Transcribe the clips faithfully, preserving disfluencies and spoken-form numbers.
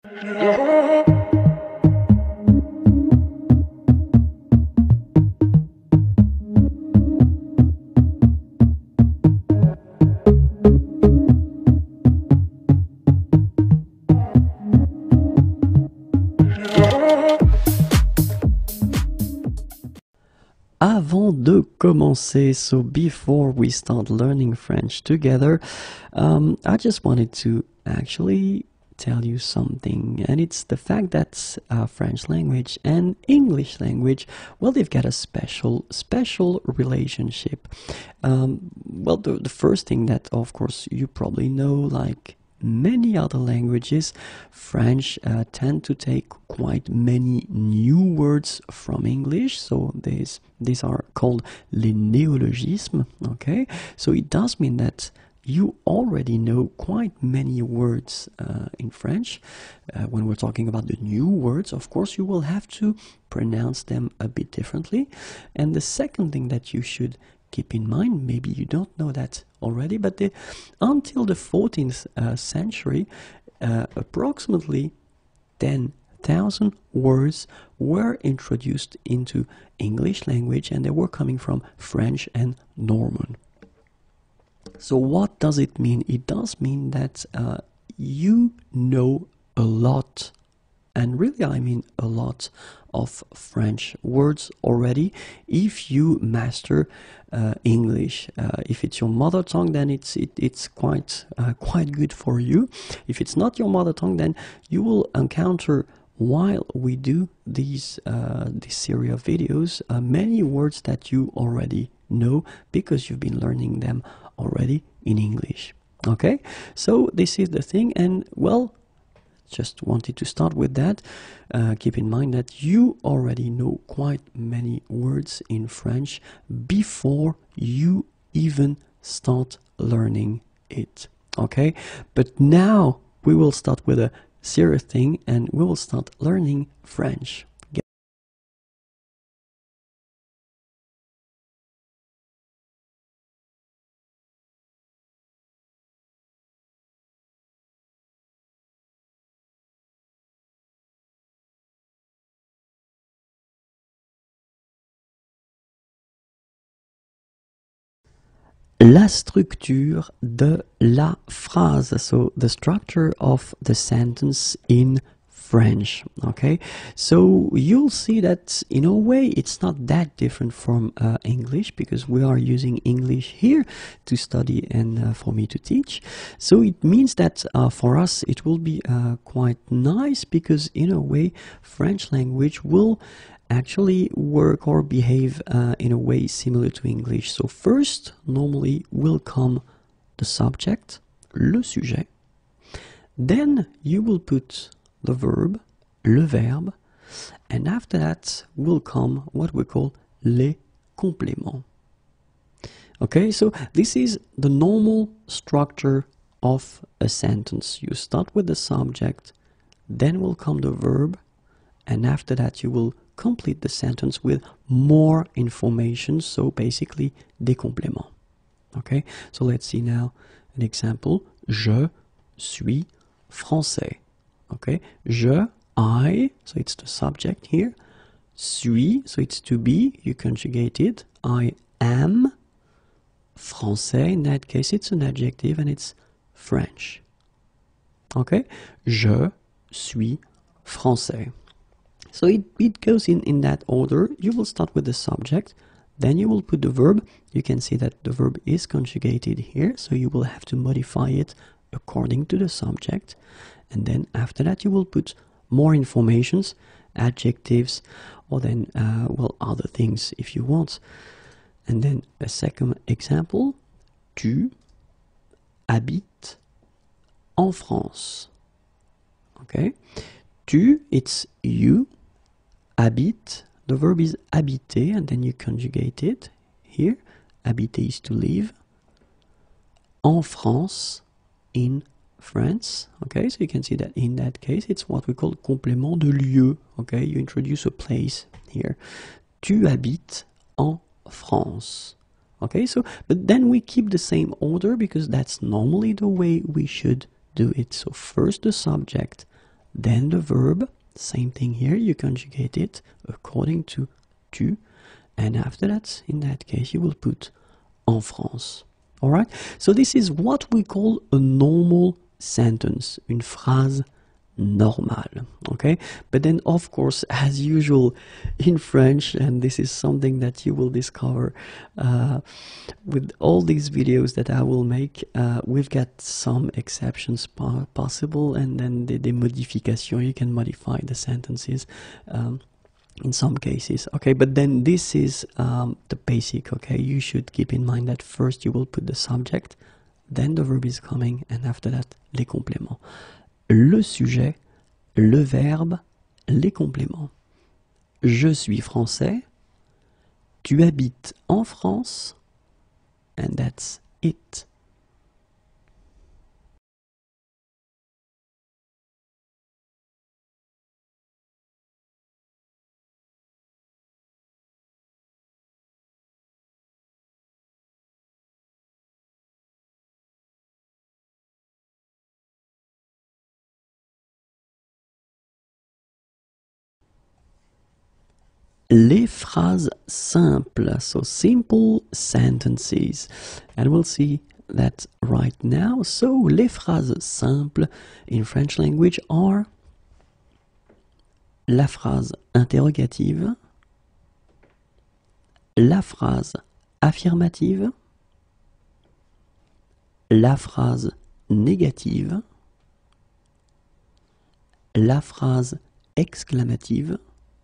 Avant de commencer, so before we start learning French together, um, I just wanted to actually tell you something, and it's the fact that uh, French language and English language, well, they've got a special, special relationship. Um, well, the, the first thing that, of course, you probably know, like many other languages, French uh, tend to take quite many new words from English, so these these are called les néologismes. Okay, so it does mean that you already know quite many words uh, in French. Uh, when we're talking about the new words, of course, you will have to pronounce them a bit differently. And the second thing that you should keep in mind, maybe you don't know that already, but the, until the fourteenth uh, century, uh, approximately ten thousand words were introduced into English language, and they were coming from French and Norman. So what does it mean? It does mean that uh, you know a lot, and really I mean a lot, of French words already if you master uh, English. Uh, if it's your mother tongue, then it's it, it's quite uh, quite good for you. If it's not your mother tongue, then you will encounter, while we do these uh, this series of videos, uh, many words that you already know because you've been learning them already in English. Okay, so this is the thing, and well, just wanted to start with that. Uh, keep in mind that you already know quite many words in French before you even start learning it. Okay, but now we will start with a serious thing, and we will start learning French. La structure de la phrase, so the structure of the sentence in French. Okay, so you'll see that in a way it's not that different from uh, English, because we are using English here to study and uh, for me to teach. So it means that uh, for us it will be uh, quite nice, because in a way French language will actually work or behave uh, in a way similar to English. So first, normally will come the subject, le sujet. Then you will put the verb, le verbe, and after that will come what we call les compléments. Okay, so this is the normal structure of a sentence. You start with the subject, then will come the verb, and after that you will complete the sentence with more information, so basically des compléments. Okay, so let's see now an example. Je suis français. Okay, je, I, so it's the subject here. Suis, so it's to be, you conjugate it. I am français, in that case it's an adjective and it's French. Okay, je suis français. So it, it goes in, in that order. You will start with the subject, then you will put the verb. You can see that the verb is conjugated here, so you will have to modify it according to the subject. And then after that you will put more informations, adjectives, or then, uh, well, other things if you want. And then a second example, tu habites en France. Okay, tu, it's you. Habite, the verb is habiter, and then you conjugate it here. Habiter is to live. En France, in France. Okay, so you can see that in that case it's what we call complément de lieu. Okay, you introduce a place here. Tu habites en France. Okay, so but then we keep the same order because that's normally the way we should do it. So first the subject, then the verb, same thing here, you conjugate it according to tu, and after that, in that case, you will put en France. Alright? So this is what we call a normal sentence, une phrase normale. Okay? But then, of course, as usual in French, and this is something that you will discover uh, with all these videos that I will make, uh, we've got some exceptions po possible, and then the, the modification, you can modify the sentences. Um, in some cases, okay, but then this is um, the basic, okay. You should keep in mind that first you will put the subject, then the verb is coming, and after that, les compléments. Le sujet, le verbe, les compléments. Je suis français, tu habites en France, and that's it. Les phrases simples, so simple sentences, and we'll see that right now. So les phrases simples in French language are la phrase interrogative, la phrase affirmative, la phrase négative, la phrase exclamative,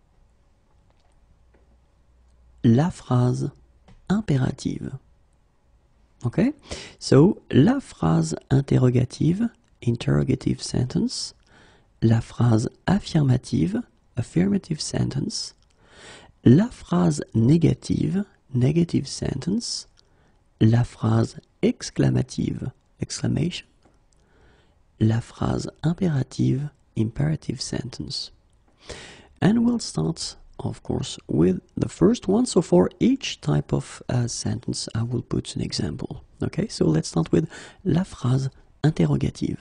la phrase impérative. Okay? So, la phrase interrogative, interrogative sentence, la phrase affirmative, affirmative sentence, la phrase négative, negative sentence, la phrase exclamative, exclamation, la phrase impérative, imperative sentence. And we'll start, of course, with the first one. So for each type of uh, sentence, I will put an example. Okay, so let's start with la phrase interrogative.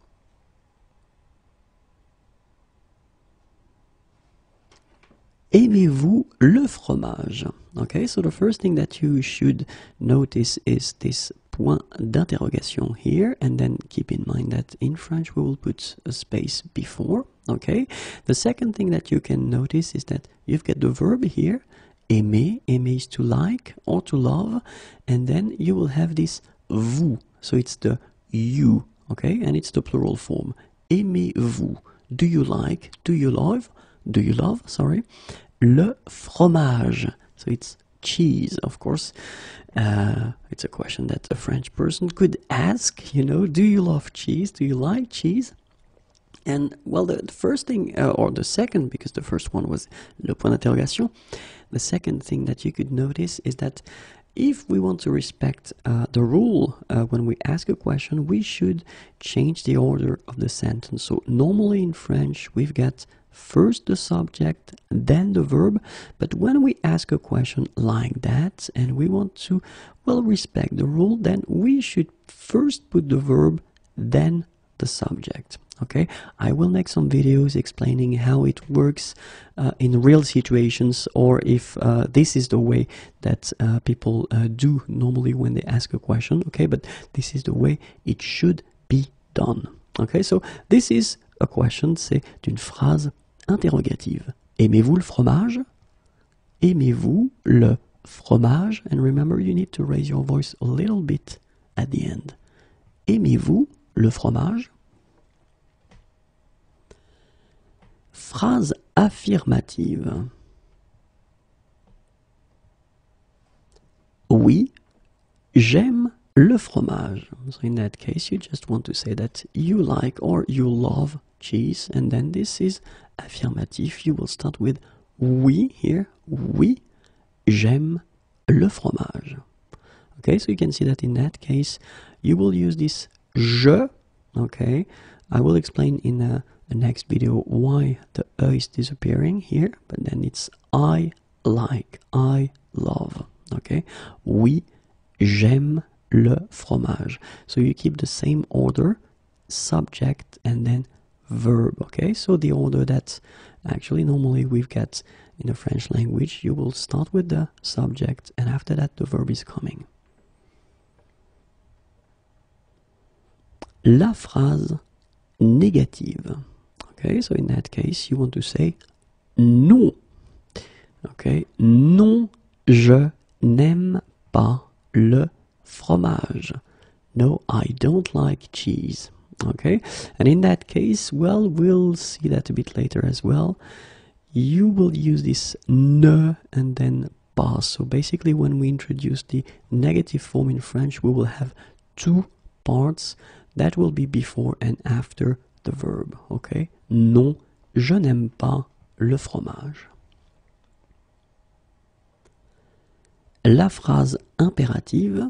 Aimez-vous le fromage? Okay, so the first thing that you should notice is this point d'interrogation here, and then keep in mind that in French we will put a space before. Okay, the second thing that you can notice is that you've got the verb here, aimer. Aimer is to like or to love, and then you will have this vous, so it's the you, okay, and it's the plural form. Aimez-vous? Do you like? Do you love? Do you love? Sorry, le fromage. So it's cheese, of course. Uh, it's a question that a French person could ask, you know, do you love cheese? Do you like cheese? And, well, the, the first thing, uh, or the second, because the first one was le point d'interrogation, the second thing that you could notice is that if we want to respect uh, the rule uh, when we ask a question, we should change the order of the sentence. So normally in French, we've got first the subject, then the verb, but when we ask a question like that and we want to, well, respect the rule, then we should first put the verb, then the subject. Okay, I will make some videos explaining how it works uh, in real situations, or if uh, this is the way that uh, people uh, do normally when they ask a question. Okay, but this is the way it should be done. Okay, so this is a question, c'est une phrase interrogative. Aimez-vous le fromage? Aimez-vous le fromage? And remember, you need to raise your voice a little bit at the end. Aimez-vous le fromage? Phrase affirmative. Oui, j'aime le fromage. So in that case, you just want to say that you like or you love cheese, and then this is affirmative. You will start with oui here. Oui, j'aime le fromage. Okay, so you can see that in that case, you will use this je. Okay, I will explain in uh, the next video why the e is disappearing here, but then it's I like, I love. Okay, oui, j'aime le fromage. So you keep the same order, subject and then verb. Okay, so the order that actually normally we've got in the French language, you will start with the subject and after that the verb is coming. La phrase négative. Okay, so in that case you want to say non. Okay, non, je n'aime pas le fromage. No, I don't like cheese. Okay, and in that case, well, we'll see that a bit later as well. You will use this ne and then pas. So basically when we introduce the negative form in French, we will have two parts that will be before and after the verb. Okay, non, je n'aime pas le fromage. La phrase impérative.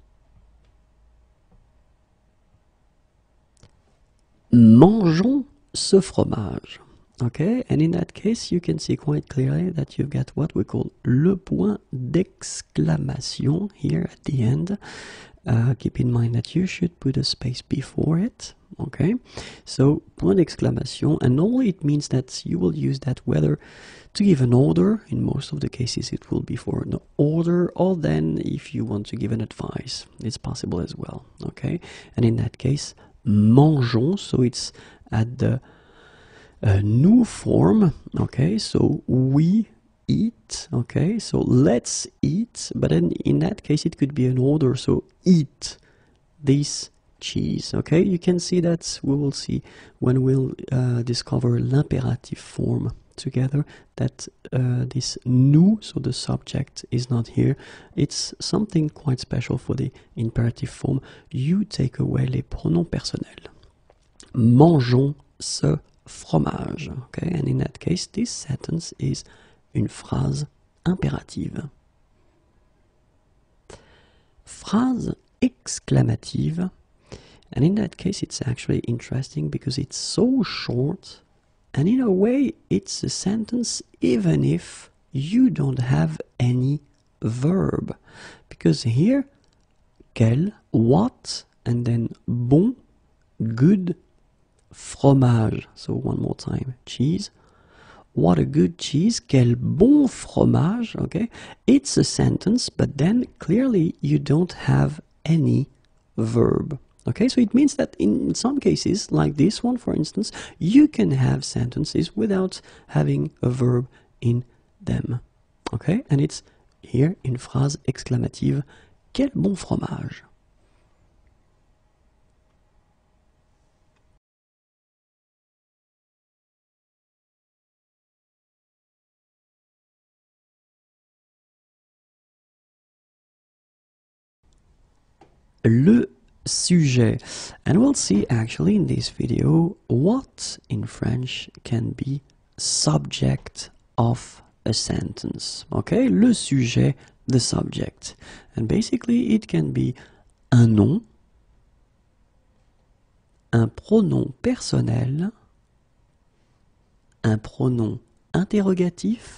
Mangeons ce fromage. Okay, and in that case you can see quite clearly that you've got what we call le point d'exclamation here at the end. Uh, keep in mind that you should put a space before it. Okay, so point d'exclamation, and normally it means that you will use that whether to give an order. In most of the cases it will be for an order, or then if you want to give an advice, it's possible as well. Okay, and in that case mangeons, so it's at the uh, new form. Okay, so we eat. Okay, so let's eat, but then in that case it could be an order, so eat this cheese. Okay, you can see that we will see when we'll uh, discover l'imperative form together that uh, this nous, so the subject is not here. It's something quite special for the imperative form. You take away les pronoms personnels. Mangeons ce fromage. Okay, and in that case this sentence is une phrase impérative. Phrase exclamative. And in that case it's actually interesting because it's so short, and in a way it's a sentence even if you don't have any verb, because here quel, what, and then bon, good, fromage, so one more time, cheese, what a good cheese, quel bon fromage. Okay, it's a sentence, but then clearly you don't have any verb. Okay, so it means that in some cases, like this one for instance, you can have sentences without having a verb in them. Okay, and it's here in phrase exclamative, quel bon fromage. Le sujet, and we'll see actually in this video what in French can be subject of a sentence. Okay, le sujet, the subject, and basically it can be un nom, un pronom personnel, un pronom interrogatif,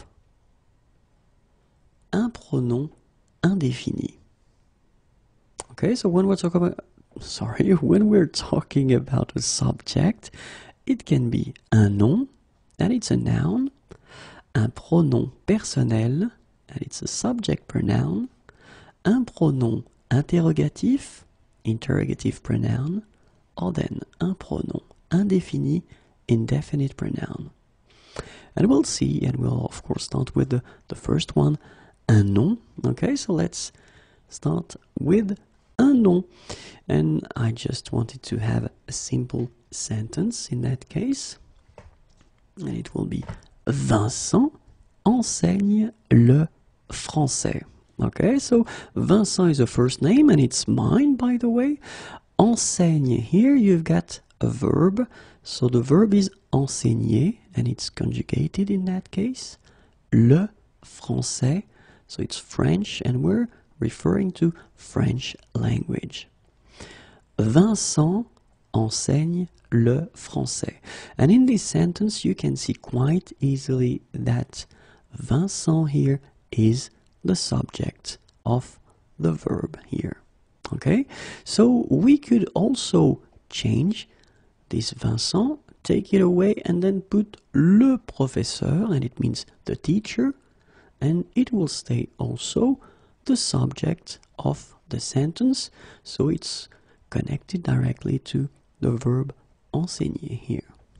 un pronom indéfini. Okay, so when we're talking about, sorry, when we're talking about a subject, it can be un nom, and it's a noun, un pronom personnel, and it's a subject pronoun, un pronom interrogatif, interrogative pronoun, or then un pronom indéfini, indefinite pronoun. And we'll see, and we'll of course start with the, the first one, un nom. Okay, so let's start with un nom, and I just wanted to have a simple sentence in that case, and it will be Vincent enseigne le français. Okay, so Vincent is a first name, and it's mine, by the way. Enseigne, here you've got a verb, so the verb is enseigner, and it's conjugated in that case. Le français, so it's French, and we're referring to French language. Vincent enseigne le français. And in this sentence you can see quite easily that Vincent here is the subject of the verb here. Okay, so we could also change this Vincent take it away and then put le professeur, and it means the teacher, and it will stay also the subject of the sentence, so it's connected directly to the verb enseigner here.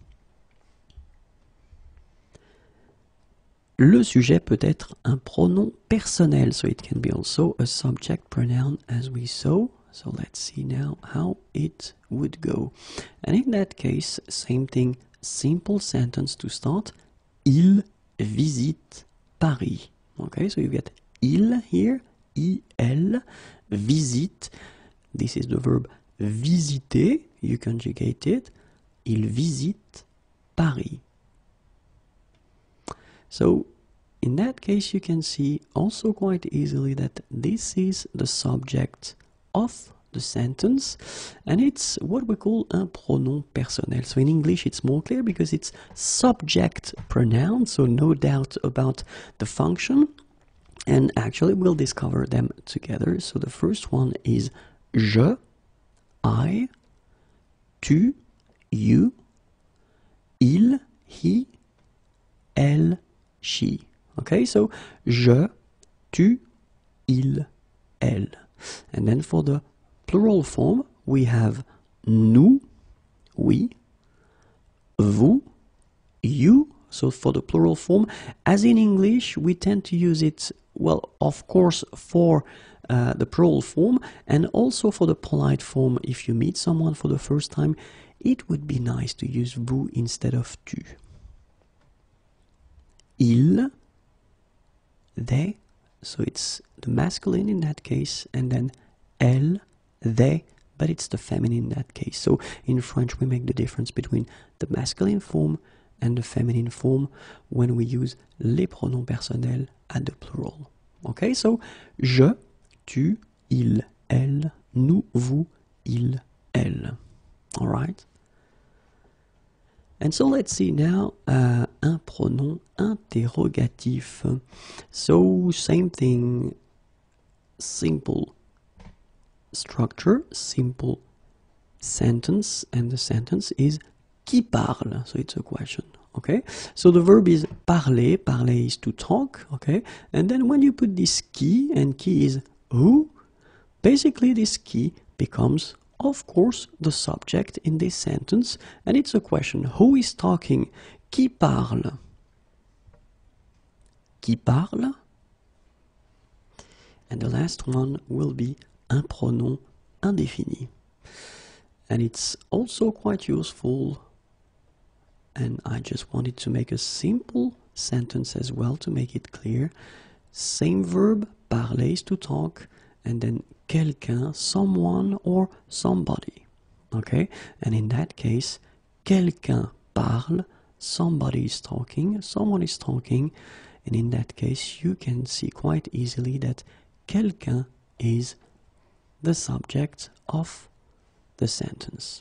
Le sujet peut être un pronom personnel, so it can be also a subject pronoun as we saw. So let's see now how it would go. And in that case, same thing, simple sentence to start. Il visite Paris. Okay, so you get il here, il, visite. This is the verb visiter, you conjugate it. Il visite Paris. So in that case, you can see also quite easily that this is the subject of the sentence, and it's what we call un pronom personnel. So in English it's more clear because it's subject pronoun, so no doubt about the function, and actually we'll discover them together. So the first one is je, I, tu, you, il, he, elle, she. Okay, so je, tu, il, elle. And then for the plural form, we have nous, we, vous, you. So for the plural form, as in English, we tend to use it, well, of course, for uh, the plural form, and also for the polite form. If you meet someone for the first time, it would be nice to use vous instead of tu. Il, they, so it's the masculine in that case, and then elle, they, but it's the feminine in that case. So in French we make the difference between the masculine form and the feminine form when we use les pronoms personnels at the plural. Okay, so je, tu, il, elle, nous, vous, il, elle. All right? And so let's see now uh, un pronom interrogatif. So same thing, simple structure, simple sentence, and the sentence is qui parle, so it's a question. Okay, so the verb is parler, parler is to talk, okay, and then when you put this qui, and qui is who, basically this qui becomes, of course, the subject in this sentence, and it's a question. Who is talking? Qui parle? Qui parle? And the last one will be un pronom indéfini. And it's also quite useful, and I just wanted to make a simple sentence as well to make it clear. Same verb, parler is to talk, and then quelqu'un, someone or somebody. Okay, and in that case, quelqu'un parle, somebody is talking, someone is talking, and in that case you can see quite easily that quelqu'un is the subject of the sentence.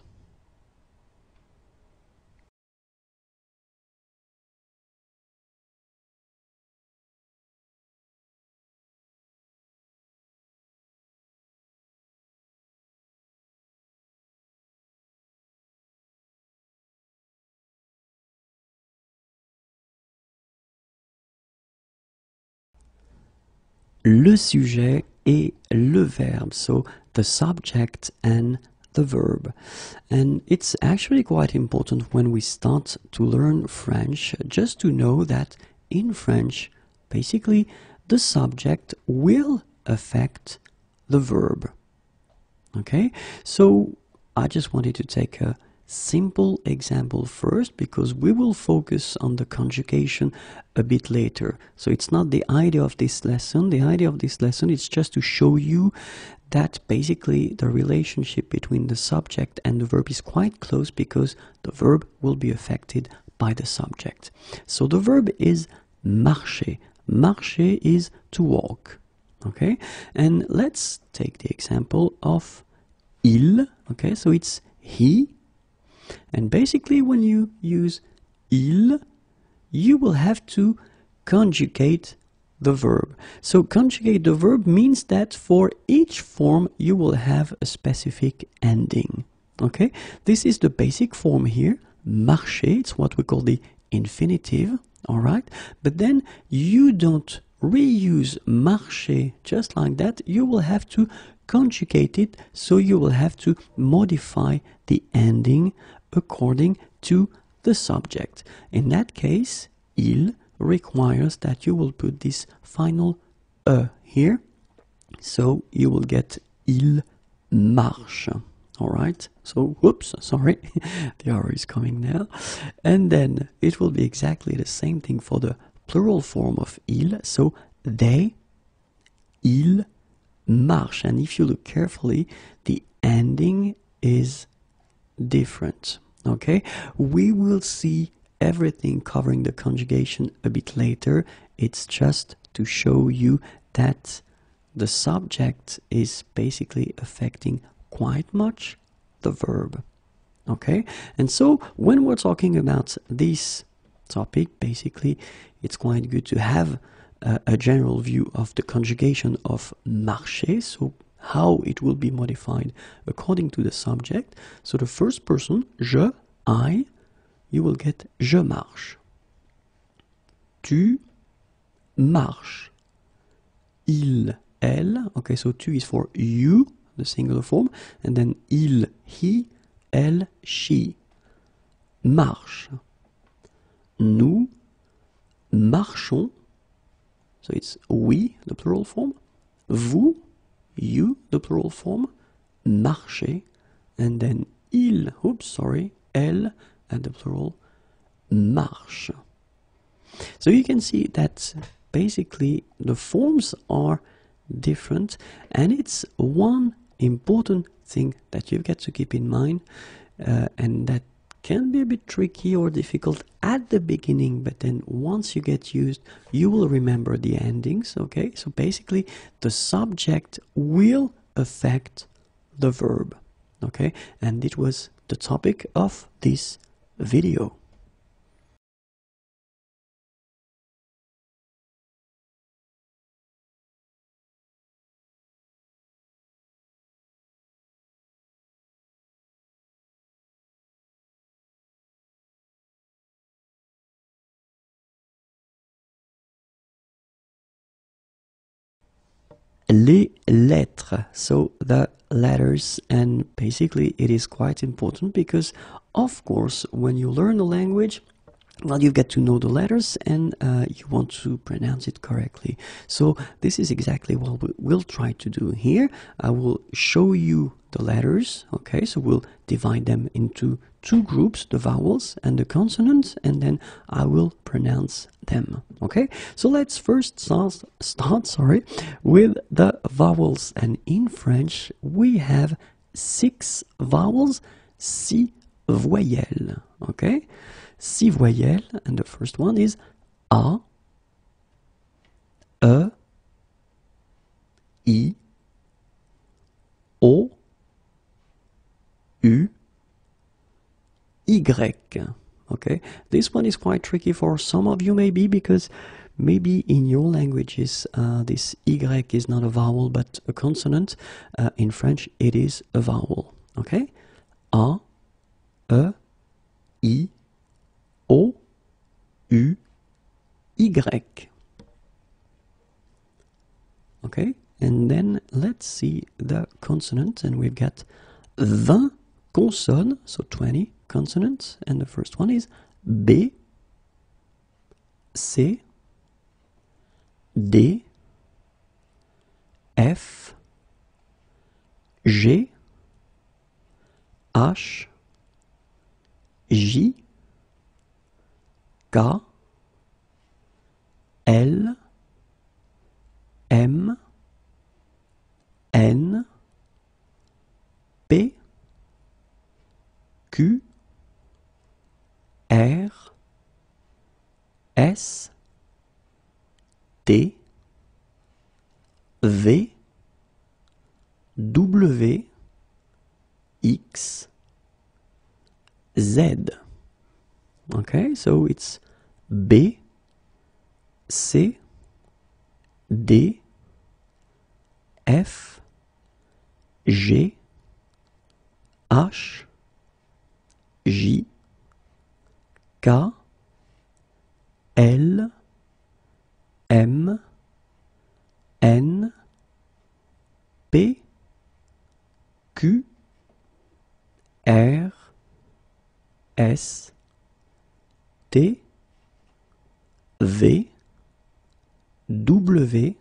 Le sujet et le verbe, so the subject and the verb. And it's actually quite important when we start to learn French just to know that in French, basically, the subject will affect the verb. Okay, so I just wanted to take a simple example first because we will focus on the conjugation a bit later. So it's not the idea of this lesson. The idea of this lesson is just to show you that basically the relationship between the subject and the verb is quite close because the verb will be affected by the subject. So the verb is marcher. Marcher is to walk. Okay, and let's take the example of il. Okay, so it's he. And basically when you use il, you will have to conjugate the verb. So conjugate the verb means that for each form you will have a specific ending. Okay, this is the basic form here, marcher. It's what we call the infinitive, all right? But then you don't reuse marcher just like that. You will have to conjugate it, so you will have to modify the ending according to the subject. In that case, il requires that you will put this final e here, so you will get il marche. All right, so whoops, sorry, the R is coming now. And then it will be exactly the same thing for the plural form of il, so they, il marche. And if you look carefully, the ending is different. Okay, we will see everything covering the conjugation a bit later. It's just to show you that the subject is basically affecting quite much the verb. Okay, and so when we're talking about this topic, basically it's quite good to have uh, a general view of the conjugation of marcher, so how it will be modified according to the subject. So the first person, je, I, you will get je marche. Tu marches. Il, elle. Okay, so tu is for you, the singular form, and then il, he, elle, she. Marche. Nous marchons. So it's we, the plural form. Vous, you, the plural form. Marchez. And then il, oops, sorry, elle, and the plural, marche. So you can see that basically the forms are different, and it's one important thing that you've got to keep in mind, uh, and that can be a bit tricky or difficult at the beginning, but then once you get used, you will remember the endings. Okay, so basically the subject will affect the verb. Okay, and it was the topic of this video. Les lettres, so the letters, and basically it is quite important because of course when you learn a language, well, you get to know the letters and uh, you want to pronounce it correctly. So this is exactly what we'll try to do here. I will show you the letters, okay, so we'll divide them into two groups, the vowels and the consonants, and then I will pronounce them, okay? So let's first start, start sorry, with the vowels, and in French we have six vowels, six voyelles, okay? Six voyelles, and the first one is A, E, I, O, U, Y. Okay, this one is quite tricky for some of you maybe, because maybe in your languages uh, this Y is not a vowel but a consonant. Uh, in French it is a vowel. Okay, A, E, I, O, U, Y. Okay, and then let's see the consonants, and we've got vingt consonnes, so twenty consonants, and the first one is B, C, D, F, G, H, J, K, L, M, N, P, Q, R, S, T, V, W, X, Z. Okay, so it's B, C, D, F, G, H, J, K, L, M, N, P, Q, R, S, T, V, W,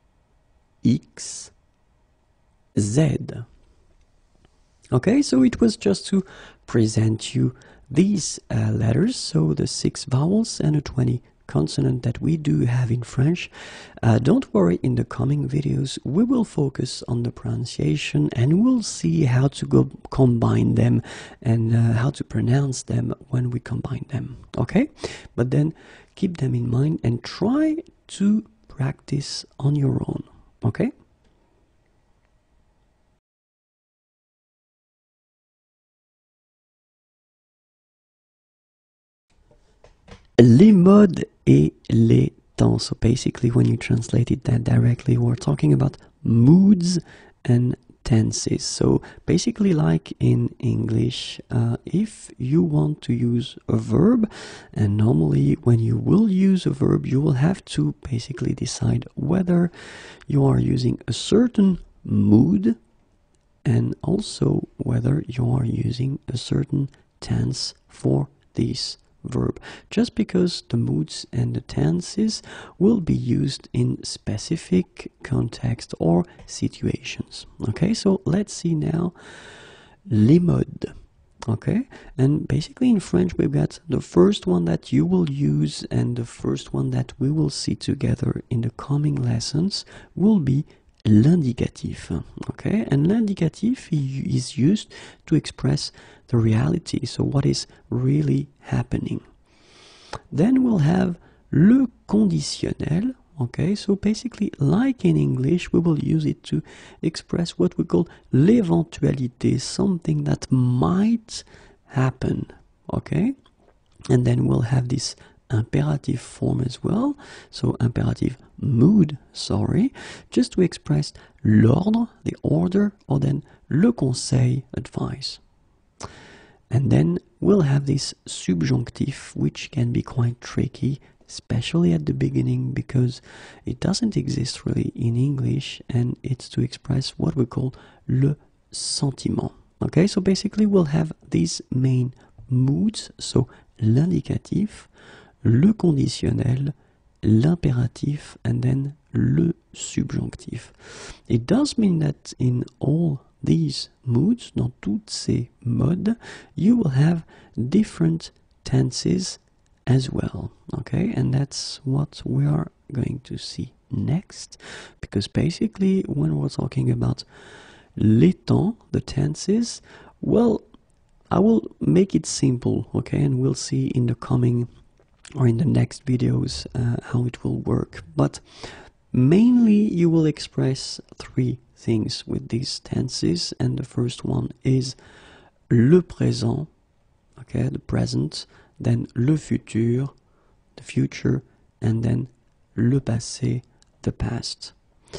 X, Z. Okay, so it was just to present you these uh, letters, so the six vowels and the twenty consonant that we do have in French. Uh, don't worry, in the coming videos we will focus on the pronunciation and we'll see how to go combine them and uh, how to pronounce them when we combine them. Okay, but then keep them in mind and try to practice on your own. Okay. Les modes et les temps. So basically, when you translate it that directly, we're talking about moods and tenses. So basically, like in English, uh, if you want to use a verb, and normally when you will use a verb, you will have to basically decide whether you are using a certain mood and also whether you are using a certain tense for this verb, just because the moods and the tenses will be used in specific context or situations. Okay, so let's see now les modes. Okay, and basically in French we've got the first one that you will use and the first one that we will see together in the coming lessons will be l'indicatif. Okay, and l'indicatif is used to express the reality, so what is really happening. Then we'll have le conditionnel. Okay, so basically like in English we will use it to express what we call l'éventualité, something that might happen. Okay, and then we'll have this imperative form as well, so imperative mood, sorry, just to express l'ordre, the order, or then le conseil, advice. And then we'll have this subjunctive, which can be quite tricky, especially at the beginning, because it doesn't exist really in English, and it's to express what we call le sentiment. Okay, so basically we'll have these main moods, so l'indicatif, le conditionnel, l'impératif, and then le subjonctif. It does mean that in all these moods, dans toutes ces modes, you will have different tenses as well. Okay, and that's what we are going to see next, because basically when we're talking about les temps, the tenses, well, I will make it simple, okay, and we'll see in the coming or in the next videos uh, how it will work. But mainly you will express three things with these tenses, and the first one is le présent, okay, the present, then le futur, the future, and then le passé, the past.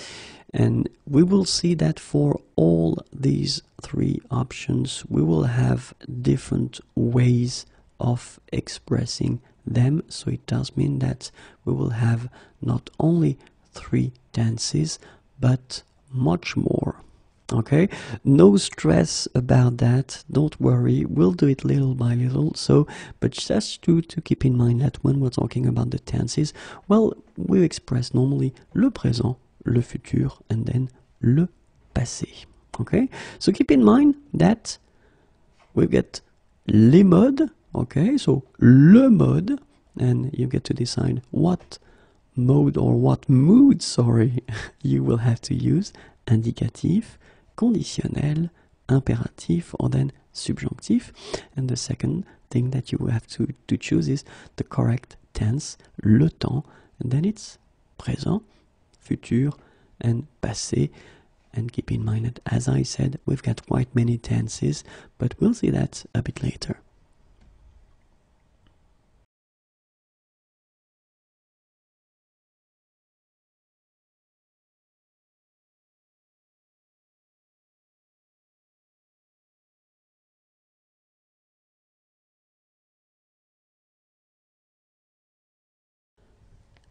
And we will see that for all these three options we will have different ways of expressing them, so it does mean that we will have not only three tenses but much more. Okay, no stress about that, don't worry, we'll do it little by little. So but just to, to keep in mind that when we're talking about the tenses, well, we express normally le présent, le futur, and then le passé. Okay, so keep in mind that we've got les modes. Okay, so le mode, and you get to decide what mode or what mood, sorry, you will have to use: indicatif, conditionnel, impératif, or then subjunctif. And the second thing that you have to, to choose is the correct tense, le temps, and then it's présent, futur, and passé. And keep in mind that, as I said, we've got quite many tenses, but we'll see that a bit later.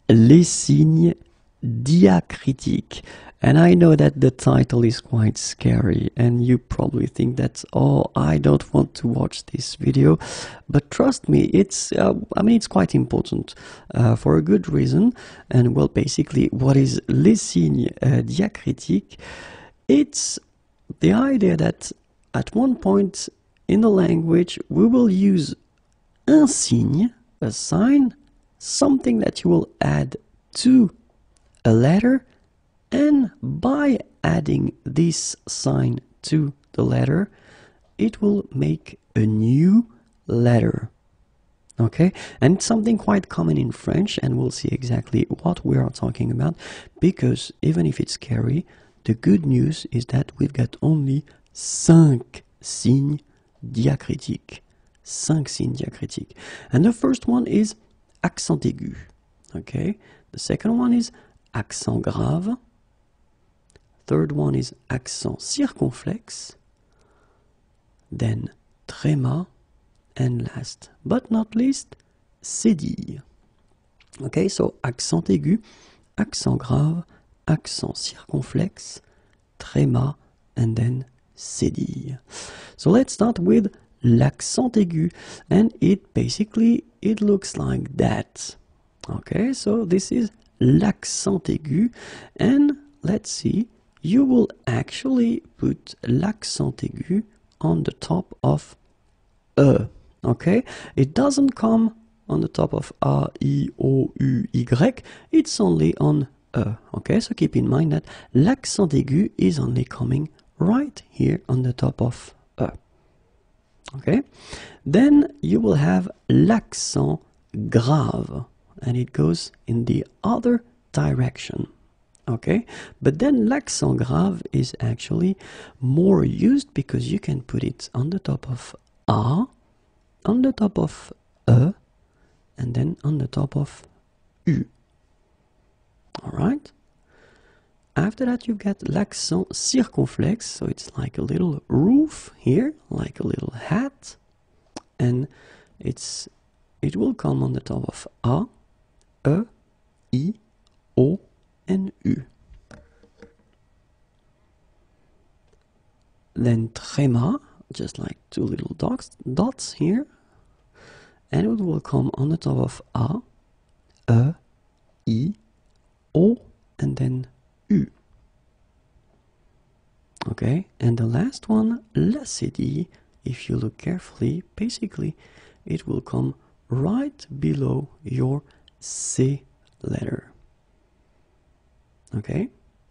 les signes diacritiques. And I know that the title is quite scary and you probably think that, oh, I don't want to watch this video, but trust me, it's uh, I mean it's quite important uh, for a good reason. And well, basically what is les signes uh, diacritiques? It's the idea that at one point in the language we will use un signe, a sign, something that you will add to a letter, and by adding this sign to the letter, it will make a new letter. Okay, and it's something quite common in French, and we'll see exactly what we are talking about, because even if it's scary, the good news is that we've got only cinq signes diacritiques. Cinq signes diacritiques. And the first one is accent aigu. Okay, the second one is accent grave. Third one is accent circonflexe, then tréma, and last but not least, cédille. Okay, so accent aigu, accent grave, accent circonflexe, tréma, and then cédille. So let's start with l'accent aigu, and it basically, it looks like that. Okay, so this is l'accent aigu, and let's see, you will actually put l'accent aigu on the top of E. Okay, it doesn't come on the top of A, I, O, U, Y, it's only on E. Okay, so keep in mind that l'accent aigu is only coming right here on the top of E. Okay, then you will have l'accent grave, and it goes in the other direction. Okay, but then l'accent grave is actually more used because you can put it on the top of A, on the top of E, and then on the top of U. Alright? After that you've got l'accent circonflexe, so it's like a little roof here, like a little hat, and it's it will come on the top of A, E, I, O, and U. Then tréma, just like two little dots, dots here, and it will come on the top of A, E, I, O, and then U. Okay, and the last one, la cédille, if you look carefully, basically it will come right below your C letter. Okay,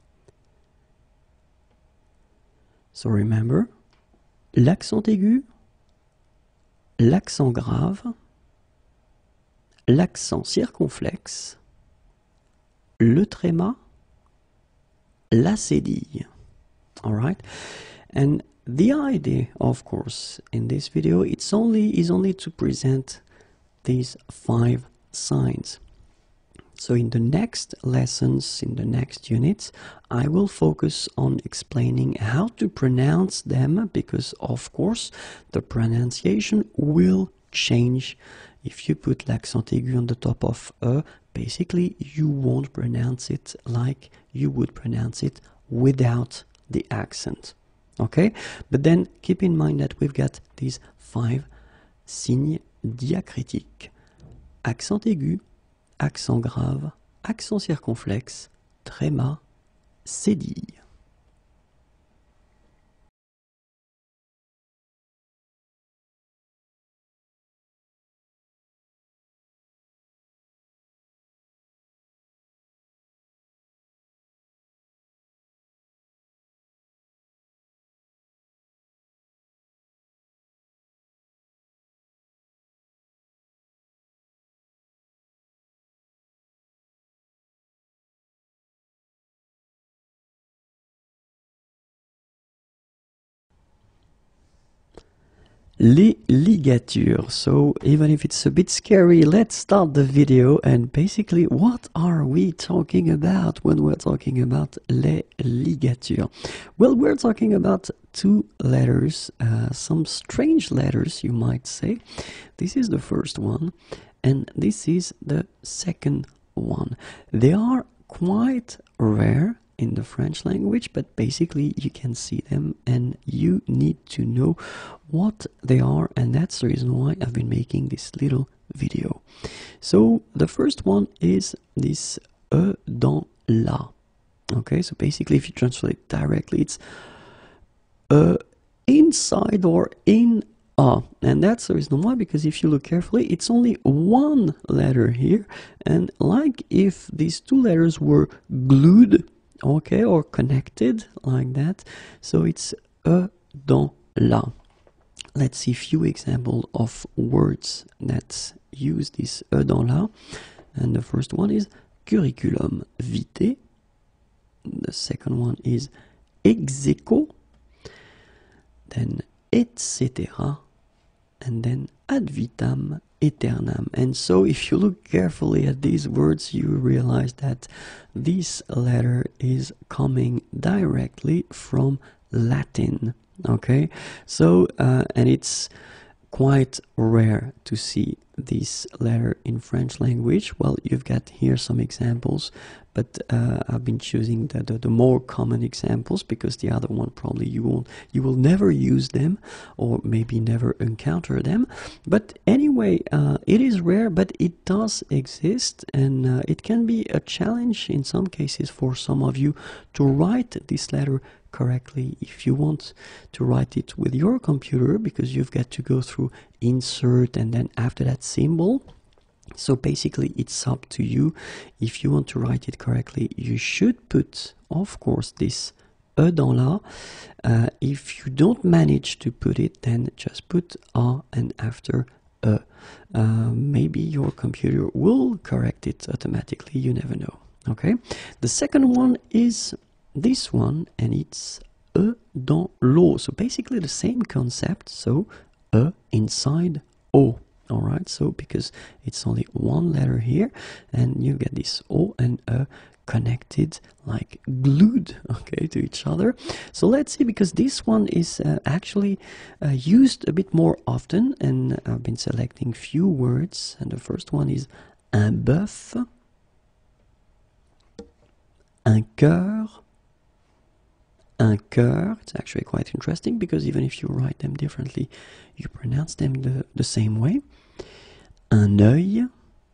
so remember, l'accent aigu, l'accent grave, l'accent circonflexe, le tréma, la cédille. Alright, and the idea, of course, in this video, it's only is only to present these five signs. So in the next lessons, in the next units, I will focus on explaining how to pronounce them, because of course the pronunciation will change. If you put l'accent aigu on the top of E, basically you won't pronounce it like you would pronounce it without the accent. Okay, but then keep in mind that we've got these five signes diacritiques: accent aigu, accent grave, accent circonflexe, tréma, cédille. Les ligatures. So even if it's a bit scary, let's start the video. And basically, what are we talking about when we're talking about les ligatures? Well, we're talking about two letters, uh, some strange letters, you might say. This is the first one, and this is the second one. They are quite rare in the French language, but basically you can see them and you need to know what they are, and that's the reason why I've been making this little video. So the first one is this E dans la. Okay, so basically if you translate directly, it's uh, inside or in a, and that's the reason why, because if you look carefully, it's only one letter here, and like if these two letters were glued, okay, or connected like that, so it's E dans la. Let's see a few examples of words that use this E dans la, and the first one is curriculum vitae. The second one is ex aequo, then et cetera, and then ad vitam aeternam. And so if you look carefully at these words, you realize that this letter is coming directly from Latin. Okay, so uh, and it's quite rare to see this letter in French language. Well, you've got here some examples, but uh, I've been choosing the, the, the more common examples, because the other one probably you won't, you will never use them, or maybe never encounter them. But anyway, uh, it is rare, but it does exist, and uh, it can be a challenge in some cases for some of you to write this letter correctly if you want to write it with your computer, because you've got to go through insert and then after that symbol. So basically it's up to you. If you want to write it correctly, you should put, of course, this E dans la. Uh, if you don't manage to put it, then just put A and after E. Uh, maybe your computer will correct it automatically, you never know. Okay, the second one is this one, and it's E dans l'eau. So basically the same concept, so E inside O. All right, so because it's only one letter here, and you get this O and E connected, like glued, okay, to each other. So let's see, because this one is uh, actually uh, used a bit more often, and I've been selecting few words, and the first one is un bœuf, un cœur, un cœur. It's actually quite interesting, because even if you write them differently, you pronounce them the, the same way. Un œil,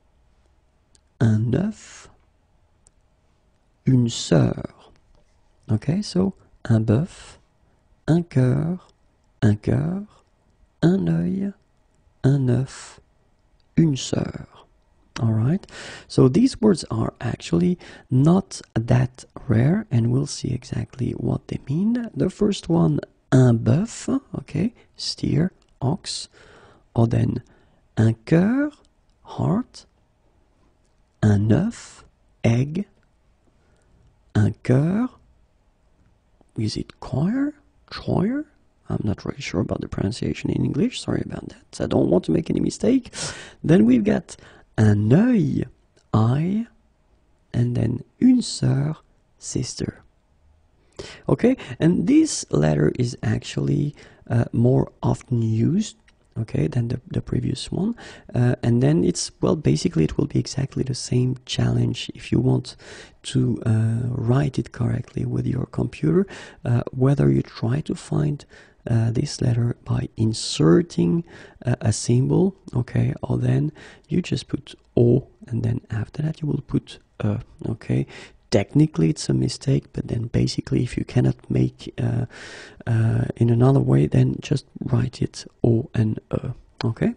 un œuf, une sœur. Okay, so un bœuf, un cœur, un cœur, un œil, un œuf, une sœur. All right, so these words are actually not that rare, and we'll see exactly what they mean. The first one, un bœuf, okay, steer, ox, or then un cœur, heart, un œuf, egg, un cœur, is it choir, choir? I'm not really sure about the pronunciation in English, sorry about that, I don't want to make any mistake. Then we've got un œil, eye, and then une sœur, sister. Okay, and this letter is actually uh, more often used, okay, than the, the previous one, uh, and then it's, well, basically it will be exactly the same challenge if you want to uh, write it correctly with your computer, uh, whether you try to find Uh, this letter by inserting uh, a symbol, okay, or then you just put O, and then after that you will put E, okay. Technically it's a mistake, but then basically if you cannot make uh, uh, in another way, then just write it O and E, okay.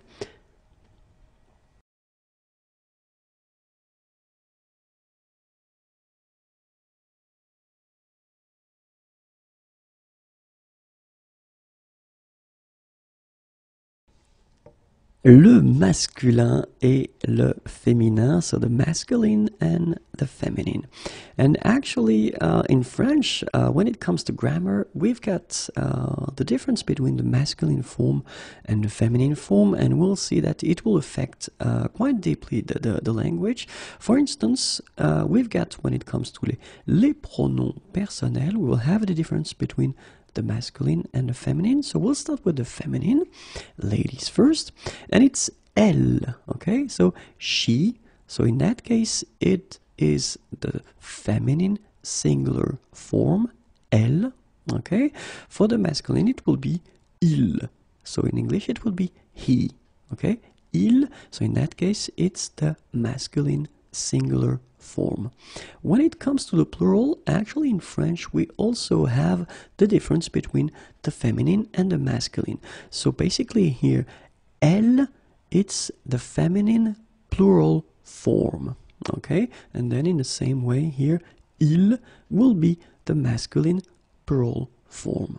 Le masculin et le féminin, so the masculine and the feminine. And actually uh, in French, uh, when it comes to grammar, we've got uh, the difference between the masculine form and the feminine form, and we'll see that it will affect uh, quite deeply the, the, the language. For instance, uh, we've got, when it comes to les, les pronoms personnels, we will have the difference between the masculine and the feminine. So we'll start with the feminine, ladies first, and it's elle, okay? So she, So in that case, it is the feminine singular form, elle, okay? For the masculine, it will be il. So in English, it will be he, okay? Il, so in that case, it's the masculine singular form. When it comes to the plural, actually in French, we also have the difference between the feminine and the masculine. So basically here, elle, it's the feminine plural form, okay? And then in the same way here, il will be the masculine plural form.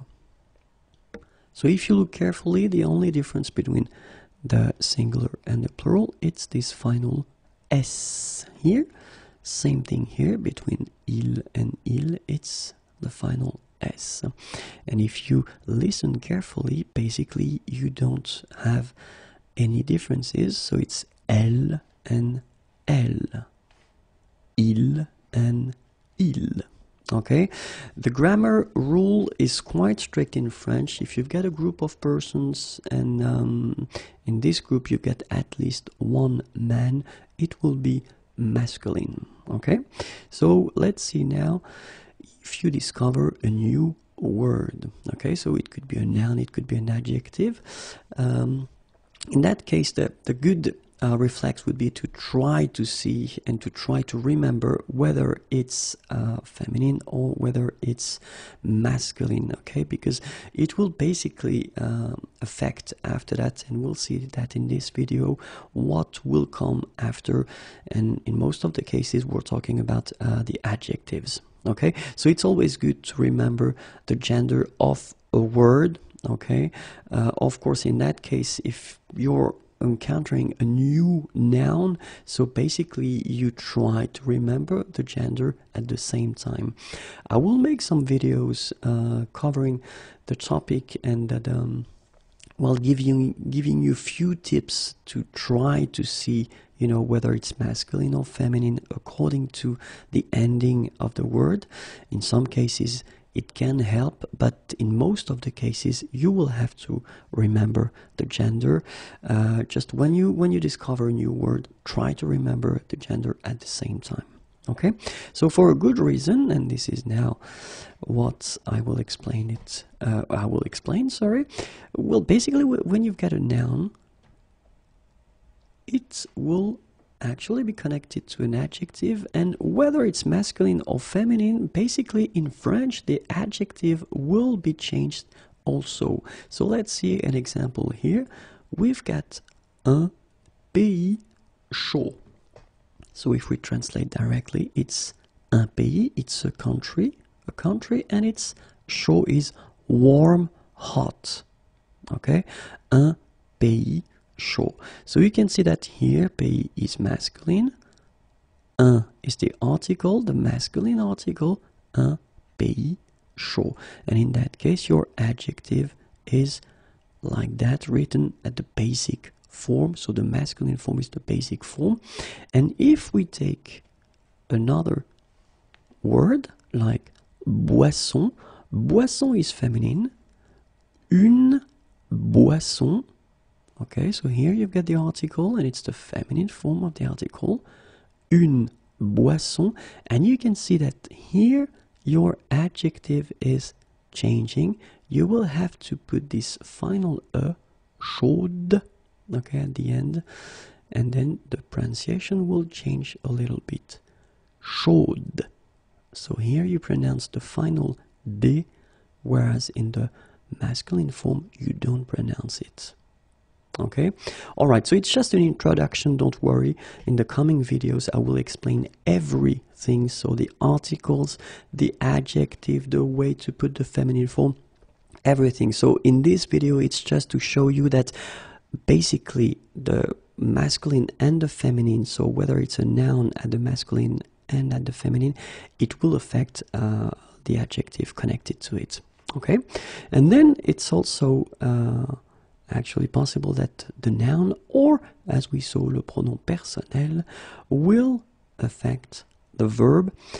So if you look carefully, the only difference between the singular and the plural, it's this final S here. Same thing here between il and il, it's the final S. And if you listen carefully, basically you don't have any differences, so it's elle and elle, il and il. Okay, the grammar rule is quite strict in French. If you've got a group of persons and um, in this group you get at least one man, it will be masculine. Okay, so let's see now if you discover a new word. Okay, so it could be a noun, it could be an adjective. Um, in that case, the, the good Uh, reflex would be to try to see and to try to remember whether it's uh, feminine or whether it's masculine, okay? Because it will basically uh, affect after that, and we'll see that in this video, what will come after. And in most of the cases, we're talking about uh, the adjectives, okay? So it's always good to remember the gender of a word, okay? Uh, of course, in that case, if you're encountering a new noun, so basically you try to remember the gender at the same time. I will make some videos uh, covering the topic and that um, well giving giving you a few tips to try to see, you know, whether it's masculine or feminine according to the ending of the word. In some cases it can help, but in most of the cases you will have to remember the gender. Uh, just when you when you discover a new word, try to remember the gender at the same time. Okay, so for a good reason, and this is now what I will explain it. Uh, I will explain. Sorry. Well, basically, when you've got a noun, it will actually be connected to an adjective, and whether it's masculine or feminine, basically in French the adjective will be changed also. So let's see an example here. We've got un pays chaud. So if we translate directly, it's un pays, it's a country, a country, and it's chaud is warm, hot. Okay, un pays chaud. So you can see that here pays is masculine, un is the article, the masculine article, un pays chaud. And in that case your adjective is like that, written at the basic form. So the masculine form is the basic form. And if we take another word like boisson, boisson is feminine, une boisson. Okay, so here you've got the article and it's the feminine form of the article, une boisson, and you can see that here your adjective is changing. You will have to put this final e, chaude, okay, at the end, and then the pronunciation will change a little bit. Chaude. So here you pronounce the final d, whereas in the masculine form you don't pronounce it. Okay, all right, so it's just an introduction, don't worry. In the coming videos I will explain everything, so the articles, the adjective, the way to put the feminine form, everything. So in this video it's just to show you that basically the masculine and the feminine, so whether it's a noun at the masculine and at the feminine, it will affect uh, the adjective connected to it. Okay, and then it's also uh, actually possible that the noun, or as we saw, le pronom personnel, will affect the verb.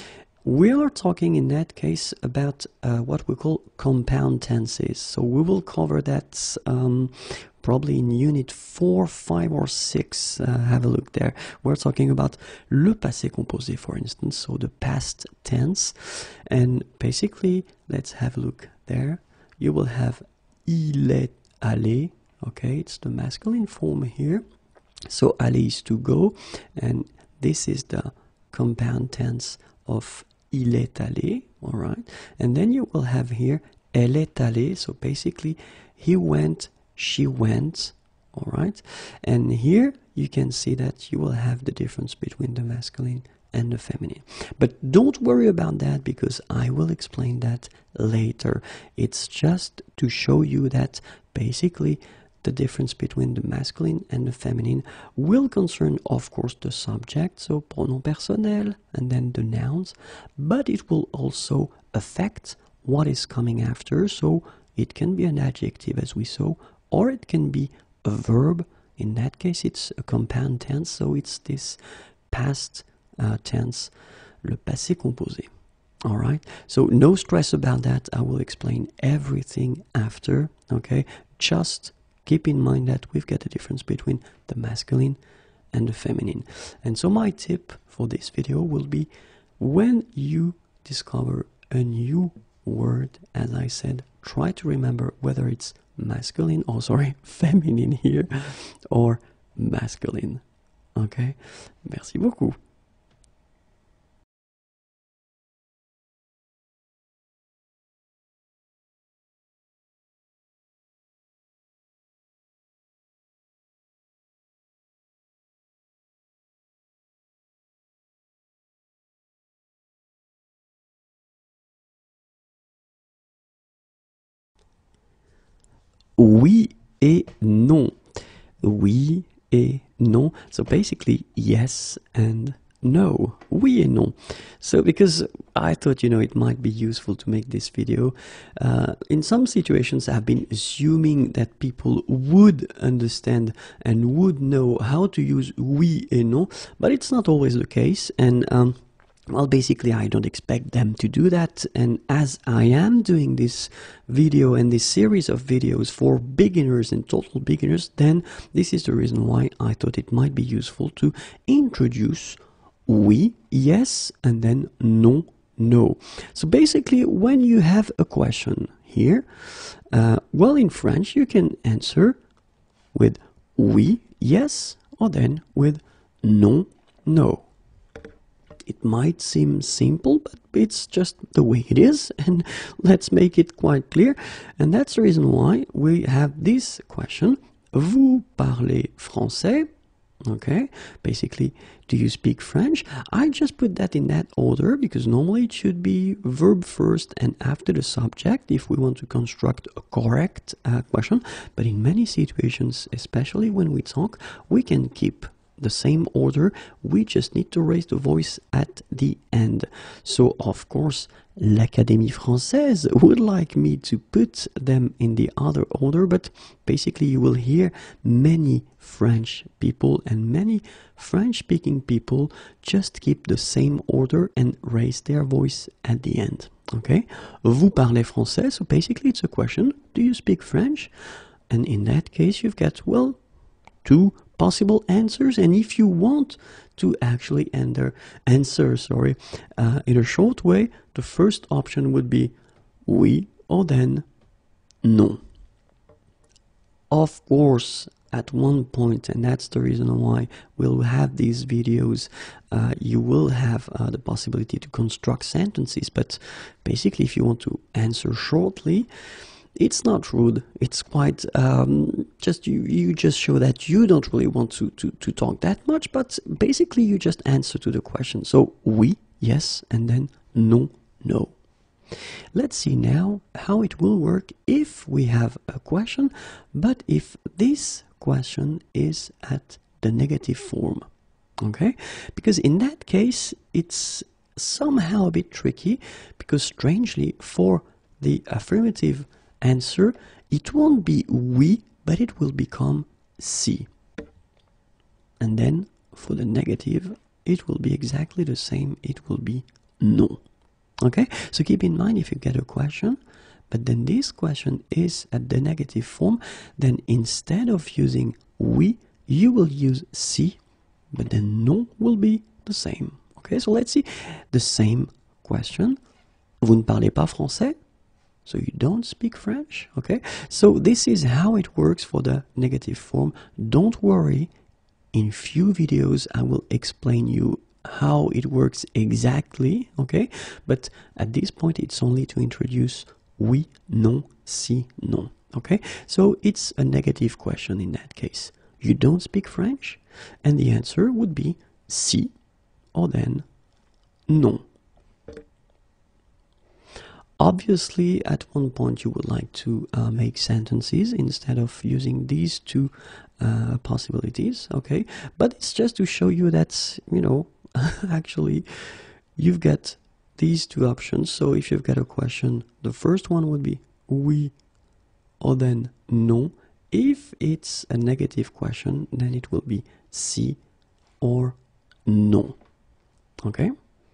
we are talking in that case about uh, what we call compound tenses. So we will cover that um, probably in unit four, five, or six. Uh, have a look there. We're talking about le passé composé, for instance, so the past tense. And basically, let's have a look there. You will have il est allé. Okay, it's the masculine form here. So aller is to go, and this is the compound tense of il est allé, all right? And then you will have here elle est allée, so basically he went, she went, all right? And here you can see that you will have the difference between the masculine and the feminine. But don't worry about that, because I will explain that later. It's just to show you that basically the difference between the masculine and the feminine will concern, of course, the subject, so pronom personnel, and then the nouns, but it will also affect what is coming after, so it can be an adjective, as we saw, or it can be a verb. In that case, it's a compound tense, so it's this past uh, tense, le passé composé. All right, so no stress about that. I will explain everything after, okay? Just keep in mind that we've got a difference between the masculine and the feminine. And so my tip for this video will be, when you discover a new word, as I said, try to remember whether it's masculine, or sorry, feminine here, or masculine. Okay? Merci beaucoup. Oui et non. Oui et non. So basically, yes and no. Oui et non. So because I thought, you know, it might be useful to make this video. Uh, in some situations, I've been assuming that people would understand and would know how to use oui et non, but it's not always the case. And um, well, basically, I don't expect them to do that, and as I am doing this video and this series of videos for beginners and total beginners, then this is the reason why I thought it might be useful to introduce oui, yes, and then non, no. So basically, when you have a question here, uh, well, in French, you can answer with oui, yes, or then with non, no. It might seem simple, but it's just the way it is, and let's make it quite clear. And that's the reason why we have this question: vous parlez français? Okay, basically, do you speak French? I just put that in that order because normally it should be verb first and after the subject if we want to construct a correct uh, question. But in many situations, especially when we talk, we can keep the same order. We just need to raise the voice at the end. So of course l'Académie Française would like me to put them in the other order, but basically you will hear many French people and many French speaking people just keep the same order and raise their voice at the end. Okay, vous parlez français? So basically it's a question, do you speak French? And in that case you've got, well, two possible answers, and if you want to actually enter, answer sorry, uh, in a short way, the first option would be oui, or then non. Of course, at one point, and that's the reason why we'll have these videos, uh, you will have uh, the possibility to construct sentences, but basically if you want to answer shortly, it's not rude. It's quite um, just you, you just show that you don't really want to, to, to talk that much, but basically you just answer to the question. So oui, yes, and then non, no. Let's see now how it will work if we have a question, but if this question is at the negative form. Okay? Because in that case, it's somehow a bit tricky, because strangely, for the affirmative answer, it won't be oui, but it will become si. And then for the negative, it will be exactly the same. It will be non. Okay, so keep in mind if you get a question, but then this question is at the negative form, then instead of using oui, you will use si, but then non will be the same. Okay, so let's see the same question. Vous ne parlez pas français? So you don't speak French? Okay, so this is how it works for the negative form. Don't worry, in few videos I will explain you how it works exactly, okay? But at this point it's only to introduce oui, non, si, non, okay? So it's a negative question in that case. You don't speak French? And the answer would be si, or then non. Obviously, at one point you would like to uh, make sentences instead of using these two uh, possibilities, okay? But it's just to show you that, you know, actually you've got these two options. So if you've got a question, the first one would be oui or then non. If it's a negative question, then it will be si or non, okay?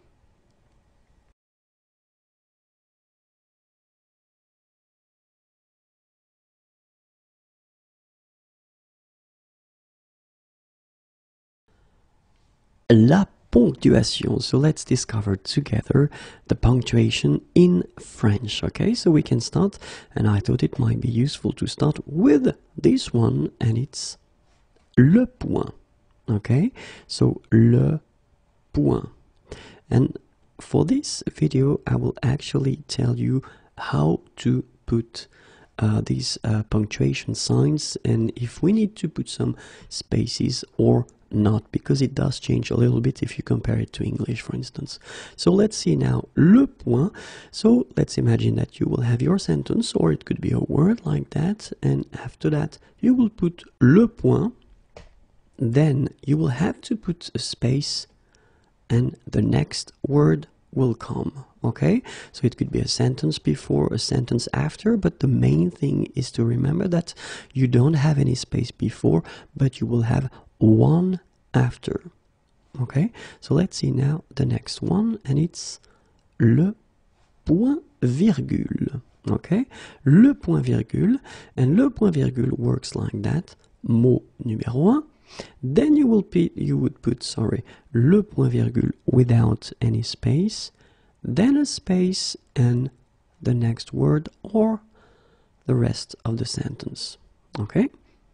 La ponctuation. So let's discover together the punctuation in French. Okay, so we can start, and I thought it might be useful to start with this one, and it's le point. Okay, so le point. And for this video, I will actually tell you how to put uh, these uh, punctuation signs, and if we need to put some spaces or not, because it does change a little bit if you compare it to English, for instance. So let's see now le point. So let's imagine that you will have your sentence, or it could be a word like that, and after that you will put le point, then you will have to put a space and the next word will come. Okay, so it could be a sentence before, a sentence after, but the main thing is to remember that you don't have any space before, but you will have one after. Okay, so let's see now the next one, and it's le point virgule. Okay, le point virgule, and le point virgule works like that. Mot numéro un. Then you will put, you would put, sorry, le point virgule without any space, then a space and the next word or the rest of the sentence. Okay?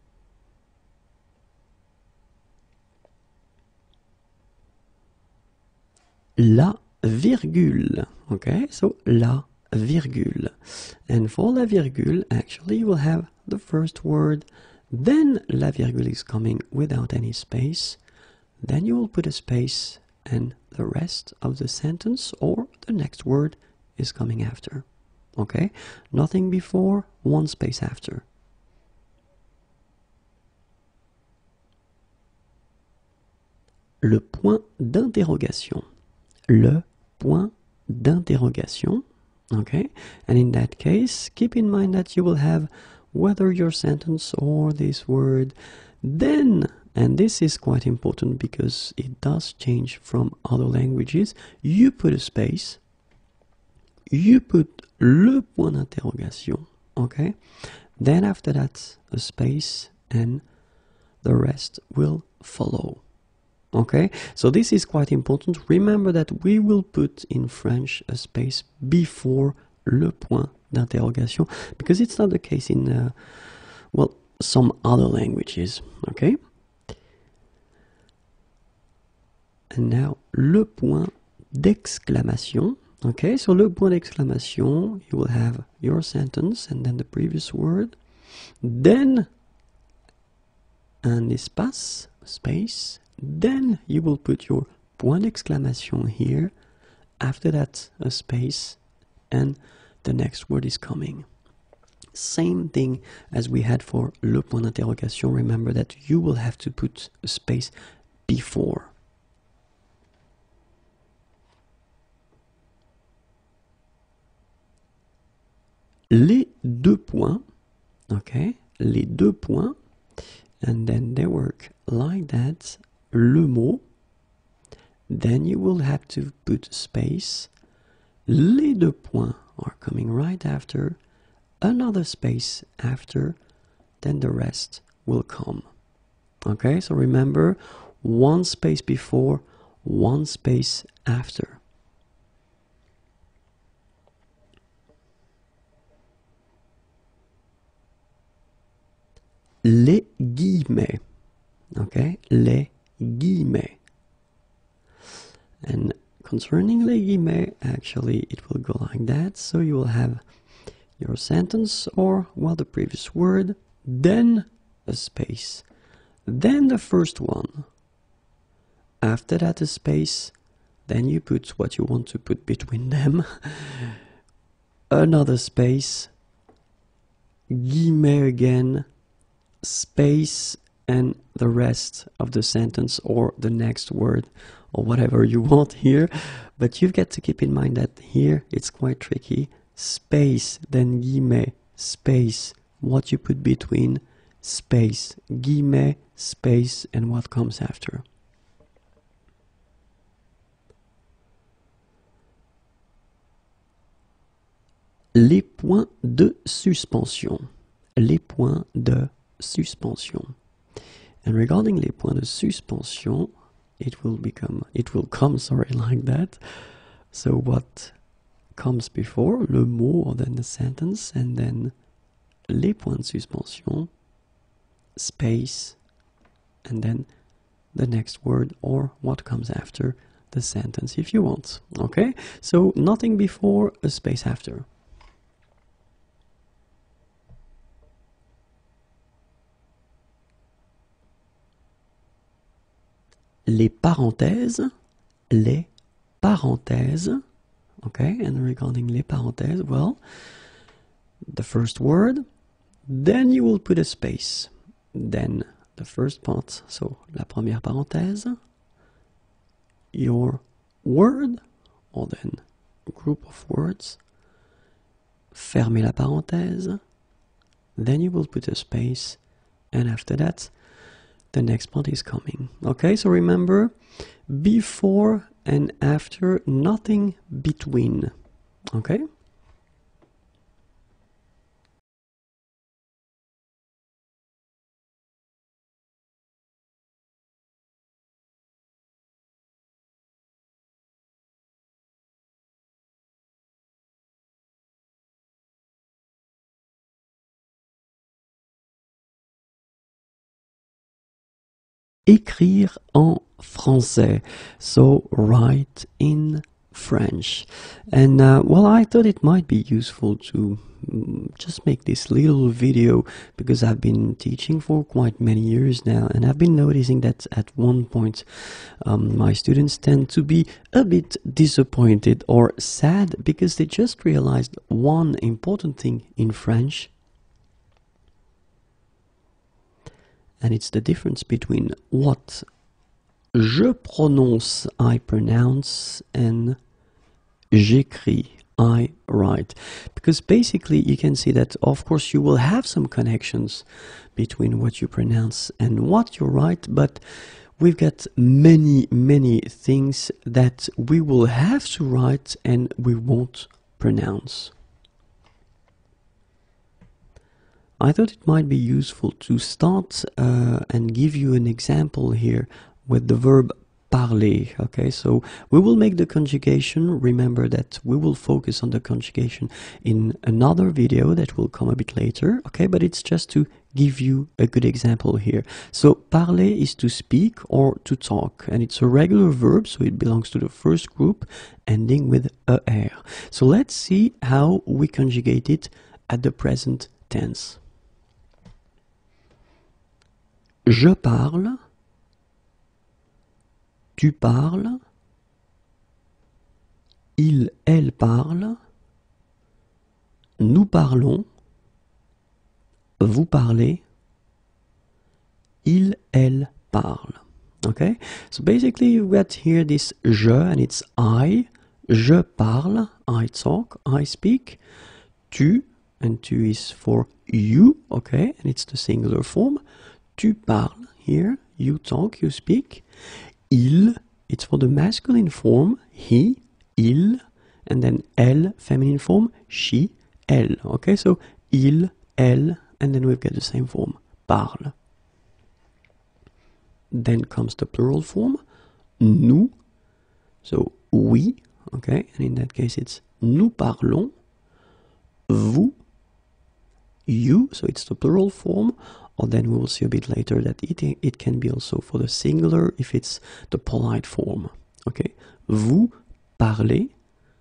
La virgule. Okay, so la virgule. And for la virgule, actually, you will have the first word, then la virgule is coming without any space, then you will put a space and the rest of the sentence or the next word is coming after. Okay, nothing before, one space after. Le point d'interrogation. Le point d'interrogation. Okay, and in that case, keep in mind that you will have whether your sentence or this word, then, and this is quite important because it does change from other languages, you put a space, you put le point d'interrogation, okay, then after that a space and the rest will follow. Okay, so this is quite important. Remember that we will put in French a space before le point d'interrogation, because it's not the case in, uh, well, some other languages. Okay, and now le point d'exclamation. Okay, so le point d'exclamation, you will have your sentence and then the previous word, then un espace, space, then you will put your point d'exclamation here, after that a space, and the next word is coming. Same thing as we had for le point d'interrogation. Remember that you will have to put a space before. Les deux points, okay, les deux points, and then they work like that. Le mot, then you will have to put space, Les deux points are coming right after, another space after, then the rest will come. Okay, so remember, one space before, one space after. Les guillemets. Okay, les guillemets. And concerning les guillemets, actually it will go like that. So you will have your sentence, or, well, the previous word, then a space, then the first one. After that a space, then you put what you want to put between them. Another space, guillemets again, space, and the rest of the sentence or the next word or whatever you want here. But you've got to keep in mind that here it's quite tricky. Space, then guillemets, space, what you put between, space, guillemets, space, and what comes after. Les points de suspension. Les points de suspension. And regarding les points de suspension, it will become, it will come, sorry, like that. So what comes before, le mot, or then the sentence, and then les points de suspension, space, and then the next word, or what comes after the sentence, if you want. Okay? So nothing before, a space after. Les parenthèses, les parenthèses, okay, and regarding les parenthèses, well, the first word, then you will put a space, then the first part, so la première parenthèse, your word, or then a group of words, fermez la parenthèse, then you will put a space, and after that, the next part is coming. Okay, so remember, before and after, nothing between. Okay? Écrire en français, so write in French. And uh, well, I thought it might be useful to um, just make this little video, because I've been teaching for quite many years now, and I've been noticing that at one point um, my students tend to be a bit disappointed or sad because they just realized one important thing in French. And it's the difference between what je prononce, I pronounce, and j'écris, I write. Because basically you can see that, of course, you will have some connections between what you pronounce and what you write, but we've got many, many things that we will have to write and we won't pronounce. I thought it might be useful to start uh, and give you an example here with the verb parler. Okay, so we will make the conjugation. Remember that we will focus on the conjugation in another video that will come a bit later. Okay, but it's just to give you a good example here. So parler is to speak or to talk, and it's a regular verb, so it belongs to the first group ending with er. So let's see how we conjugate it at the present tense. Je parle, tu parles, il, elle parle, nous parlons, vous parlez, il, elle parle. Okay, so basically you've got here this je, and it's I. Je parle, I talk, I speak. Tu, and tu is for you, okay, and it's the singular form. Tu parles, here, you talk, you speak. Il, it's for the masculine form, he, il, and then elle, feminine form, she, elle. Okay, so il, elle, and then we've got the same form, parle. Then comes the plural form, nous, so oui, okay, and in that case it's nous parlons, vous, you, so it's the plural form, or then we will see a bit later that it, it can be also for the singular if it's the polite form, okay, vous parlez,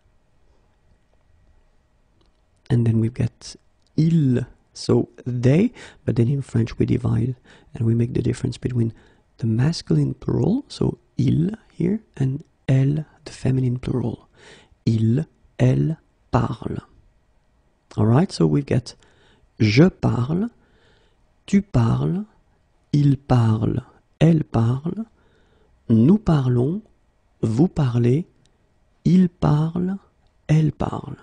and then we've got ils, so they, but then in French we divide and we make the difference between the masculine plural, so il here, and elle, the feminine plural. Il, elle parle. Alright, so we've got je parle, tu parles, il parle, elle parle, nous parlons, vous parlez, il parle, elle parle.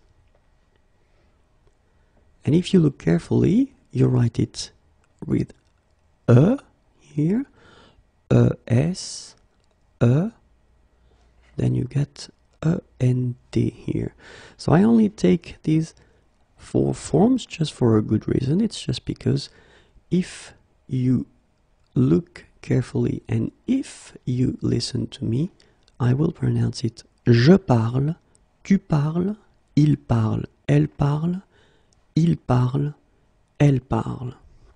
And if you look carefully, you write it with e here, es, e, then you get ent here. So I only take these four forms just for a good reason. It's just because if you look carefully and if you listen to me, I will pronounce it je parle, tu parles, il parle, elle parle, il parle, elle parle.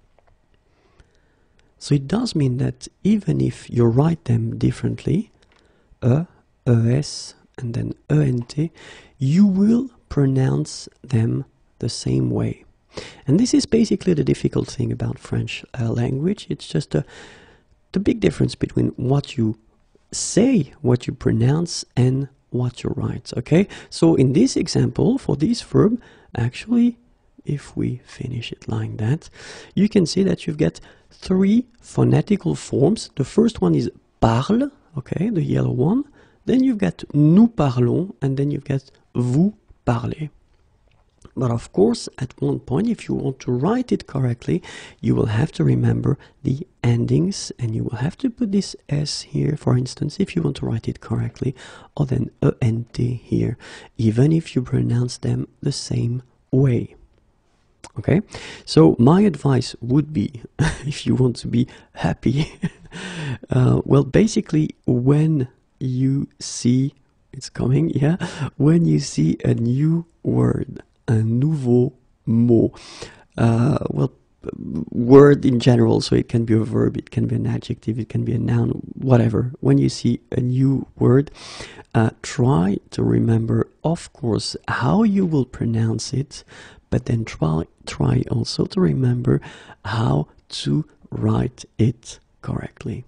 So it does mean that even if you write them differently, e, es, and then ent, you will pronounce them the same way. And this is basically the difficult thing about French uh, language. It's just a, the big difference between what you say, what you pronounce, and what you write, okay? So in this example, for this verb, actually, if we finish it like that, you can see that you've got three phonetical forms. The first one is parle, okay, the yellow one. Then you've got nous parlons, and then you've got vous parlez. But of course, at one point, if you want to write it correctly, you will have to remember the endings, and you will have to put this S here, for instance, if you want to write it correctly, or then ent here, even if you pronounce them the same way. Okay, so my advice would be, if you want to be happy, uh, well, basically, when you see, it's coming, yeah, when you see a new word, un nouveau mot, uh, well, word in general, so it can be a verb, it can be an adjective, it can be a noun, whatever. When you see a new word, uh, try to remember, of course, how you will pronounce it, but then try, try also to remember how to write it correctly.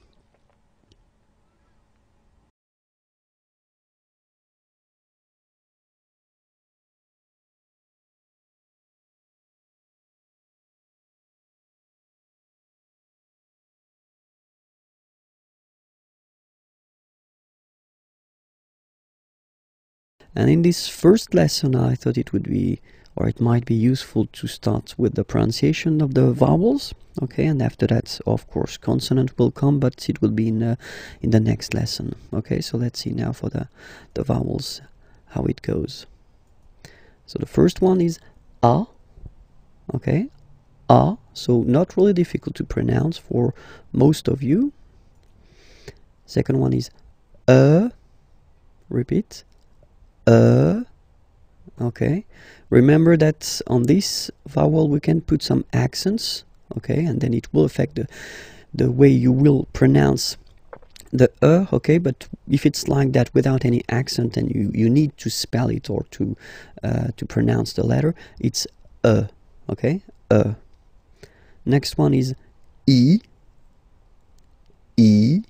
And in this first lesson, I thought it would be, or it might be useful to start with the pronunciation of the vowels, okay, and after that, of course, consonant will come, but it will be in, uh, in the next lesson, okay. So let's see now for the, the vowels, how it goes. So the first one is A, okay, A, so not really difficult to pronounce for most of you. Second one is E, repeat, E, okay. Remember that on this vowel we can put some accents, okay, and then it will affect the, the way you will pronounce the E, okay, but if it's like that without any accent and you, you need to spell it or to, uh, to pronounce the letter, it's E, okay, E. Next one is I, I,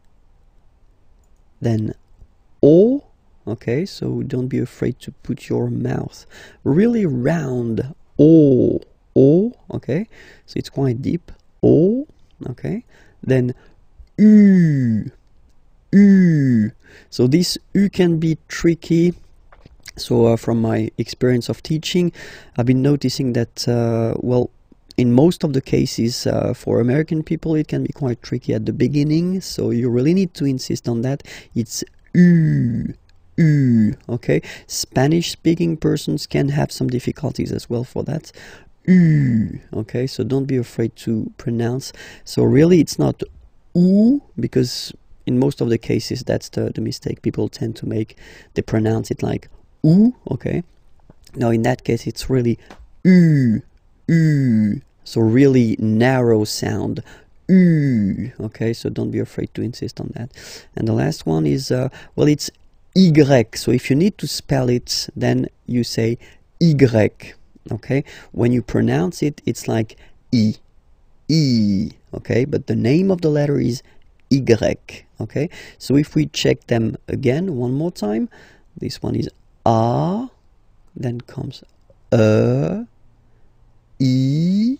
then O, okay, so don't be afraid to put your mouth really round, O, O, okay, so it's quite deep, O, okay, then U, U, so this U can be tricky. So uh, from my experience of teaching, I've been noticing that, uh, well, in most of the cases uh, for American people it can be quite tricky at the beginning, so you really need to insist on that. It's U, U, okay? Spanish-speaking persons can have some difficulties as well for that. U, okay? So don't be afraid to pronounce. So really it's not U, because in most of the cases that's the, the mistake people tend to make. They pronounce it like U, okay? Now in that case it's really U, U. So really narrow sound. U, okay? So don't be afraid to insist on that. And the last one is, uh, well, it's Y. So if you need to spell it, then you say Y, okay? When you pronounce it, it's like I, I, okay? But the name of the letter is Y, okay? So if we check them again one more time, this one is A, then comes E, I,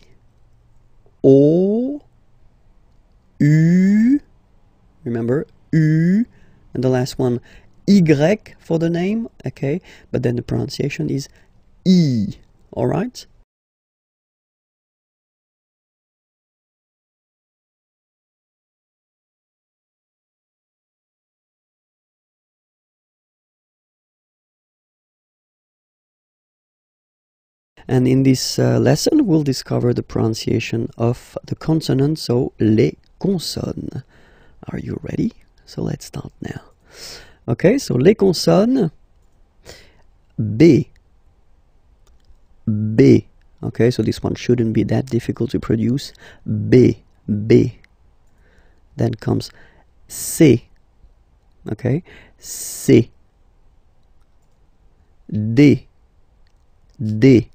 O, U, remember, U, and the last one, Y for the name, okay? But then the pronunciation is I, all right? And in this uh, lesson, we'll discover the pronunciation of the consonants, so les consonnes. Are you ready? So let's start now. Okay, so les consonnes, B, B. Okay, so this one shouldn't be that difficult to produce. B, B. Then comes C, okay, C, D, D,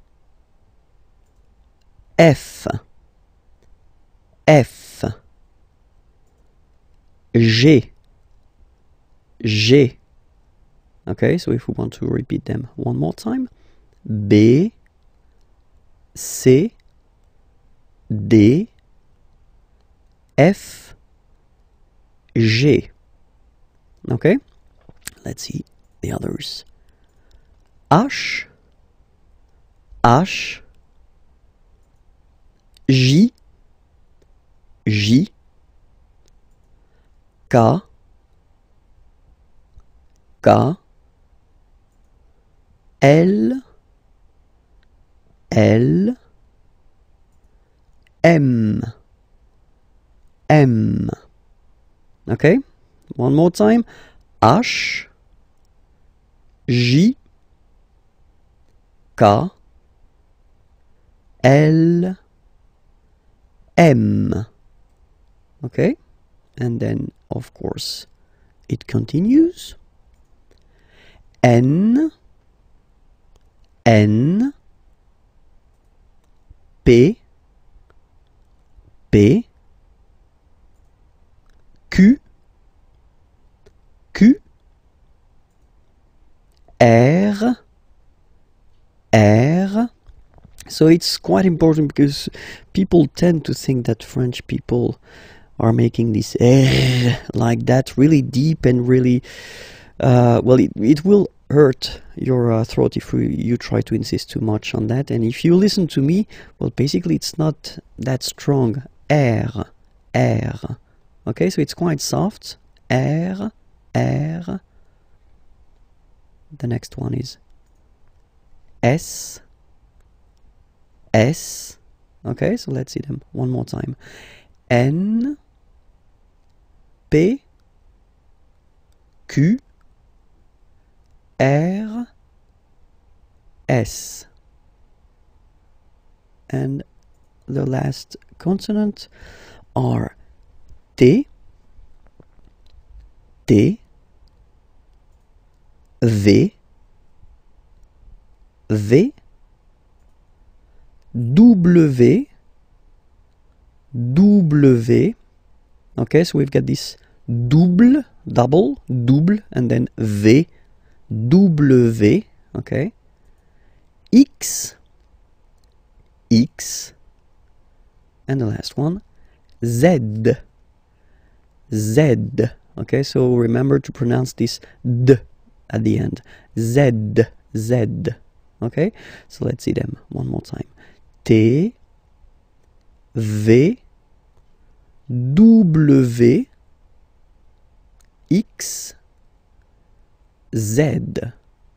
F, F, G, G. Okay, so if we want to repeat them one more time, B, C, D, F, G. Okay, let's see the others. H, H, J, J, K, K, L, L, M, M. Okay, one more time. H, J, K, L, M. Okay, and then of course it continues. N, N, P, P, Q, Q, R, R. So it's quite important because people tend to think that French people are making this R like that, really deep and really, uh, well, it, it will hurt your uh, throat if you, you try to insist too much on that. And if you listen to me, well, basically it's not that strong. R, R. Okay, so it's quite soft. R, R. The next one is S, S. Okay, so let's see them one more time. N, P, Q, R, S. And the last consonant are T, T, V, V, W, W. Okay, so we've got this double, double, double, and then V, W. Okay, X, X, and the last one, Z, Z. Okay, so remember to pronounce this D at the end. Z, Z. Okay, so let's see them one more time. T, V, W, X, Z.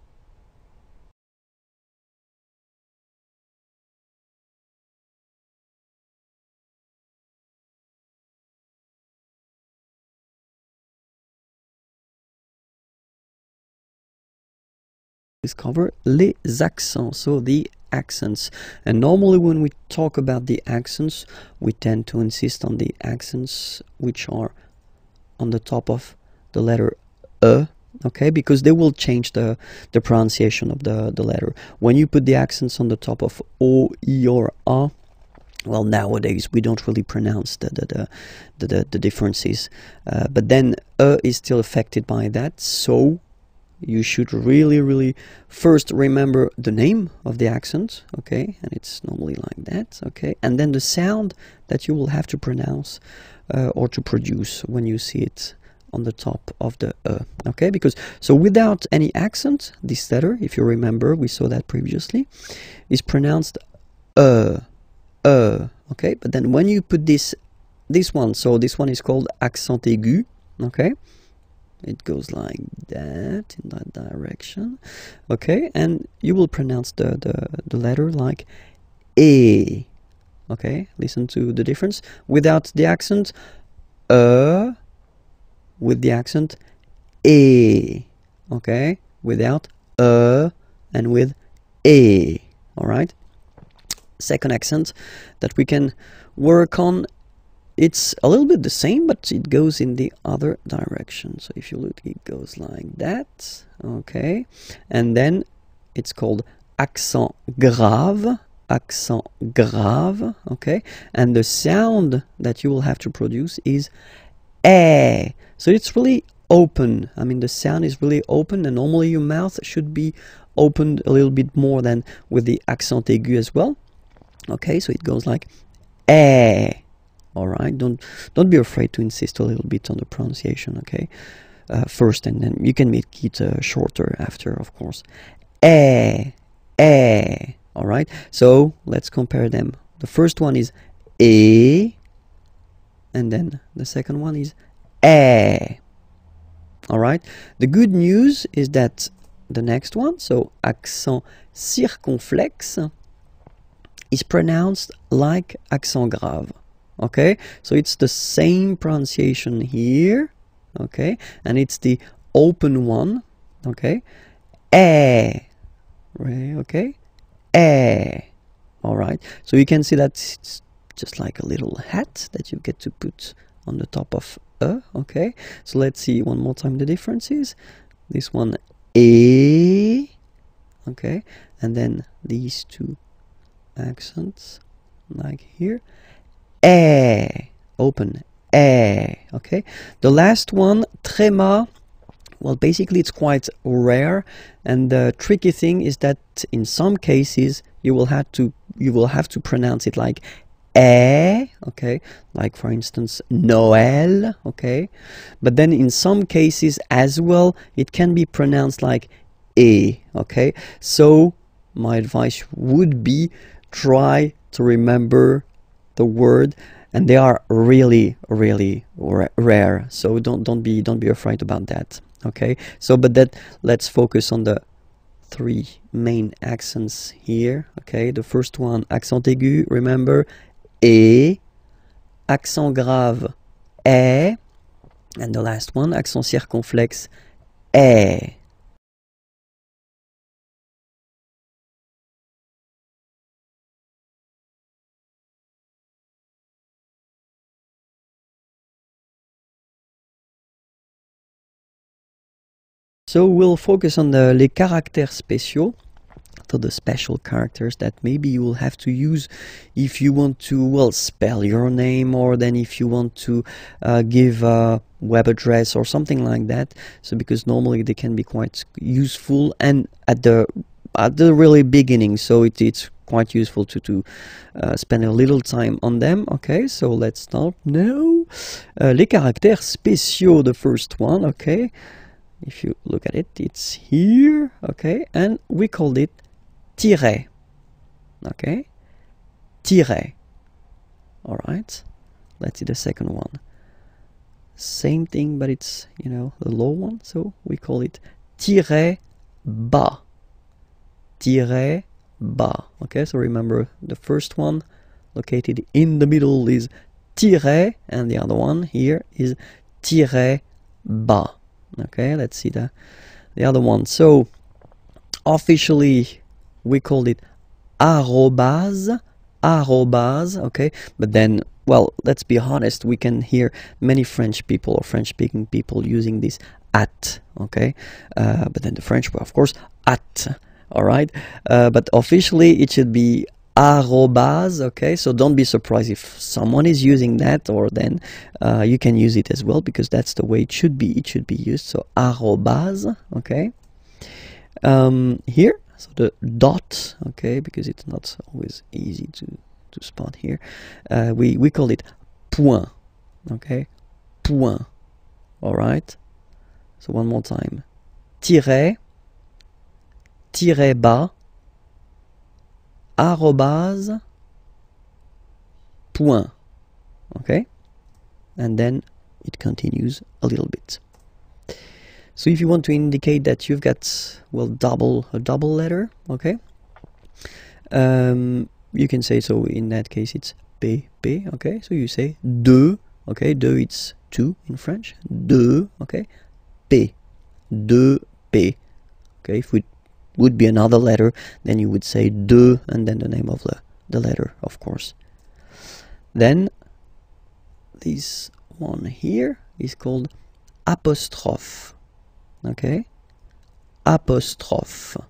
Discover les accents, so the accents. And normally when we talk about the accents, we tend to insist on the accents which are on the top of the letter E, okay, because they will change the the pronunciation of the the letter. When you put the accents on the top of O, I, or A, well, nowadays we don't really pronounce the the the the, the, the differences, uh, but then E is still affected by that, so you should really really first remember the name of the accent, okay, and it's normally like that, okay, and then the sound that you will have to pronounce uh, or to produce when you see it on the top of the E, okay, because so without any accent, this letter, if you remember, we saw that previously, is pronounced E, E, okay, but then when you put this this one, so this one is called accent aigu, okay, it goes like that, in that direction, okay, and you will pronounce the, the, the letter like E, okay, listen to the difference, without the accent, E, with the accent, E, okay, without E, and with E, alright. Second accent that we can work on, it's a little bit the same, but it goes in the other direction. So if you look, it goes like that, okay, and then it's called accent grave, accent grave, okay, and the sound that you will have to produce is eh. So it's really open. I mean, the sound is really open, and normally your mouth should be opened a little bit more than with the accent aigu as well, okay, so it goes like eh. All right, don't don't be afraid to insist a little bit on the pronunciation, okay, uh, first, and then you can make it uh, shorter after, of course. Eh, eh. All right, so let's compare them. The first one is E, and then the second one is eh. All right, the good news is that the next one, so accent circonflexe, is pronounced like accent grave. Okay, so it's the same pronunciation here, okay, and it's the open one, okay, eh, right, okay, eh, all right, so you can see that it's just like a little hat that you get to put on the top of E, okay, so let's see one more time the differences. This one, eh, okay, and then these two accents, like here, eh, open, eh, okay. The last one, tréma, well, basically it's quite rare, and the tricky thing is that in some cases you will have to you will have to pronounce it like eh, okay, like for instance Noël, okay, but then in some cases as well it can be pronounced like eh, okay. So my advice would be try to remember the word, and they are really really rare, so don't don't be don't be afraid about that, okay. So but that let's focus on the three main accents here, okay. The first one, accent aigu, remember, E, accent grave, eh, and the last one, accent circonflexe, eh. So we'll focus on the les caractères spéciaux, so the special characters that maybe you will have to use if you want to, well, spell your name, or then if you want to uh, give a web address or something like that. So because normally they can be quite useful, and at the at the really beginning, so it, it's quite useful to to uh, spend a little time on them. Okay, so let's start now. Uh, les caractères spéciaux, the first one, okay. If you look at it, it's here, okay, and we called it tiret, okay, tiret. All right, let's see the second one. Same thing, but it's, you know, the low one, so we call it tiret bas, tiret bas. Okay, so remember the first one located in the middle is tiret, and the other one here is tiret bas. Okay, let's see the the other one. So officially we called it arrobase, arrobase, okay, but then, well, let's be honest, we can hear many French people or French speaking people using this at, okay, uh, but then the French were of course at, all right, uh, but officially it should be arrobase, okay, so don't be surprised if someone is using that, or then uh, you can use it as well, because that's the way it should be, it should be used. So arrobase, okay. Um, here, so the dot, okay, because it's not always easy to, to spot here, uh, we, we call it point, okay, point, all right. So one more time, tiret, tiret bas, arrobase, point, okay, and then it continues a little bit. So if you want to indicate that you've got, well, double a double letter, okay, um, you can say, so in that case it's P, P, okay, so you say deux, okay, deux it's two in French, deux, okay, P, deux, P, okay, if it would be another letter, then you would say deux and then the name of the, the letter, of course. Then this one here is called apostrophe. Okay, apostrophe,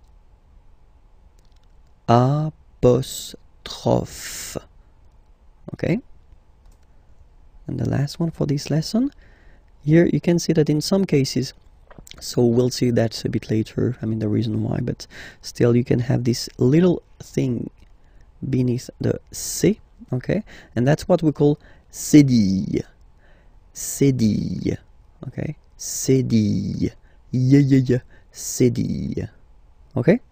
apostrophe, okay, and the last one for this lesson, here you can see that in some cases, so we'll see that a bit later, I mean the reason why, but still you can have this little thing beneath the C, okay, and that's what we call cédille, cédille, okay, cédille, yeah, yeah, yeah, cédille, okay?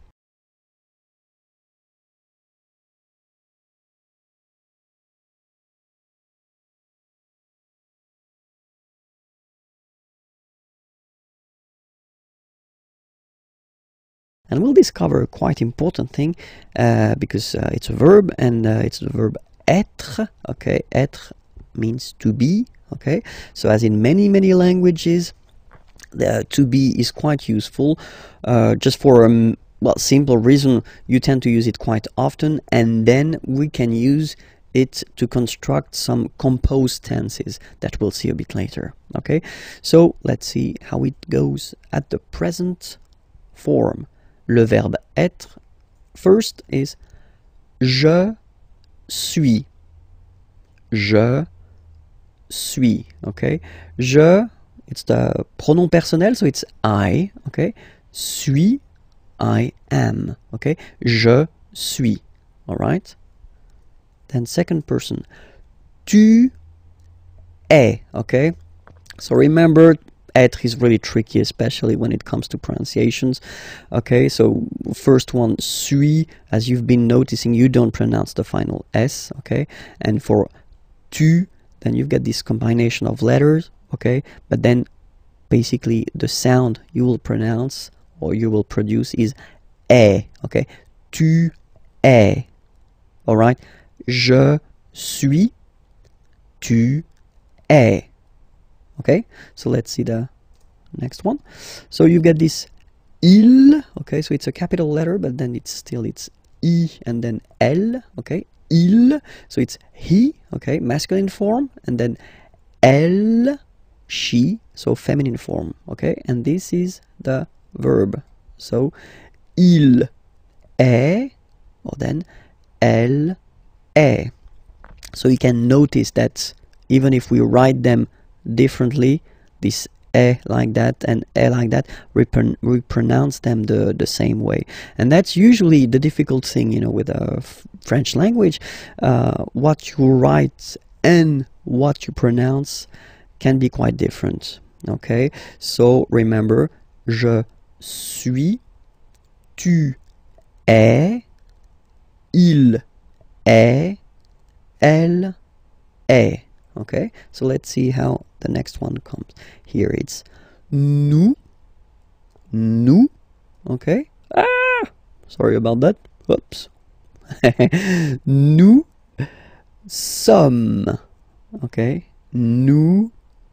And we'll discover a quite important thing, uh, because uh, it's a verb, and uh, it's the verb être, okay, être means to be, okay, so as in many, many languages, the to be is quite useful, uh, just for a um, well, simple reason, you tend to use it quite often, and then we can use it to construct some composed tenses that we'll see a bit later, okay? So let's see how it goes at the present form. Le verbe être, first is je suis, je suis, okay? Je, it's the pronom personnel, so it's I, okay? Suis, I am, okay? Je suis, all right? Then second person, tu es, okay? So remember, être is really tricky, especially when it comes to pronunciations, okay? So first one, suis, as you've been noticing, you don't pronounce the final S, okay? And for tu, then you've got this combination of letters, okay? But then basically the sound you will pronounce or you will produce is est, okay? Tu es, all right? Je suis, tu es, okay? So let's see the next one. So you get this il, okay? So it's a capital letter, but then it's still it's I and then L, okay? Il, so it's he, okay? Masculine form, and then elle, she, so feminine form, okay? And this is the verb. So il est, or then elle est. So you can notice that even if we write them differently, this e like that and e like that, we, we pronounce them the, the same way. And that's usually the difficult thing, you know, with the French language. Uh, what you write and what you pronounce can be quite different, okay? So remember, je suis, tu es, il est, elle est. Okay, so let's see how the next one comes. Here it's nous nous, okay? Ah, sorry about that. Whoops. Nous sommes, okay? Nous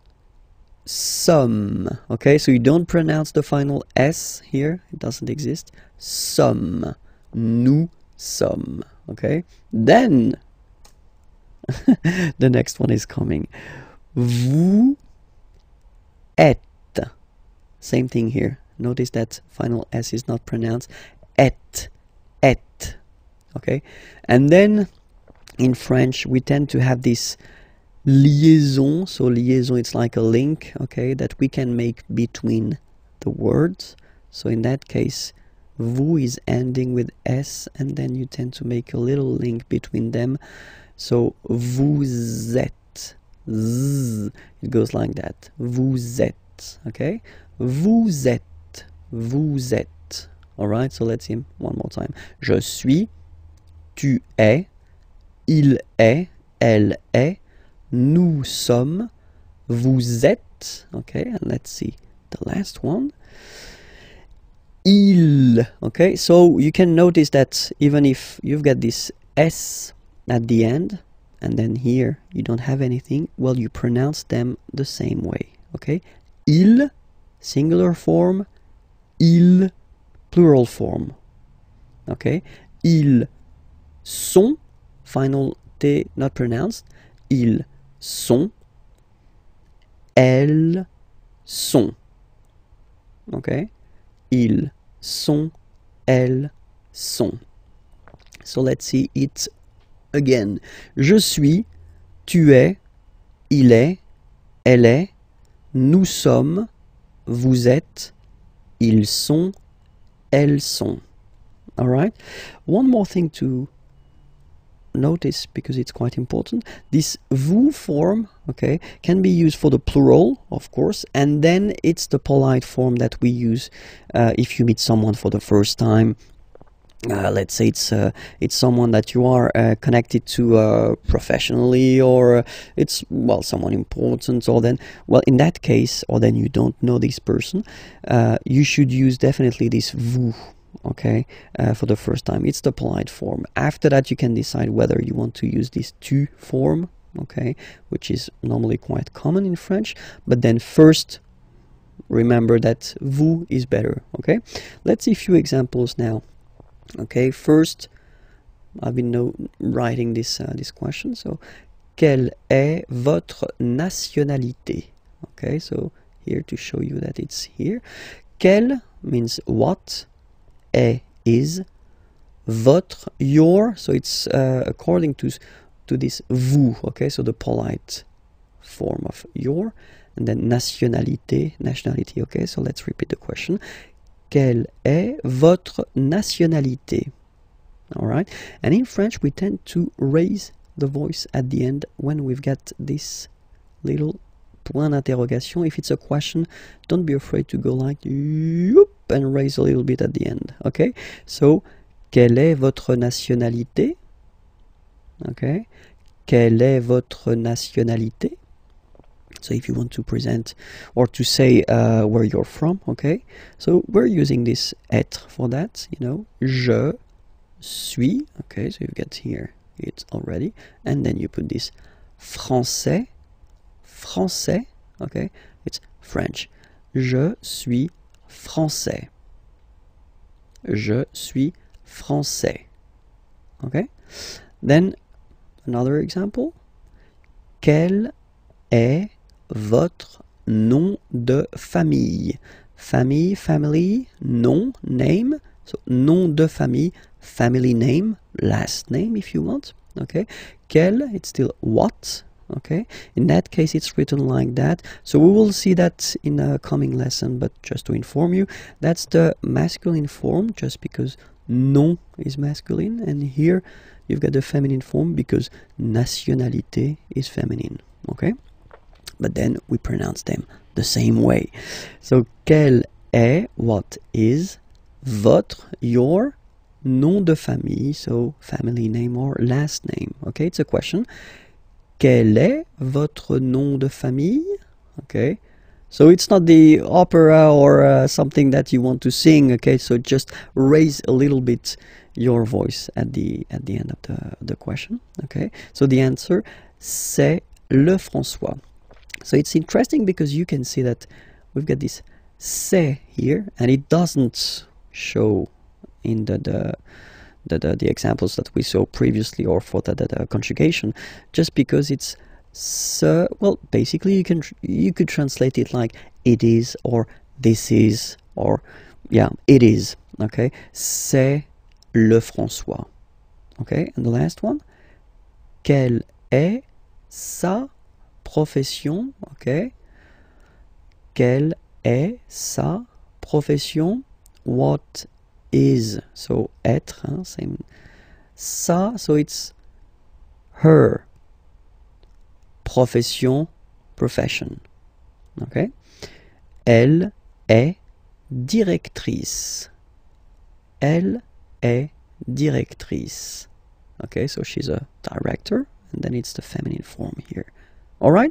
sommes, okay? So you don't pronounce the final S here. It doesn't exist. Sommes. Nous sommes, okay? Then, the next one is coming. Vous êtes. Same thing here. Notice that final S is not pronounced. Et. Et. Okay? And then, in French, we tend to have this liaison. So liaison, it's like a link, okay, that we can make between the words. So in that case, vous is ending with S, and then you tend to make a little link between them. So vous êtes. Z, it goes like that. Vous êtes, okay? Vous êtes. Vous êtes. Alright, so let's see one more time. Je suis, tu es, il est, elle est, nous sommes, vous êtes, okay, and let's see the last one. Il, okay, so you can notice that even if you've got this S at the end, and then here you don't have anything, well, you pronounce them the same way, okay? Il, singular form, il, plural form, okay? Ils sont, final T not pronounced, ils sont, elles sont, okay? Ils sont, elles sont. So let's see it again. Je suis, tu es, il est, elle est, nous sommes, vous êtes, ils sont, elles sont. All right? One more thing to notice, because it's quite important. This vous form, okay, can be used for the plural, of course, and then it's the polite form that we use uh, if you meet someone for the first time. Uh, let's say it's uh, it's someone that you are uh, connected to uh, professionally, or uh, it's, well, someone important, or then, well, in that case, or then you don't know this person, uh, you should use definitely this vous, okay, uh, for the first time. It's the polite form. After that, you can decide whether you want to use this tu form, okay, which is normally quite common in French, but then first remember that vous is better, okay? Let's see a few examples now. Okay, first, I've been no writing this uh, this question. So, quelle est votre nationalité? Okay, so here to show you that it's here. Quelle means what, est is, votre, your. So it's uh, according to to this vous. Okay, so the polite form of your, and then nationalité, nationality. Okay, so let's repeat the question. Quelle est votre nationalité? All right. And in French, we tend to raise the voice at the end when we've got this little point d'interrogation. If it's a question, don't be afraid to go like yoop and raise a little bit at the end. Okay. So, quelle est votre nationalité? Okay. Quelle est votre nationalité? So if you want to present or to say uh, where you're from, okay? So we're using this être for that, you know. Je suis, okay, so you've got here it already. And then you put this français, français, okay? It's French. Je suis français. Je suis français. Okay? Then another example. Quel est votre nom de famille? Famille, family, nom, name. So nom de famille, family name, last name if you want. Okay. Quel, it's still what. Okay. In that case, it's written like that. So we will see that in a coming lesson, but just to inform you, that's the masculine form, just because nom is masculine, and here you've got the feminine form because nationalité is feminine. Okay. But then we pronounce them the same way. So, quel est, what is, votre, your, nom de famille, so family name or last name. Okay, it's a question. Quel est votre nom de famille? Okay, So it's not the opera or uh, something that you want to sing, okay? So just raise a little bit your voice at the at the end of the, the question, okay? So the answer, c'est Lefrançois. So it's interesting because you can see that we've got this c'est here, and it doesn't show in the the, the, the, the examples that we saw previously, or for the, the, the conjugation, just because it's ce. Well, basically you can you could translate it like it is, or this is, or yeah, it is, okay? C'est Lefrançois, okay? And the last one, quelle est sa profession, okay? Quelle est sa profession? What is, so être, hein, same. Sa, so it's her. Profession, profession, okay? Elle est directrice. Elle est directrice. Okay, so she's a director, and then it's the feminine form here. All right?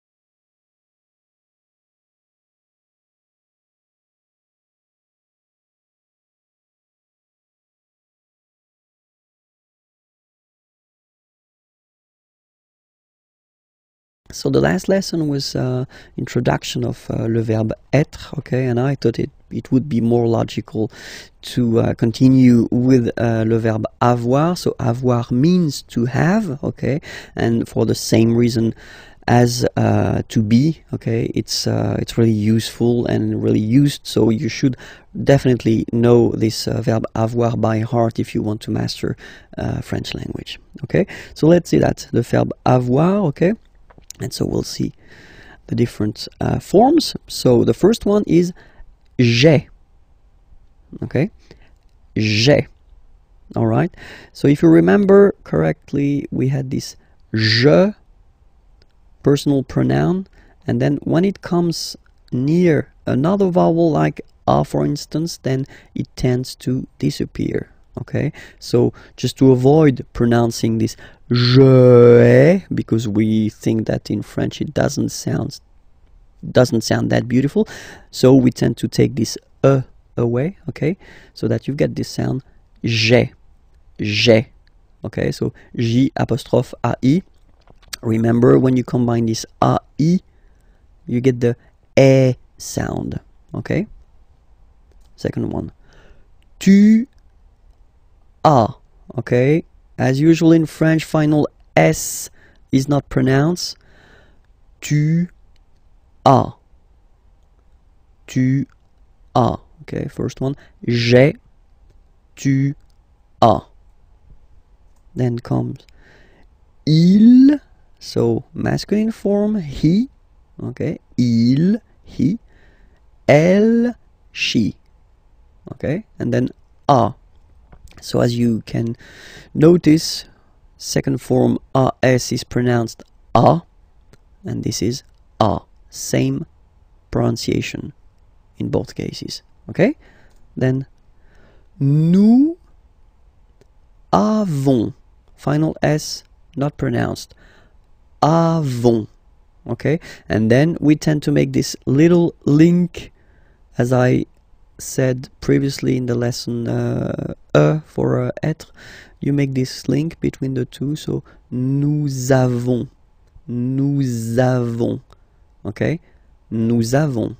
So the last lesson was uh, introduction of uh, le verbe être, okay, and I thought it, it would be more logical to uh, continue with uh, le verbe avoir. So avoir means to have, okay, and for the same reason as uh, to be, okay, it's uh, it's really useful and really used, so you should definitely know this uh, verb avoir by heart if you want to master uh, French language, okay. So let's see that, the verb avoir, okay. And so we'll see the different uh, forms. So the first one is j'ai, okay, j'ai, all right. So if you remember correctly, we had this je, personal pronoun, and then when it comes near another vowel like a, for instance, then it tends to disappear, okay. So just to avoid pronouncing this je ai, because we think that in French it doesn't sound doesn't sound that beautiful, so we tend to take this e away, okay, so that you get this sound j'ai, j'ai, okay. So j apostrophe ai. Remember, when you combine this ai, you get the e sound, okay. Second one, tu as, okay. As usual in French, final S is not pronounced. Tu as. Tu as. Okay, first one. J'ai. Tu as. Then comes il. So masculine form, he. Okay. Il, he. Elle, she. Okay. And then a. So as you can notice, second form as is pronounced a, and this is a. Same pronunciation in both cases. Okay? Then nous avons, final S not pronounced, avons. Okay? And then we tend to make this little link, as I said previously in the lesson, uh, e for uh, être, you make this link between the two, so nous avons, nous avons, okay, nous avons,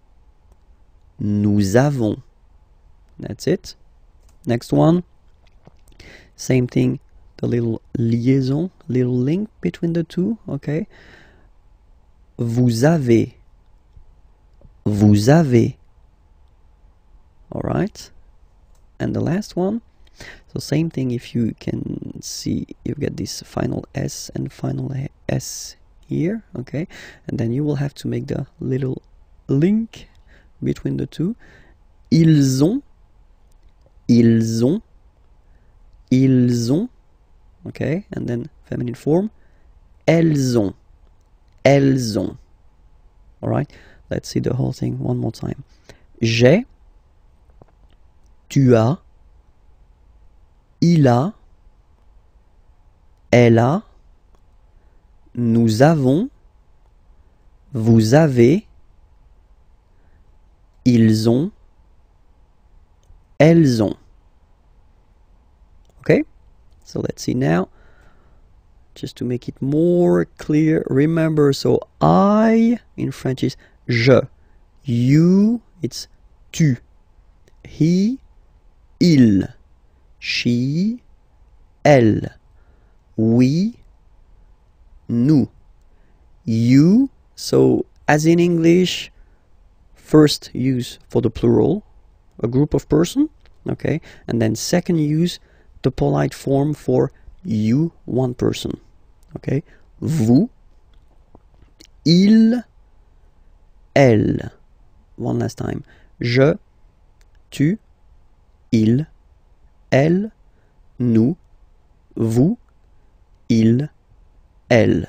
nous avons, that's it. Next one, same thing, the little liaison, little link between the two, okay, vous avez, vous avez. All right, and the last one, so same thing. If you can see, you get this final S and final S here, okay, and then you will have to make the little link between the two. Ils ont, ils ont, ils ont, okay, and then feminine form, elles ont, elles ont. All right, let's see the whole thing one more time. J'ai, tu as, il a, elle a, nous avons, vous avez, ils ont, elles ont. Okay, so let's see now, just to make it more clear. Remember, so I in French is je, you it's tu, he, il, she, elle, we, nous, you. So as in English, first use for the plural, a group of person, okay, and then second use the polite form for you, one person, okay, vous, il, elle. One last time, je, tu, il, elle, nous, vous, il, elle.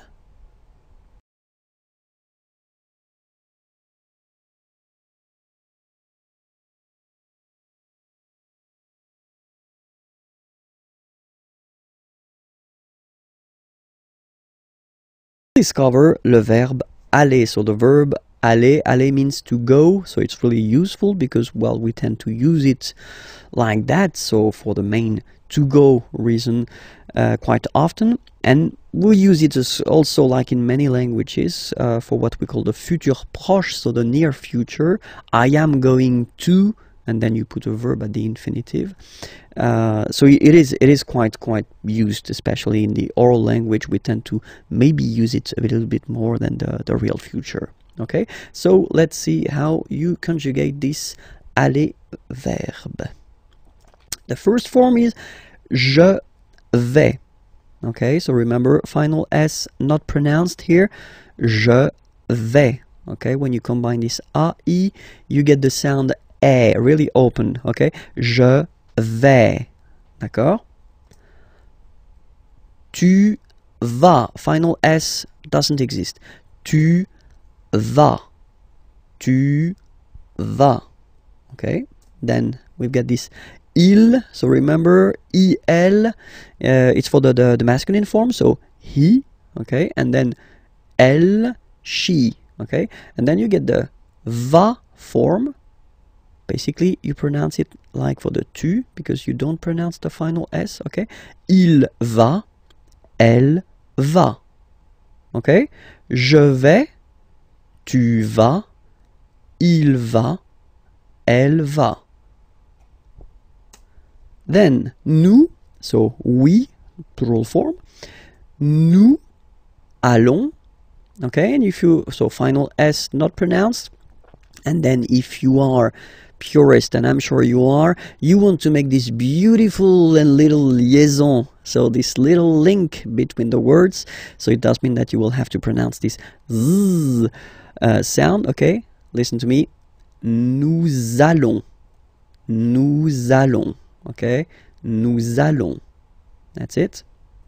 Discover le verbe aller. So the verb aller, aller means to go, so it's really useful because, well, we tend to use it like that, so for the main to go reason uh, quite often, and we use it as also, like in many languages, uh, for what we call the futur proche, so the near future. I am going to, and then you put a verb at the infinitive. Uh, so it is it is quite quite used, especially in the oral language. We tend to maybe use it a little bit more than the, the real future. Okay, so let's see how you conjugate this aller verb. The first form is je vais. Okay, so remember, final S not pronounced here. Je vais. Okay, when you combine this A, I, you get the sound E, really open. Okay, je vais. D'accord? Tu vas. Final S doesn't exist. Tu vas. Tu vas. Okay, then we've got this il. So remember, I L, uh, it's for the, the, the masculine form, so he. Okay, and then elle, she. Okay, and then you get the va form. Basically, you pronounce it like for the tu, because you don't pronounce the final S, okay? Il va, elle va, okay? Je vais, tu vas, il va, elle va. Then, nous, so we, plural form, nous allons, okay? And if you, so final S not pronounced, and then if you are purist, and I'm sure you are, you want to make this beautiful and little liaison, so this little link between the words, so it does mean that you will have to pronounce this z uh, sound, okay? Listen to me. Nous allons. Nous allons. Okay? Nous allons. That's it.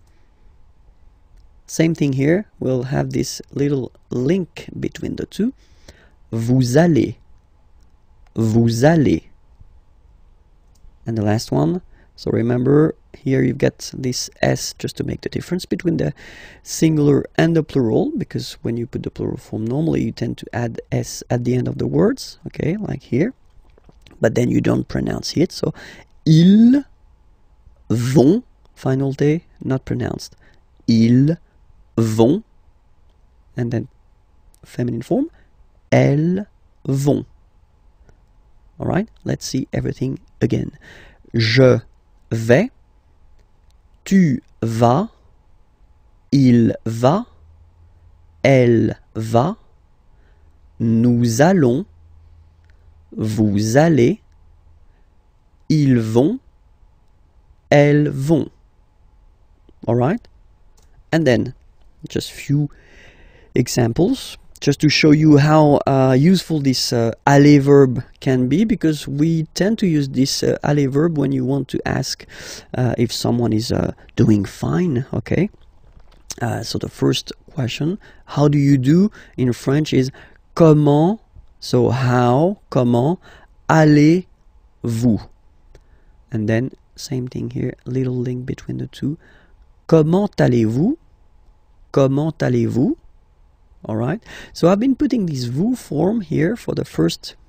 Same thing here. We'll have this little link between the two. Vous allez. Vous allez. And the last one. So remember, here you've got this S just to make the difference between the singular and the plural, because when you put the plural form, normally you tend to add S at the end of the words, okay, like here. But then you don't pronounce it. So, ils vont, final T, not pronounced. Ils vont. And then feminine form, elles vont. Alright, let's see everything again. Je vais, tu vas, il va, elle va, nous allons, vous allez, ils vont, elles vont. Alright? And then just few examples, just to show you how uh, useful this uh, aller verb can be, because we tend to use this uh, aller verb when you want to ask uh, if someone is uh, doing fine, okay? Uh, so the first question, how do you do in French, is comment, so how, comment, allez-vous? And then same thing here, little link between the two. Comment allez-vous? Comment allez-vous? Alright, so I've been putting this vous form here for the first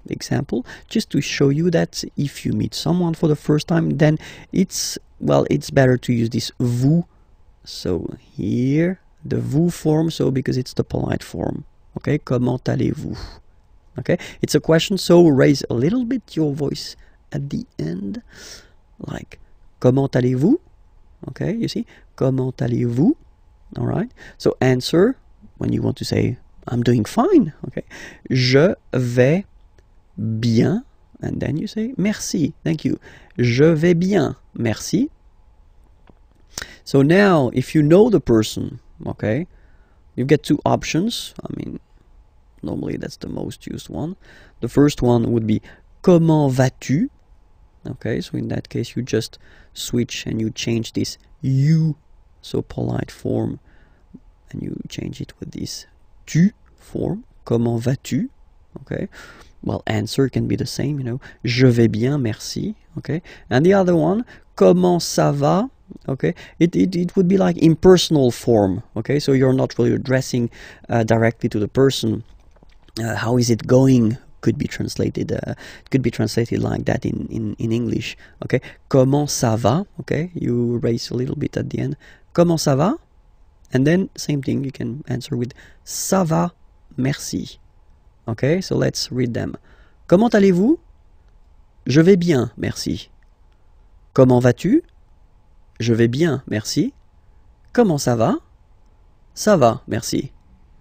example, just to show you that if you meet someone for the first time, then it's, well, it's better to use this vous. So here, the vous form, so because it's the polite form. Okay, comment allez-vous? Okay, it's a question, so raise a little bit your voice at the end, like comment allez-vous? Okay, you see, comment allez-vous? All right, so answer when you want to say I'm doing fine. Okay, je vais bien, and then you say merci, thank you. Je vais bien, merci. So now, if you know the person, okay, you get two options. I mean, normally that's the most used one. The first one would be comment vas-tu? Okay, so in that case, you just switch and you change this you, so polite form, and you change it with this tu form. Comment vas-tu? Okay, well, answer can be the same, you know, je vais bien, merci. Okay, and the other one, comment ça va? Okay, it, it, it would be like impersonal form. Okay, so you're not really addressing uh, directly to the person. Uh, how is it going? Could be translated. Uh, could be translated like that in, in in English. Okay, comment ça va? Okay, you raise a little bit at the end. Comment ça va? And then same thing. You can answer with ça va, merci. Okay, so let's read them. Comment allez-vous? Je vais bien, merci. Comment vas-tu? Je vais bien, merci. Comment ça va? Ça va, merci.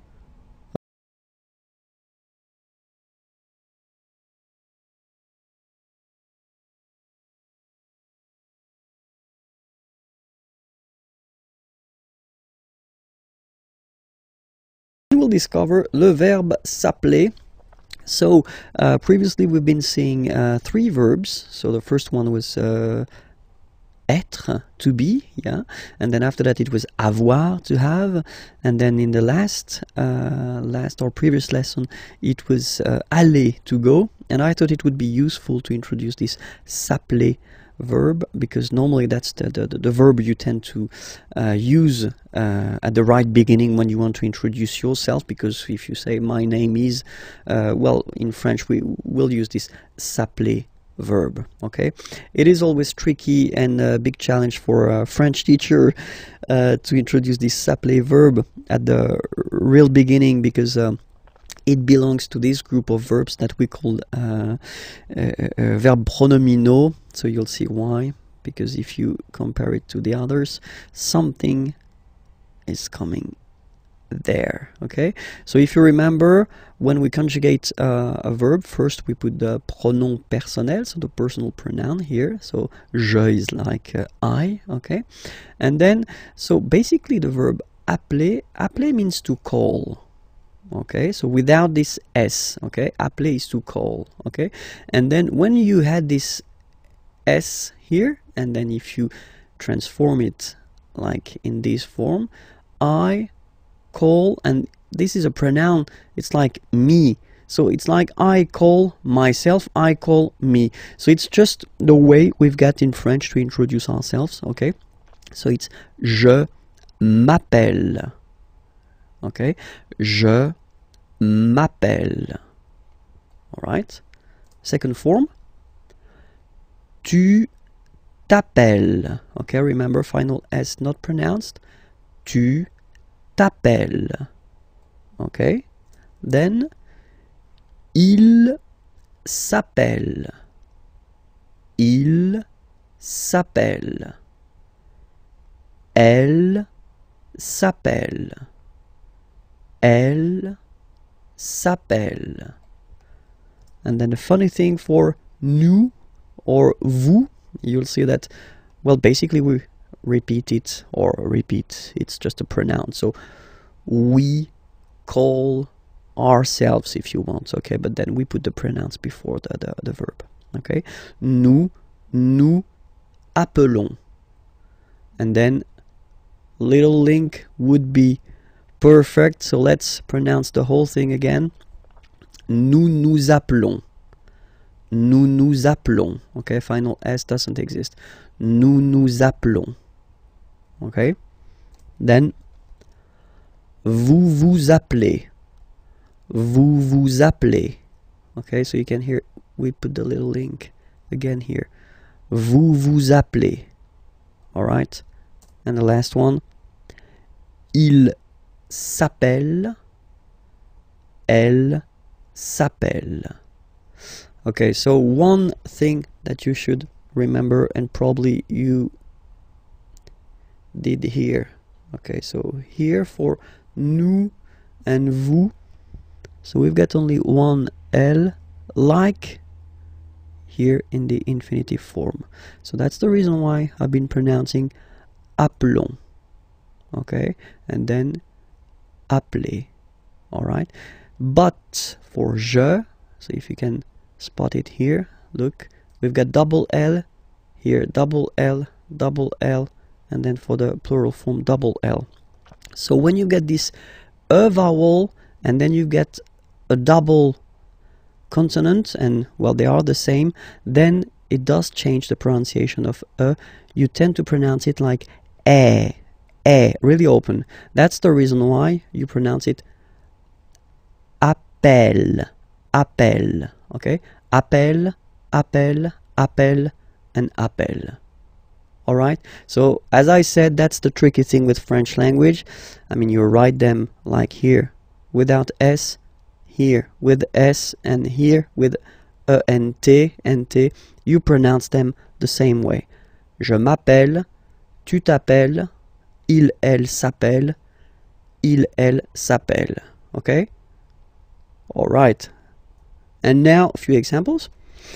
We'll discover le verbe s'appeler. So uh, previously we've been seeing uh, three verbs. So the first one was uh, être, to be, yeah, and then after that it was avoir, to have, and then in the last uh, last or previous lesson it was uh, aller, to go. And I thought it would be useful to introduce this s'appeler verb, because normally that's the, the, the verb you tend to uh, use uh, at the right beginning when you want to introduce yourself, because if you say my name is, uh, well, in French we will use this s'appeler verb. Okay, it is always tricky and a big challenge for a French teacher uh, to introduce this s'appeler verb at the real beginning, because um, it belongs to this group of verbs that we call uh, uh, uh, verb pronominaux. So you'll see why, because if you compare it to the others, something is coming there. Okay, so if you remember, when we conjugate uh, a verb, first we put the pronom personnel, so the personal pronoun here. So je is like uh, I. Okay, and then so basically the verb appeler, appeler means to call. Okay, so without this s, okay, appeler is to call. Okay, and then when you had this s here, and then if you transform it like in this form, I call, and this is a pronoun, it's like me, so it's like I call myself, I call me. So it's just the way we've got in French to introduce ourselves. Okay, so it's je m'appelle. Okay, je m'appelle. All right, second form, tu t'appelles. Okay, remember, final S not pronounced. Tu t'appelles. Okay, then il s'appelle. Il s'appelle. Elle s'appelle. Elle s'appelle. And then the funny thing for nous or vous, you'll see that, well, basically we repeat it, or repeat, it's just a pronoun. So we call ourselves, if you want, okay, but then we put the pronouns before the, the, the verb. Okay, nous nous appelons. And then little link would be perfect, so let's pronounce the whole thing again. Nous nous appelons. Nous nous appelons. Okay, final S doesn't exist. Nous nous appelons. Okay, then vous vous appelez. Vous vous appelez. Okay, so you can hear, we put the little link again here. Vous vous appelez. Alright, and the last one. Il s'appelle. Elle s'appelle. Okay, so one thing that you should remember, and probably you did here. Okay, so here for nous and vous, so we've got only one L, like here in the infinitive form. So that's the reason why I've been pronouncing appelons. Okay, and then appeler. Alright, but for je, so if you can spot it here, look, we've got double L here, double L, double L, and then for the plural form double L. So when you get this e vowel and then you get a double consonant, and well, they are the same, then it does change the pronunciation of e. You tend to pronounce it like eh, eh, really open. That's the reason why you pronounce it appel, appel. Okay, appel, appel, appel, and appel. Alright, so as I said, that's the tricky thing with French language. I mean, you write them like here without S, here with S, and here with E and T, and T. You pronounce them the same way. Je m'appelle, tu t'appelles, il, elle s'appelle, il, elle s'appelle. Okay? Alright. And now, a few examples.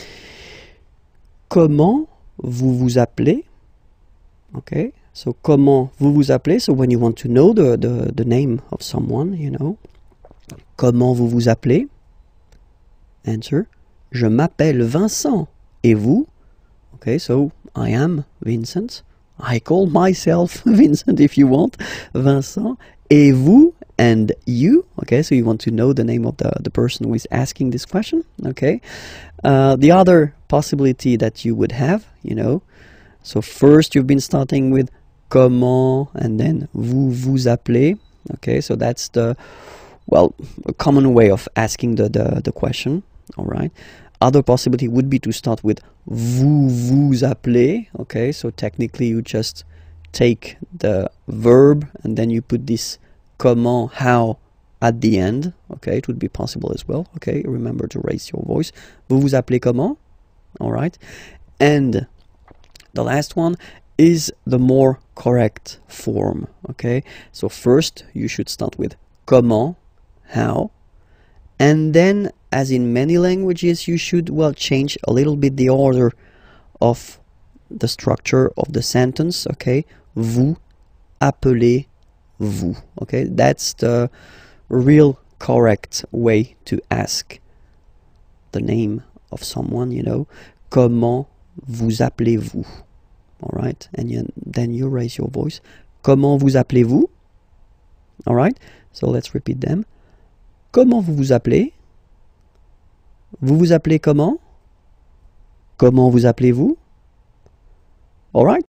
Comment vous vous appelez? Okay, so comment vous vous appelez? So when you want to know the, the, the name of someone, you know. Comment vous vous appelez? Answer. Je m'appelle Vincent. Et vous? Okay, so I am Vincent. I call myself Vincent if you want. Vincent. Et vous? And you? Okay, so you want to know the name of the, the person who is asking this question. Okay. Uh, the other possibility that you would have, you know, so first you've been starting with comment and then vous vous appelez. Okay, so that's the, well, a common way of asking the, the, the question. All right. Other possibility would be to start with vous vous appelez. Okay, so technically you just take the verb and then you put this comment, how, at the end. Okay, it would be possible as well. Okay, remember to raise your voice. Vous vous appelez comment? All right. And the last one is the more correct form. Okay, so first you should start with comment, how, and then, as in many languages, you should, well, change a little bit the order of the structure of the sentence. Okay, vous appelez vous. Okay, that's the real correct way to ask the name of someone, you know. Comment vous appelez-vous? All right, and you, then you raise your voice. Comment vous appelez-vous? All right, so let's repeat them. Comment vous vous appelez? Vous vous appelez comment? Comment vous appelez-vous? All right.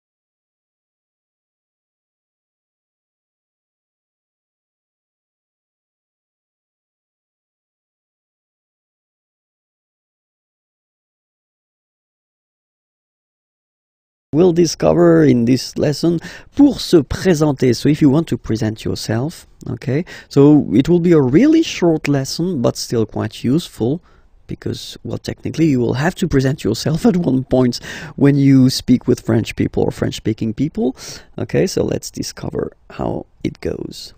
We'll discover in this lesson pour se présenter. So if you want to present yourself, okay, so it will be a really short lesson, but still quite useful, because, well, technically you will have to present yourself at one point when you speak with French people or French-speaking people. Okay, so let's discover how it goes.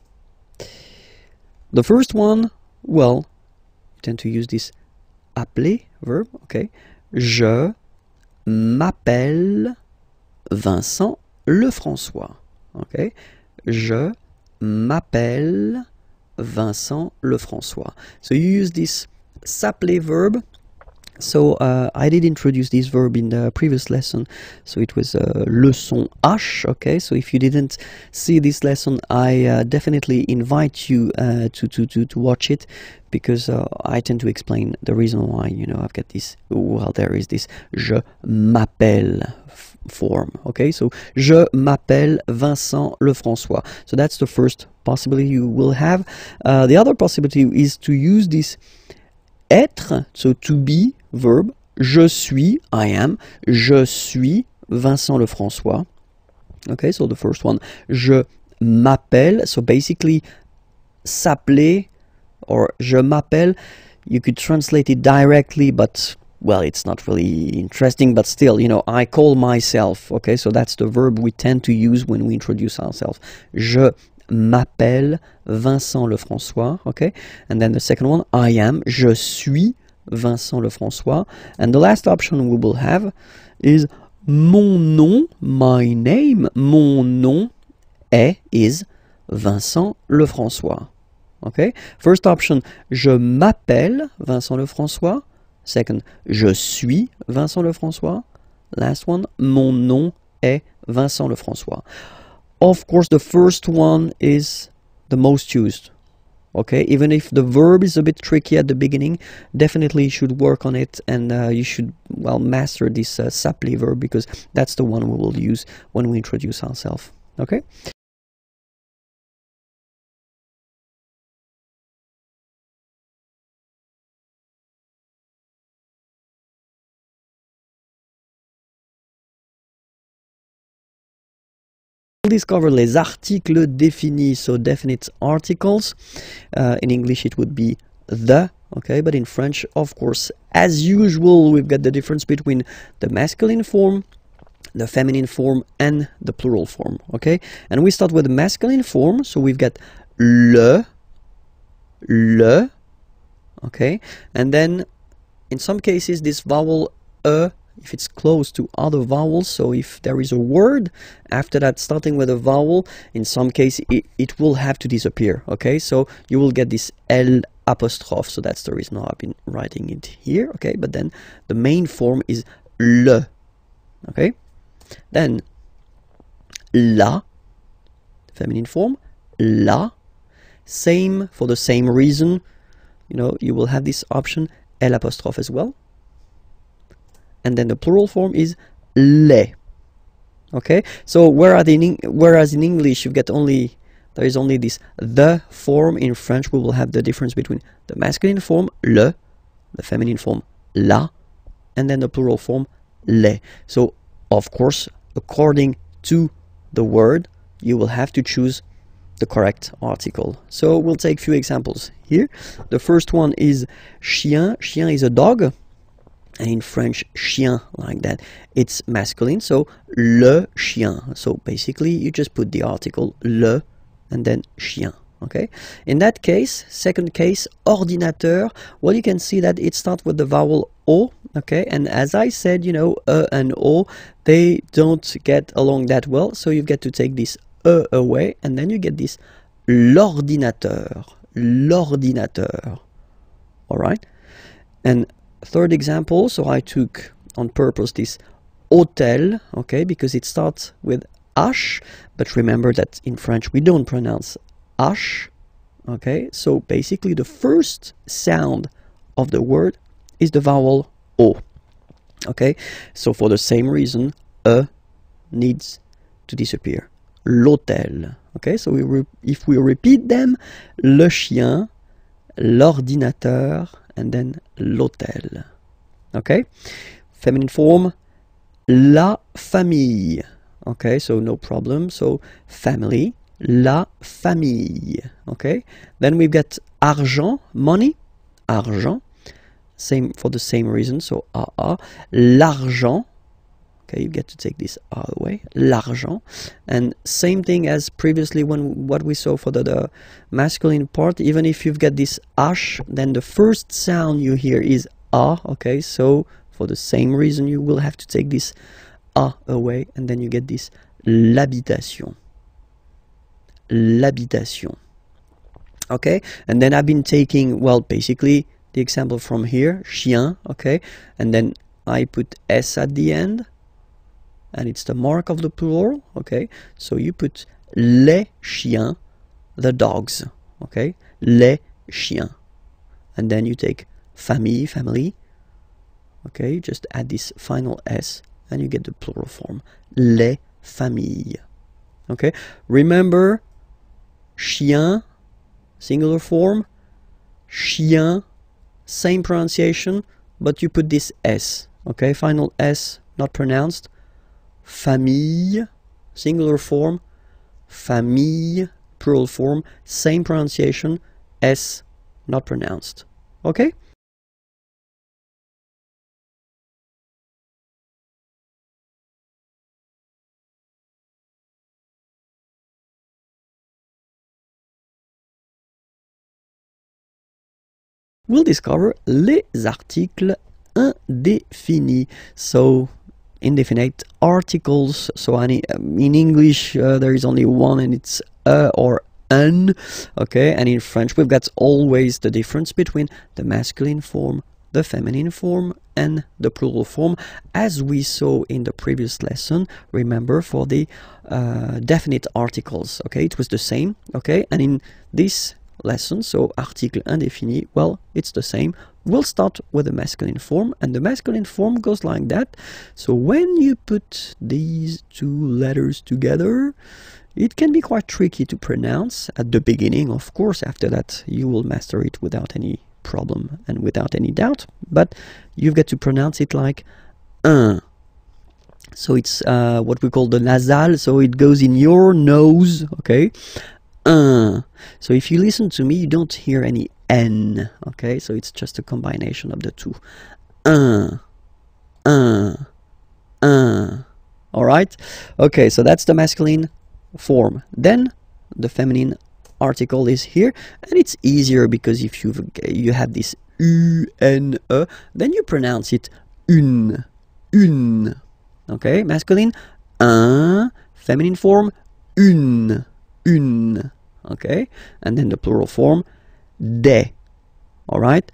The first one, well, you tend to use this appeler verb. Okay, je m'appelle Vincent Lefrançois. Okay, je m'appelle Vincent Lefrançois. So you use this s'appeler verb. So uh, I did introduce this verb in the previous lesson. So it was uh, leçon H. Okay, so if you didn't see this lesson, I uh, definitely invite you uh, to, to, to, to watch it, because uh, I tend to explain the reason why, you know, I've got this, well, there is this je m'appelle form. Okay, so je m'appelle Vincent Lefrançois. So that's the first possibility you will have. Uh, the other possibility is to use this être, so to be, verb. Je suis, I am. Je suis Vincent Lefrançois. Okay, so the first one. Je m'appelle, so basically s'appeler or je m'appelle, you could translate it directly, but well, it's not really interesting, but still, you know, I call myself. Okay, so that's the verb we tend to use when we introduce ourselves. Je m'appelle Vincent Lefrançois. Okay, and then the second one, I am, je suis Vincent Lefrançois. And the last option we will have is mon nom, my name, mon nom est, is Vincent Lefrançois. Okay, first option, je m'appelle Vincent Lefrançois. Second, je suis Vincent Lefrançois. Last one, mon nom est Vincent Lefrançois. Of course, the first one is the most used. Okay, even if the verb is a bit tricky at the beginning, definitely you should work on it, and uh, you should, well, master this uh, s'appeler verb, because that's the one we will use when we introduce ourselves. Okay. We'll discover les articles définis, so definite articles. Uh, in English it would be the, okay, but in French, of course, as usual, we've got the difference between the masculine form, the feminine form, and the plural form, okay? And we start with the masculine form, so we've got le, le, okay? And then, in some cases, this vowel e, if it's close to other vowels, so if there is a word after that starting with a vowel, in some case it, it will have to disappear, okay? So you will get this L apostrophe, so that's the reason I've been writing it here, okay? But then the main form is le, okay? Then la, feminine form, la, same, for the same reason, you know, you will have this option L apostrophe as well. And then the plural form is les. Okay, so whereas in whereas in English you get only there is only this the form, in French we will have the difference between the masculine form le, the feminine form la, and then the plural form les. So of course, according to the word, you will have to choose the correct article. So we'll take a few examples here. The first one is chien. Chien is a dog. And in French, chien, like that, it's masculine, so le chien. So basically, you just put the article le and then chien, okay? In that case, second case, ordinateur, well, you can see that it starts with the vowel O, okay? And as I said, you know, E and O, they don't get along that well, so you get to take this E away, and then you get this l'ordinateur, l'ordinateur, all right? And third example, so I took on purpose this hôtel, okay, because it starts with H, but remember that in French we don't pronounce H, okay, so basically the first sound of the word is the vowel O, okay, so for the same reason, E needs to disappear. L'hôtel, okay, so we re if we repeat them, le chien, l'ordinateur, and then l'hôtel. Okay, feminine form, la famille. Okay, so no problem. So family, la famille. Okay, then we've got argent, money, argent. Same for the same reason. So a a, l'argent. Okay, you get to take this R away, l'argent. And same thing as previously when what we saw for the, the masculine part, even if you've got this H, then the first sound you hear is A, okay, so for the same reason you will have to take this A away, and then you get this l'habitation. L'habitation. Okay, and then I've been taking, well, basically the example from here, chien, okay, and then I put S at the end, and it's the mark of the plural, okay? So you put les chiens, the dogs, okay? Les chiens. And then you take famille, family, okay? You just add this final S, and you get the plural form, les familles, okay? Remember, chien, singular form, chien, same pronunciation, but you put this S, okay, final S, not pronounced. Famille, singular form. Famille, plural form, same pronunciation, S, not pronounced, okay? We'll discover les articles indéfinis. So, indefinite articles. So, any, um, in English, uh, there is only one, and it's a or un. Okay, and in French, we've got always the difference between the masculine form, the feminine form, and the plural form, as we saw in the previous lesson. Remember, for the uh, definite articles. Okay, it was the same. Okay, and in this lesson, so article indéfini, well, it's the same. We'll start with the masculine form, and the masculine form goes like that. So when you put these two letters together, it can be quite tricky to pronounce at the beginning. Of course, after that you will master it without any problem and without any doubt, but you've got to pronounce it like un. So it's uh, what we call the nasal, so it goes in your nose, okay? Un. So if you listen to me, you don't hear any N, okay? So it's just a combination of the two. Un, un, un. Alright? Okay, so that's the masculine form. Then the feminine article is here, and it's easier because if you you have this U, N, E, then you pronounce it une, une. Okay, masculine, un, feminine form, une. Une, okay, and then the plural form, des. All right,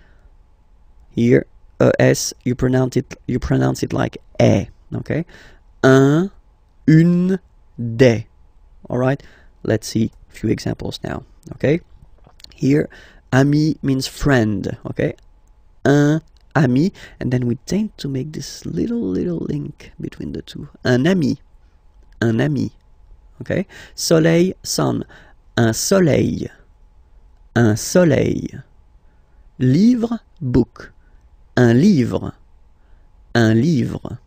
here uh, s you pronounce it you pronounce it like e. Okay, un, une, des. All right, let's see a few examples now. Okay, here ami means friend. Okay, un ami, and then we tend to make this little little link between the two. Un ami, un ami. Okay, soleil, sun, un soleil, un soleil. Livre, book, un livre, un livre.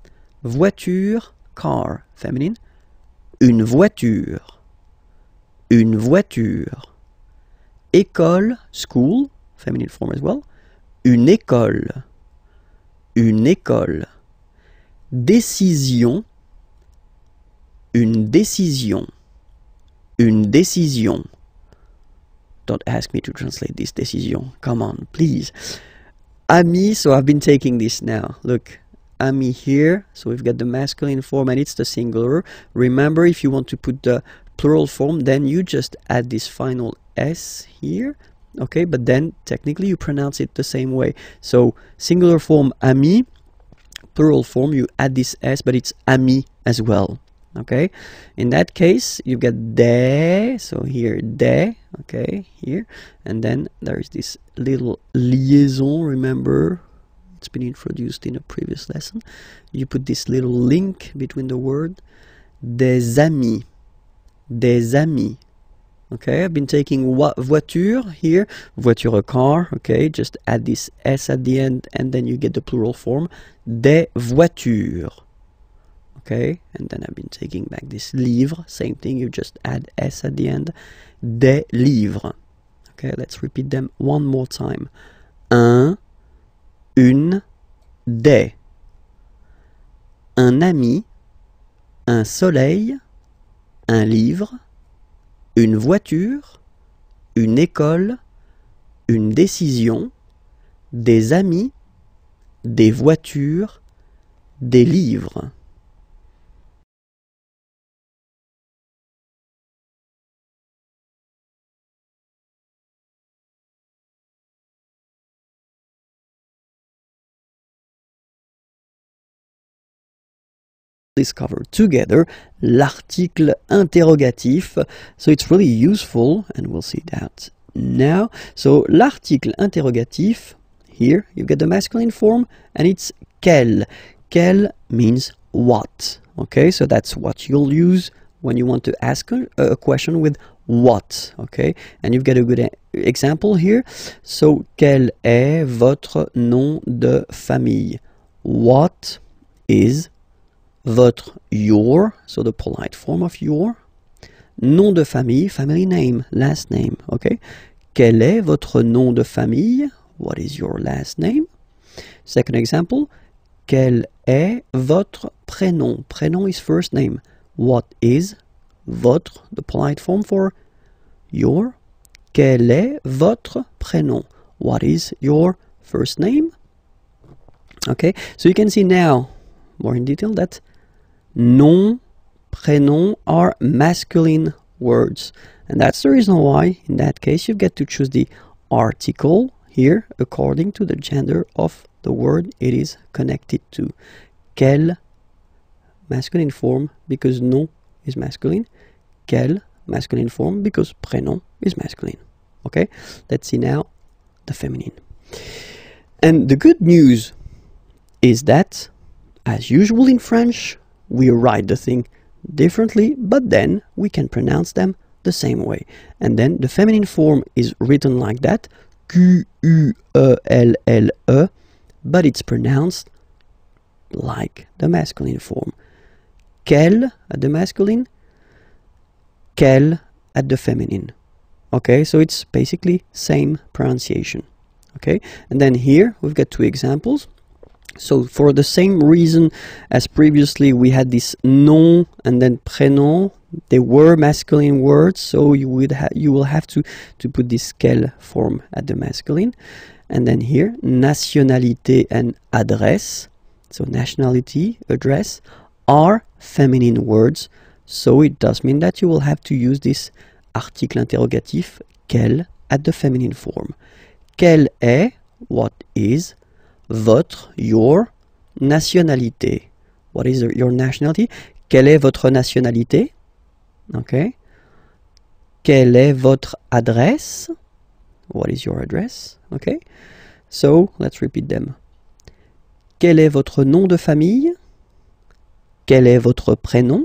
Voiture, car, féminine, une voiture, une voiture. École, school, feminine form as well, une école, une école. Décision, une décision, une décision. Don't ask me to translate this décision. Come on, please. Ami, so I've been taking this now. Look, ami here. So we've got the masculine form and it's the singular. Remember, if you want to put the plural form, then you just add this final S here. Okay, but then technically you pronounce it the same way. So singular form ami, plural form you add this S, but it's ami as well. Okay, in that case you get des, so here des, okay, here, and then there is this little liaison. Remember, it's been introduced in a previous lesson. You put this little link between the word, des amis, des amis. Okay, I've been taking voiture here, voiture, a car. Okay, just add this S at the end and then you get the plural form, des voitures. Okay, and then I've been taking back this livre, same thing, you just add S at the end, des livres. Okay, let's repeat them one more time. Un, une, des. Un ami, un soleil, un livre, une voiture, une école, une décision, des amis, des voitures, des livres. Discover together l'article interrogatif. So it's really useful, and we'll see that now. So l'article interrogatif, here you get the masculine form and it's quel. Quel means what. Okay, so that's what you'll use when you want to ask a, a question with what, okay? And you've got a good example here. So, quel est votre nom de famille? What is votre, your, so the polite form of your, nom de famille, family name, last name, okay? Quel est votre nom de famille? What is your last name? Second example, quel est votre prénom? Prénom is first name. What is votre, the polite form for your? Quel est votre prénom? What is your first name? Okay, so you can see now, more in detail, that nom, prénom are masculine words. And that's the reason why, in that case, you get to choose the article here according to the gender of the word it is connected to. Quel, masculine form, because nom is masculine. Quel, masculine form, because prénom is masculine. Okay, let's see now the feminine. And the good news is that, as usual in French, we write the thing differently, but then we can pronounce them the same way. And then the feminine form is written like that, Q U E L L E, but it's pronounced like the masculine form. Quel at the masculine, quel at the feminine. Okay, so it's basically same pronunciation. Okay, and then here we've got two examples. So for the same reason as previously, we had this nom and then prénom. They were masculine words, so you would ha you will have to to put this quel form at the masculine. And then here, nationalité and adresse, so nationality, address, are feminine words. So it does mean that you will have to use this article interrogatif quel at the feminine form. Quelle est, what is, votre, your, nationalité. What is your nationality? Quelle est votre nationalité? Okay. Quelle est votre adresse? What is your address? Okay. So, let's repeat them. Quel est votre nom de famille? Quel est votre prénom?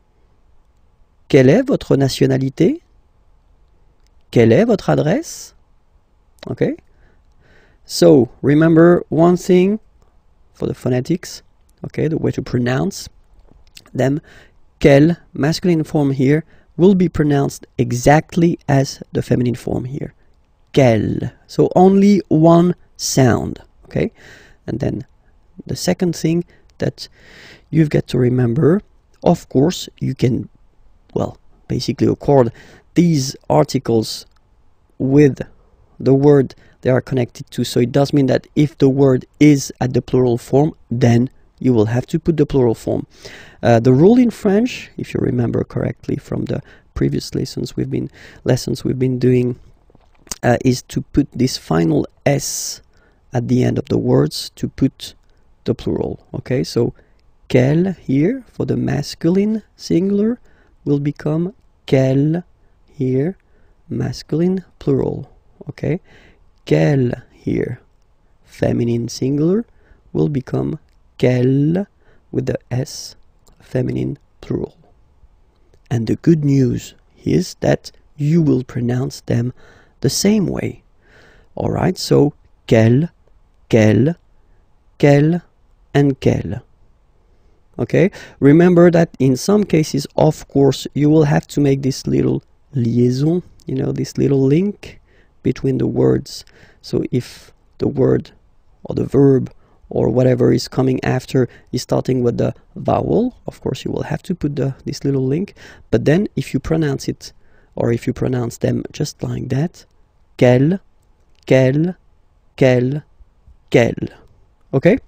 Quelle est votre nationalité? Quelle est votre adresse? Okay. So, remember one thing for the phonetics, okay, the way to pronounce them. Quel, masculine form here, will be pronounced exactly as the feminine form here. Quel. So only one sound, okay? And then the second thing that you've got to remember, of course, you can, well, basically accord these articles with the word they are connected to. So it does mean that if the word is at the plural form, then you will have to put the plural form. Uh, the rule in French, if you remember correctly from the previous lessons we've been lessons we've been doing, uh, is to put this final S at the end of the words to put the plural. Okay, so quel here for the masculine singular will become quel here, masculine plural. Okay, quel here, feminine singular, will become quelle with the S, feminine plural. And the good news is that you will pronounce them the same way. Alright, so quel, quel, quel, and quel. Okay, remember that in some cases, of course, you will have to make this little liaison, you know, this little link between the words. So if the word or the verb or whatever is coming after is starting with the vowel, of course you will have to put the this little link. But then if you pronounce it, or if you pronounce them just like that, quel, quel, quel, quel. Okay?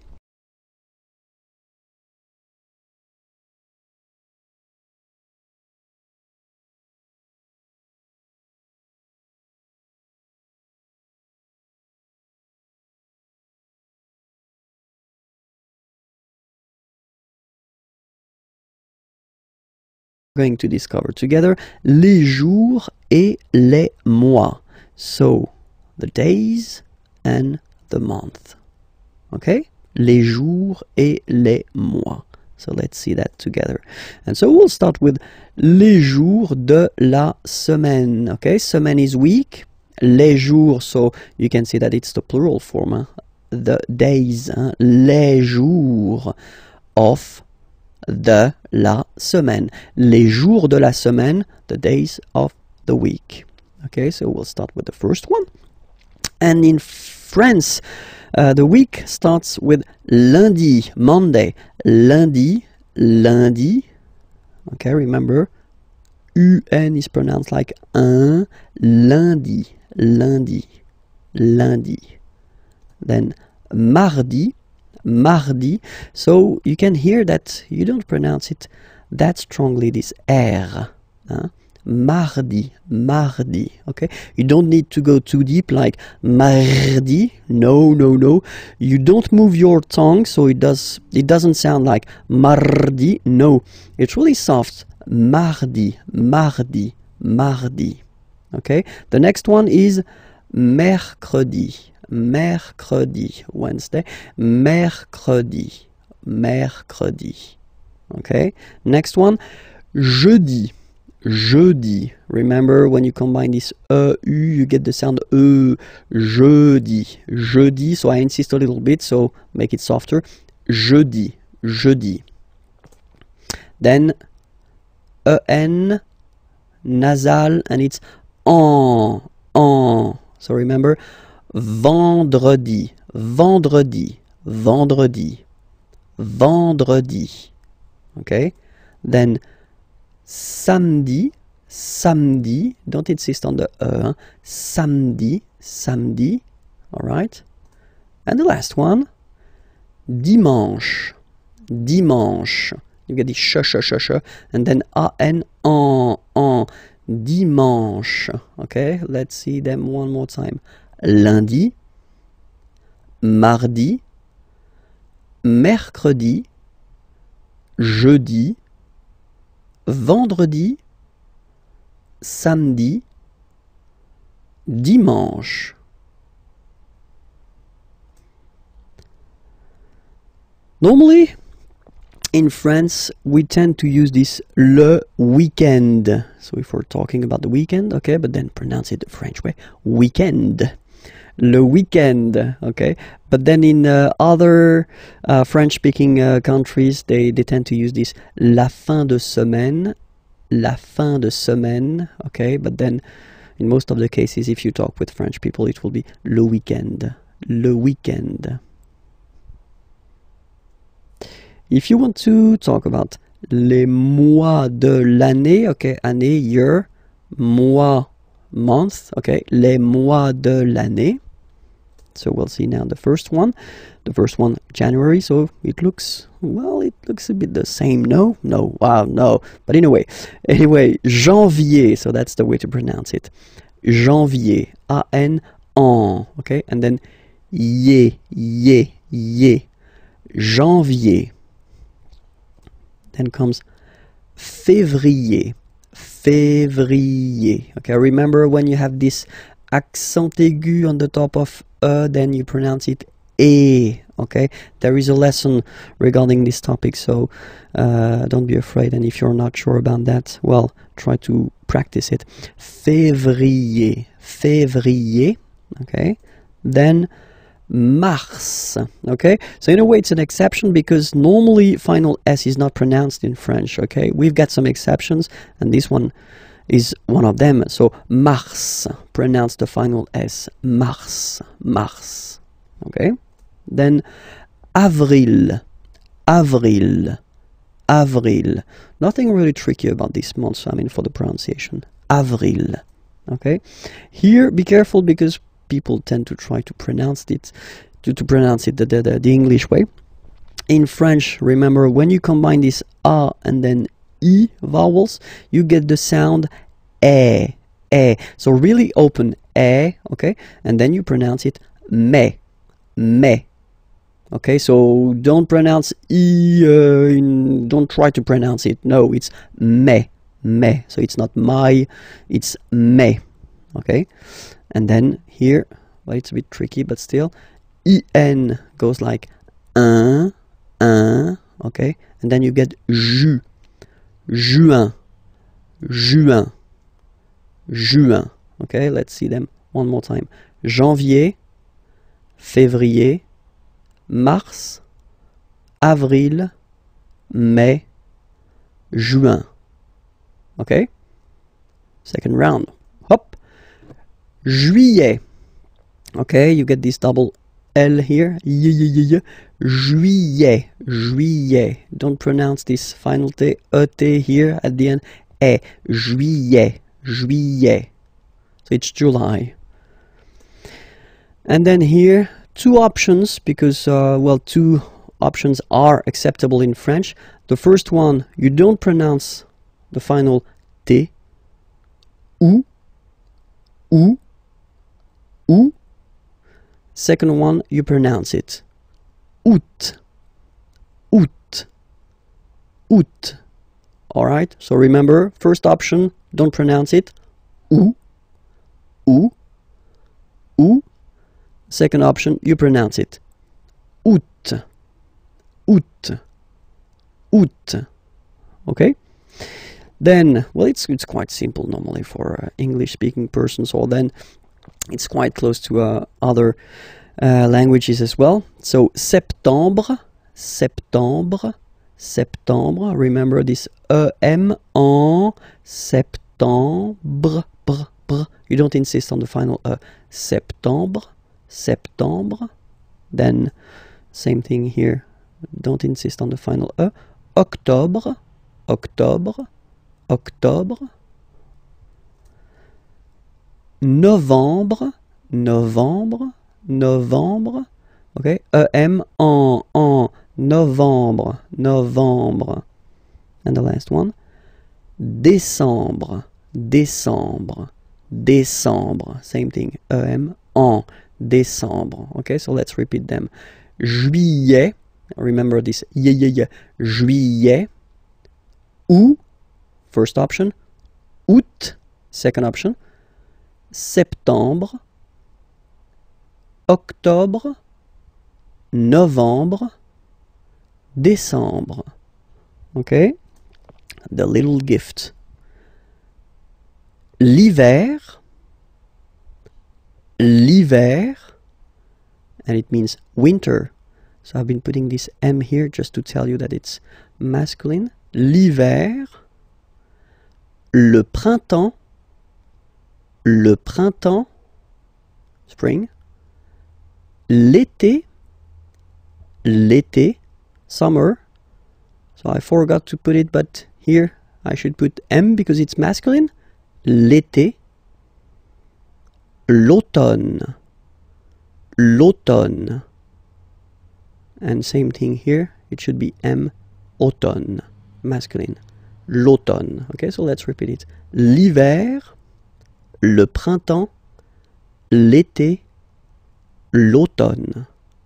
Going to discover together les jours et les mois. So, the days and the month. Okay? Les jours et les mois. So let's see that together. And so we'll start with les jours de la semaine. Okay, semaine is week. Les jours, so you can see that it's the plural form. Huh? The days. Huh? Les jours of de la semaine. Les jours de la semaine, the days of the week. Okay, so we'll start with the first one. And in France, uh, the week starts with lundi, Monday. Lundi, lundi. Okay, remember, U N is pronounced like un. Lundi, lundi, lundi. Then mardi, mardi. So you can hear that you don't pronounce it that strongly, this R. Huh? Mardi, mardi, okay? You don't need to go too deep like mardi. No, no, no. You don't move your tongue, so it does it doesn't sound like mardi. No, it's really soft. Mardi, mardi, mardi. Okay? The next one is mercredi. Mercredi, Wednesday. Mercredi, mercredi. Okay? Next one, jeudi. Jeudi. Remember, when you combine this E, U, you get the sound E. Jeudi. Jeudi. So I insist a little bit, so make it softer. Jeudi. Jeudi. Then E N, nasal, and it's en. En. So remember, vendredi. Vendredi. Vendredi. Vendredi. Okay? Then samedi, samedi, don't insist on the E, hein? Samedi, samedi, all right? And the last one, dimanche, dimanche. You get the sh, sh, sh, sh, and then A N, en, en, dimanche. Okay, let's see them one more time. Lundi, mardi, mercredi, jeudi, vendredi, samedi, dimanche. Normally, in France, we tend to use this le weekend. So if we're talking about the weekend, okay, but then pronounce it the French way, weekend. Le weekend, okay? But then in uh, other uh, French-speaking uh, countries, they, they tend to use this la fin de semaine, la fin de semaine, okay? But then in most of the cases, if you talk with French people, it will be le weekend, le weekend. If you want to talk about les mois de l'année, okay, année, year, mois, month, okay, les mois de l'année. So we'll see now the first one. The first one, January, so it looks, well, it looks a bit the same, no? No, wow, no. But anyway, anyway, janvier, so that's the way to pronounce it. Janvier, A N, en, okay? And then, ye, ye, ye, janvier. Then comes février, février. Okay, remember when you have this accent aigu on the top of E, then you pronounce it E. Okay, there is a lesson regarding this topic, so uh, don't be afraid. And if you're not sure about that, well, try to practice it. Février, février. Okay, then mars. Okay, so in a way it's an exception because normally final S is not pronounced in French. Okay, we've got some exceptions, and this one is one of them. So mars, pronounce the final S. Mars, mars. Okay, then avril, avril, avril. Nothing really tricky about this month, I mean, for the pronunciation. Avril. Okay, here be careful because people tend to try to pronounce it to, to pronounce it the, the, the English way. In French, remember, when you combine this A and then I vowels, you get the sound E, E. So really open E, okay? And then you pronounce it me, me. Okay, so don't pronounce I, uh, in, don't try to pronounce it. No, it's me, me. So it's not my, it's me, okay? And then here, well, it's a bit tricky, but still, I N goes like un, un, okay? And then you get ju, juin, juin, juin, okay? Let's see them one more time. Janvier, février, mars, avril, mai, juin, okay? Second round, hop. Juillet, okay? You get this double L here, y -y -y -y. Juillet, juillet. Don't pronounce this final T, E T here at the end. E, juillet, juillet. So it's July. And then here, two options, because, uh, well, two options are acceptable in French. The first one, you don't pronounce the final T. Ou, ou, ou. Second one, you pronounce it. Août, août, août. Alright, so remember, first option, don't pronounce it. Ou, ou, ou. Second option, you pronounce it. Août, août, août. Okay? Then, well, it's, it's quite simple normally for uh, English-speaking persons, or then it's quite close to uh, other uh, languages as well. So, septembre, septembre, septembre. Remember this E M en septembre. Br, br. You don't insist on the final E. Septembre, septembre. Then, same thing here. Don't insist on the final E. Octobre, octobre, octobre. Novembre, novembre, novembre. Okay, E M en, en, novembre, novembre. And the last one, décembre, décembre, décembre. Same thing, E M en, décembre. Okay, so let's repeat them. Juillet, remember this, yeah, yeah, yeah. Juillet, août, first option. Août, second option. Septembre, octobre, novembre, décembre. Okay? The little gift. L'hiver, l'hiver, and it means winter. So I've been putting this M here just to tell you that it's masculine. L'hiver, le printemps, le printemps, spring, l'été, l'été, summer. So I forgot to put it, but here I should put M because it's masculine. L'été, l'automne, l'automne. And same thing here, it should be M, automne, masculine, l'automne. Okay, so let's repeat it. L'hiver, le printemps, l'été, l'automne.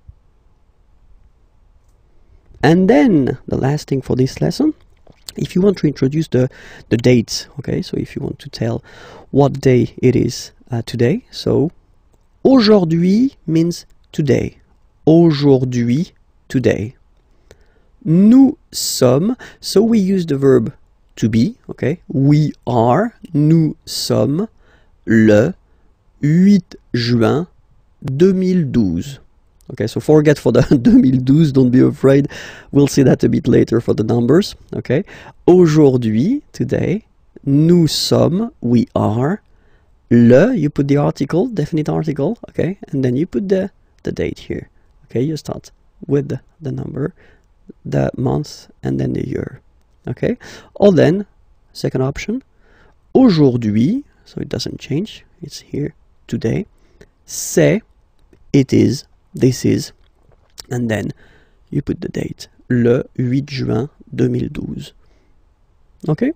And then, the last thing for this lesson, if you want to introduce the, the dates, okay, so if you want to tell what day it is uh, today, so aujourd'hui means today. Aujourd'hui, today. Nous sommes, so we use the verb to be, okay, we are, nous sommes, le huit juin deux mille douze. Okay, so forget for the deux mille douze, don't be afraid. We'll see that a bit later for the numbers. Okay, aujourd'hui, today, nous sommes, we are, le, you put the article, definite article, okay, and then you put the, the date here. Okay, you start with the, the number, the month, and then the year. Okay, or then, second option, aujourd'hui, so it doesn't change, it's here, today, c'est, it is, this is, and then you put the date, le huit juin deux mille douze. Okay?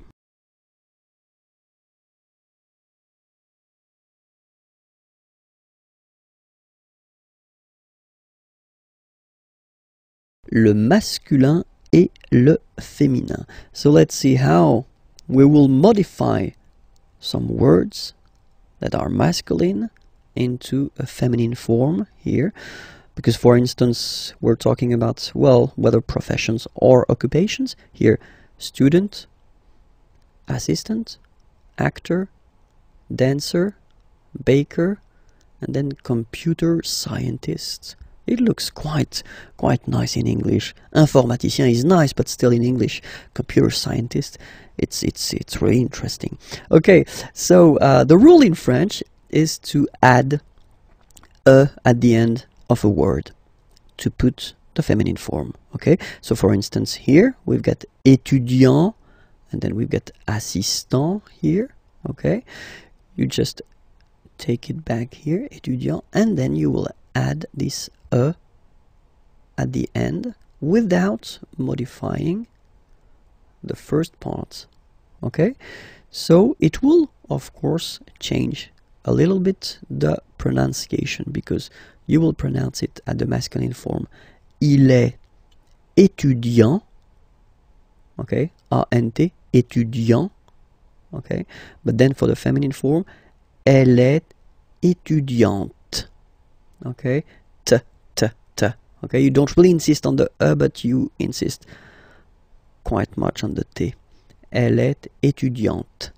Le masculin et le féminin. So let's see how we will modify some words that are masculine into a feminine form here. because for instance we're talking about, well, whether professions or occupations. Here, student, assistant, actor, dancer, baker, and then computer scientist. It looks quite quite nice in English. Informaticien is nice, but still in English. Computer scientist, it's it's it's really interesting. Okay, so uh, the rule in French is to add a at the end of a word to put the feminine form. Okay, so for instance here we've got étudiant, and then we've got assistant here. Okay, you just take it back here, étudiant, and then you will add this a at the end without modifying the first part. Okay, so it will of course change a little bit the pronunciation, because you will pronounce it at the masculine form. Il est étudiant. Okay, A N T, étudiant. Okay, but then for the feminine form, elle est étudiante. Okay, t, t, t. Okay, you don't really insist on the e, but you insist quite much on the t. Elle est étudiante.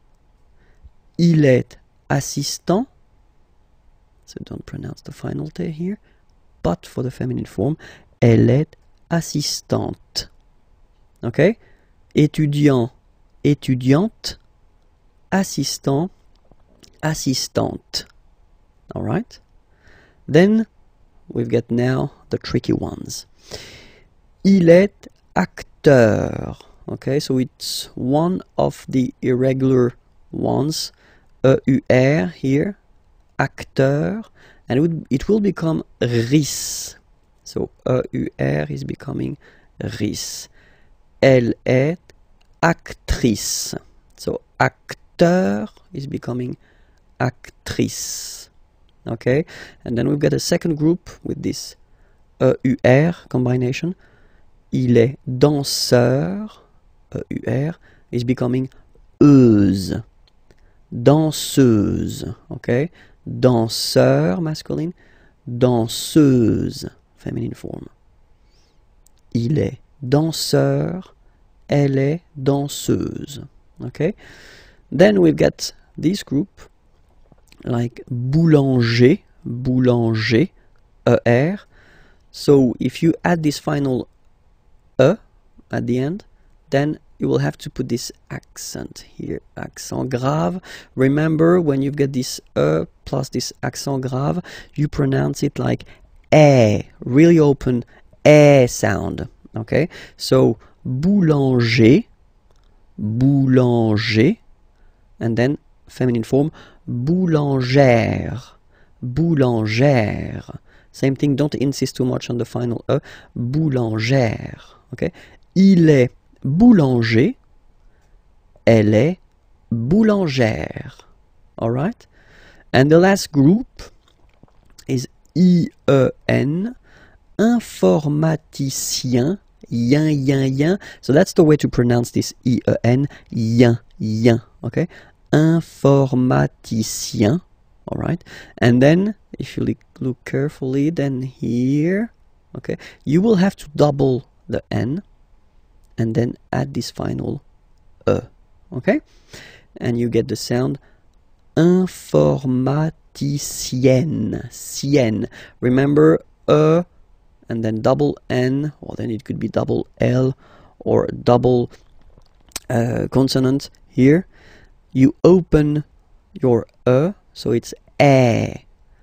Il est assistant. So don't pronounce the final t here. But for the feminine form, elle est assistante. Okay, étudiant, étudiante, assistant, assistante. All right. Then we've got now the tricky ones. Il est acteur. Okay, so it's one of the irregular ones. E U R here, acteur, and it, would, it will become ris. So E U R is becoming ris. Elle est actrice. So acteur is becoming actrice. Okay, and then we've got a second group with this E U R combination. Il est danseur. E U R is becoming euse. Danseuse. Okay, danseur masculine, danseuse feminine form. Il est danseur, elle est danseuse. Okay, then we've got this group like boulanger, boulanger, er. So if you add this final e at the end, then you will have to put this accent here, accent grave. Remember, when you've got this e plus this accent grave, you pronounce it like eh, really open eh sound. Okay, so boulanger, boulanger, and then feminine form, boulangère, boulangère. Same thing, don't insist too much on the final e, boulangère. Okay, il est boulanger, elle est boulangère. All right, and the last group is I E N, informaticien, yin, yin, yin. So that's the way to pronounce this I E N, yin, yin. Okay, informaticien. All right, and then if you look carefully, then here, okay, you will have to double the N and then add this final E. Okay, and you get the sound informaticienne, sienne. Remember, E and then double N, or then it could be double L or double uh, consonant here. You open your E, so it's E,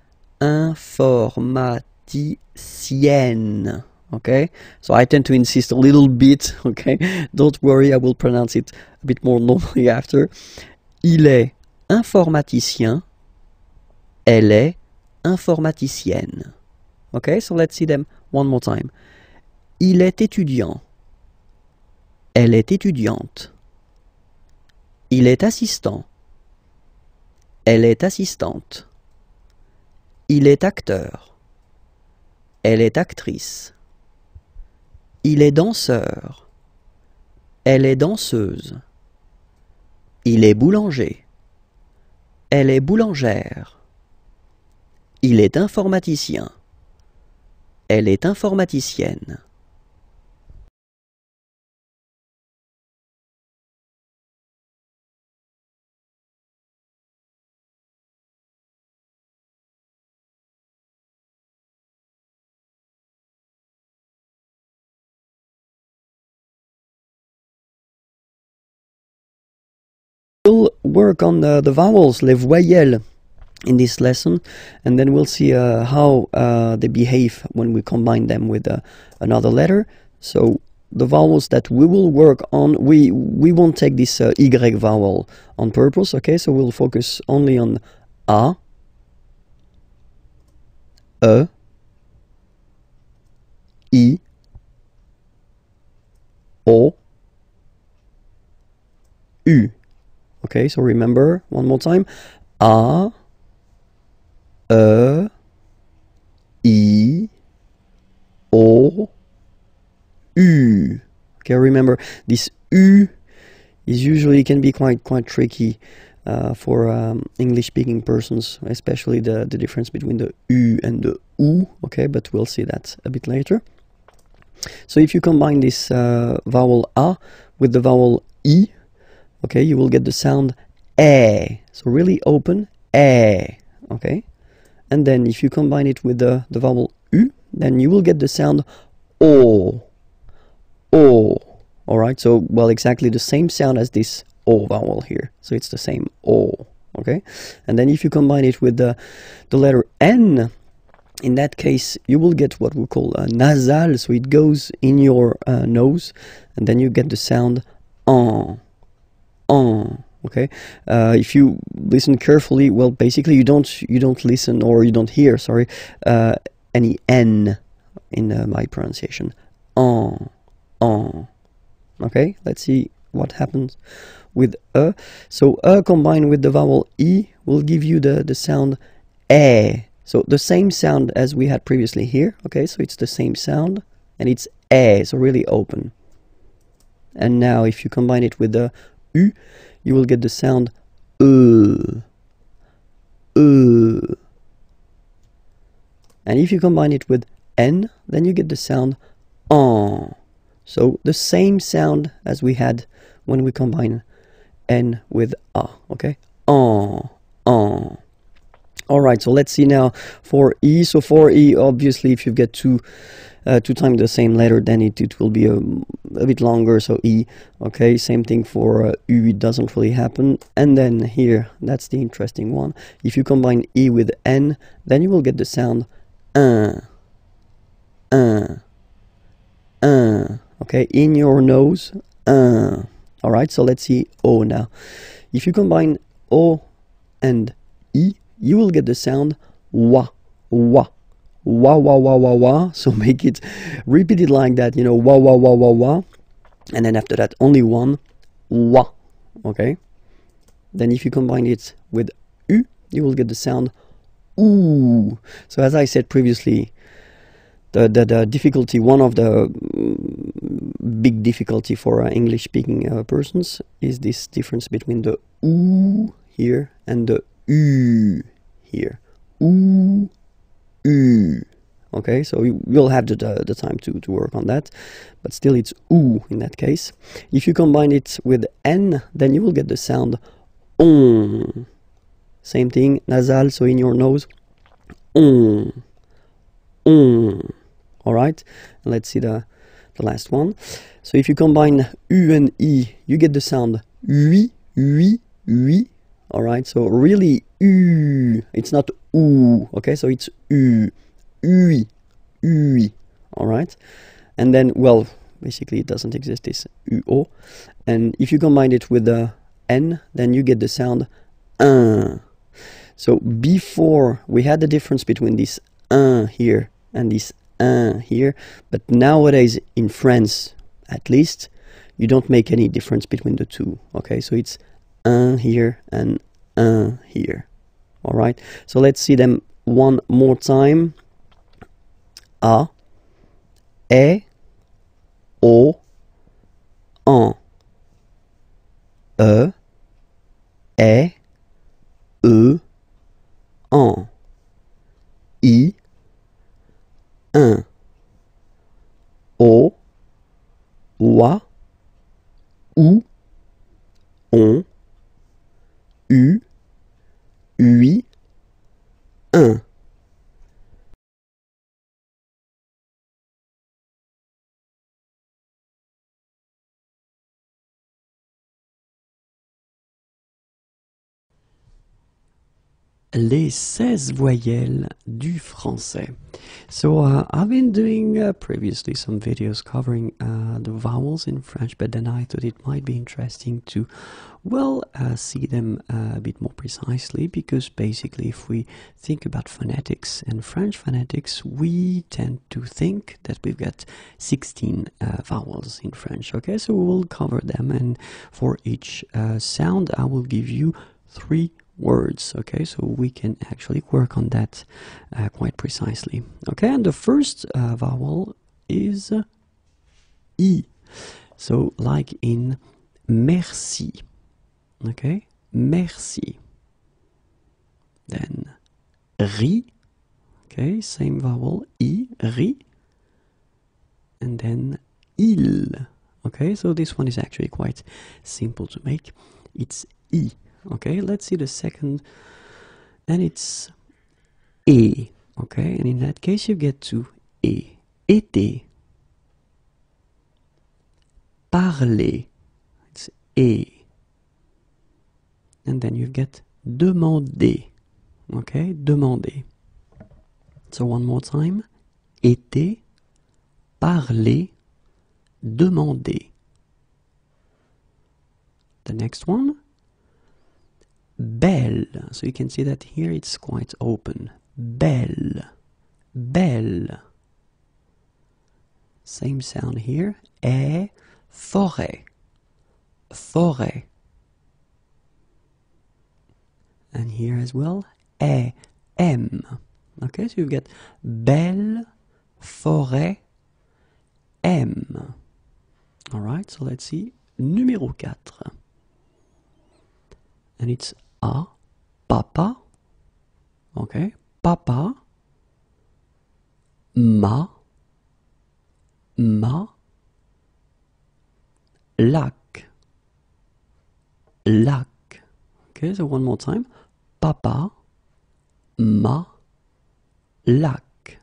informaticienne. Okay, so I tend to insist a little bit. Okay, don't worry, I will pronounce it a bit more normally after. Il est informaticien, elle est informaticienne. Okay, so let's see them one more time. Il est étudiant, elle est étudiante. Il est assistant, elle est assistante. Il est acteur, elle est actrice. Il est danseur, elle est danseuse. Il est boulanger, elle est boulangère. Il est informaticien, Elle est informaticienne. We'll work on the, the vowels, les voyelles, in this lesson, and then we'll see uh, how uh, they behave when we combine them with uh, another letter. So the vowels that we will work on, we we won't take this uh, Y vowel on purpose, okay? So we'll focus only on A, E, I, O, U. Okay, so remember, one more time, A, E, I, O, U. Okay, remember this U is usually can be quite quite tricky uh, for um, English-speaking persons, especially the the difference between the U and the U. Okay, but we'll see that a bit later. So if you combine this uh, vowel A with the vowel I, okay, you will get the sound E. So really open E. Okay, and then if you combine it with the the vowel U, then you will get the sound O. O. All right, so well, exactly the same sound as this O vowel here. So it's the same O. Okay, and then if you combine it with the the letter N, in that case you will get what we call a nasal. So it goes in your uh, nose, and then you get the sound on, on. Okay, uh, if you listen carefully, well, basically you don't you don't listen or you don't hear. Sorry, uh, any N in uh, my pronunciation. On. On. Okay, let's see what happens with E. So E combined with the vowel I will give you the, the sound E. So the same sound as we had previously here. Okay, so it's the same sound and it's E, so really open. And now if you combine it with the U, you will get the sound E. E. And if you combine it with N, then you get the sound En. So the same sound as we had when we combine N with A, okay? En, en. All right, so let's see now for E. So for E, obviously, if you get two, uh, two times the same letter, then it, it will be a, a bit longer, so E, okay? Same thing for uh, U, it doesn't really happen. And then here, that's the interesting one. If you combine E with N, then you will get the sound un, un, un. Okay, in your nose, uh. All right, so let's see O now. If you combine O and I, you will get the sound wa, wa, wa, wa, wa, wa, wa. So make it, repeat it like that, you know, wa, wa, wa, wa, wa. And then after that, only one, wa, okay? Then if you combine it with U, you will get the sound oo. So as I said previously, The, the, the difficulty, one of the big difficulty for uh, English-speaking uh, persons is this difference between the oo here and the u here. Oo, u. Okay, so you will have the, the, the time to, to work on that, but still it's oo in that case. If you combine it with N, then you will get the sound on. Same thing, nasal, so in your nose. On. On. All right, let's see the, the last one. So if you combine U and I, you get the sound oui, oui, oui. All right, so really U, it's not oo, okay, so it's U, oui, oui. All right, and then, well, basically it doesn't exist, this U O. And if you combine it with the N, then you get the sound un. So before we had the difference between this un here and this un here, but nowadays in France, at least, you don't make any difference between the two. Okay, so it's un here and un here. All right, so let's see them one more time. A, E, O, en. E, E, E, en. I, un. ou, on, u, ui, un. Les seize voyelles du français. So uh, I've been doing uh, previously some videos covering uh, the vowels in French, but then I thought it might be interesting to, well, uh, see them uh, a bit more precisely, because basically if we think about phonetics and French phonetics, we tend to think that we've got sixteen uh, vowels in French. Okay, so we will cover them, and for each uh, sound I will give you three words. Okay, so we can actually work on that uh, quite precisely. Okay, and the first uh, vowel is uh, I. So like in merci. Okay, merci. Then ri. Okay, same vowel, I, ri. And then il. Okay, so this one is actually quite simple to make. It's I. Okay, let's see the second, and it's E. Okay, and in that case you get to E. Été. Parler. It's E. And then you get demander. Okay, demander. So one more time. Été, parler, demander. The next one. Belle. So you can see that here it's quite open. Belle. Belle. Same sound here. E, forêt. Forêt. And here as well. E, M. Okay, so you get belle, forêt, M. Alright, so let's see. Numéro quatre. And it's A, papa. Okay, papa. Ma, ma. Lac, lac. Okay, so one more time. Papa, ma, lac.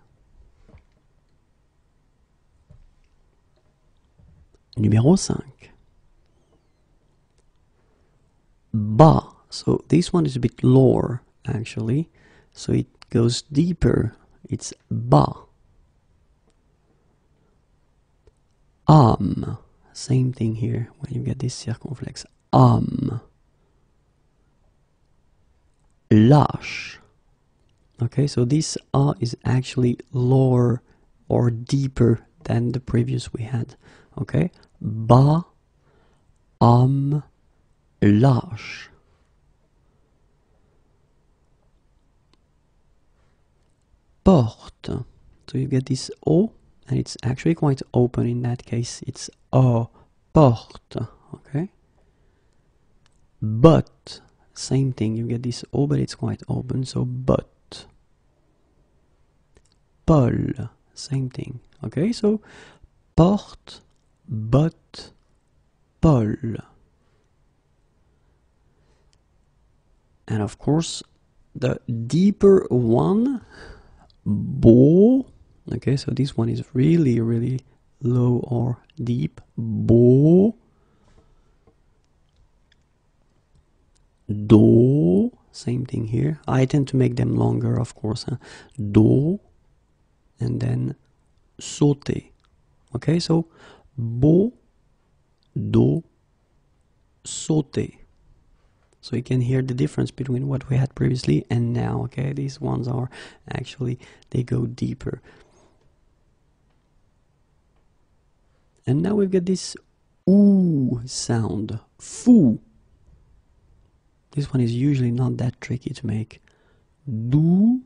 Numéro cinq. Bas. So this one is a bit lower actually. So it goes deeper. It's bas. Âme. Same thing here when you get this circumflex. Âme. Lâche. Okay, so this A is actually lower or deeper than the previous we had. Okay, bas, âme, lâche. Porte. So you get this O, and it's actually quite open in that case. It's O, porte. Okay. But, same thing. You get this O, but it's quite open. So but. Paul, same thing. Okay, so porte, but, Paul. And of course, the deeper one, beau. Okay, so this one is really, really low or deep. Beau. Do. Same thing here. I tend to make them longer, of course. Huh? Do. And then sauter. Okay, so beau, do, sauter. So you can hear the difference between what we had previously and now. Okay, these ones are actually, they go deeper. And now we've got this oo sound. Fou. This one is usually not that tricky to make. Do.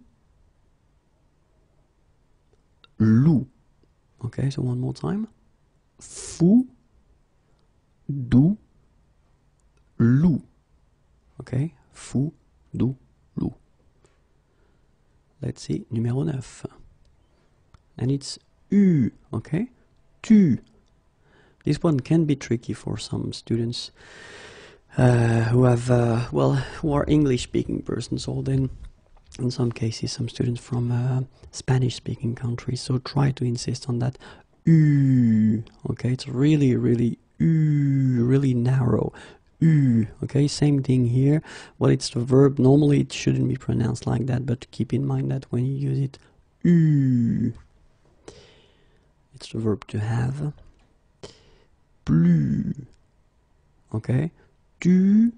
Loup. Okay, so one more time. Fou, do, loup. Okay, fou, do, loup. Let's see, numéro neuf. And it's U, okay? Tu. This one can be tricky for some students uh, who have, uh, well, who are English-speaking persons, or then in some cases some students from uh, Spanish-speaking countries. So try to insist on that U. Okay, it's really, really U, really narrow. U. Okay, same thing here. Well, it's the verb. Normally it shouldn't be pronounced like that, but keep in mind that when you use it, U. It's the verb to have. Plus. Okay. Tu.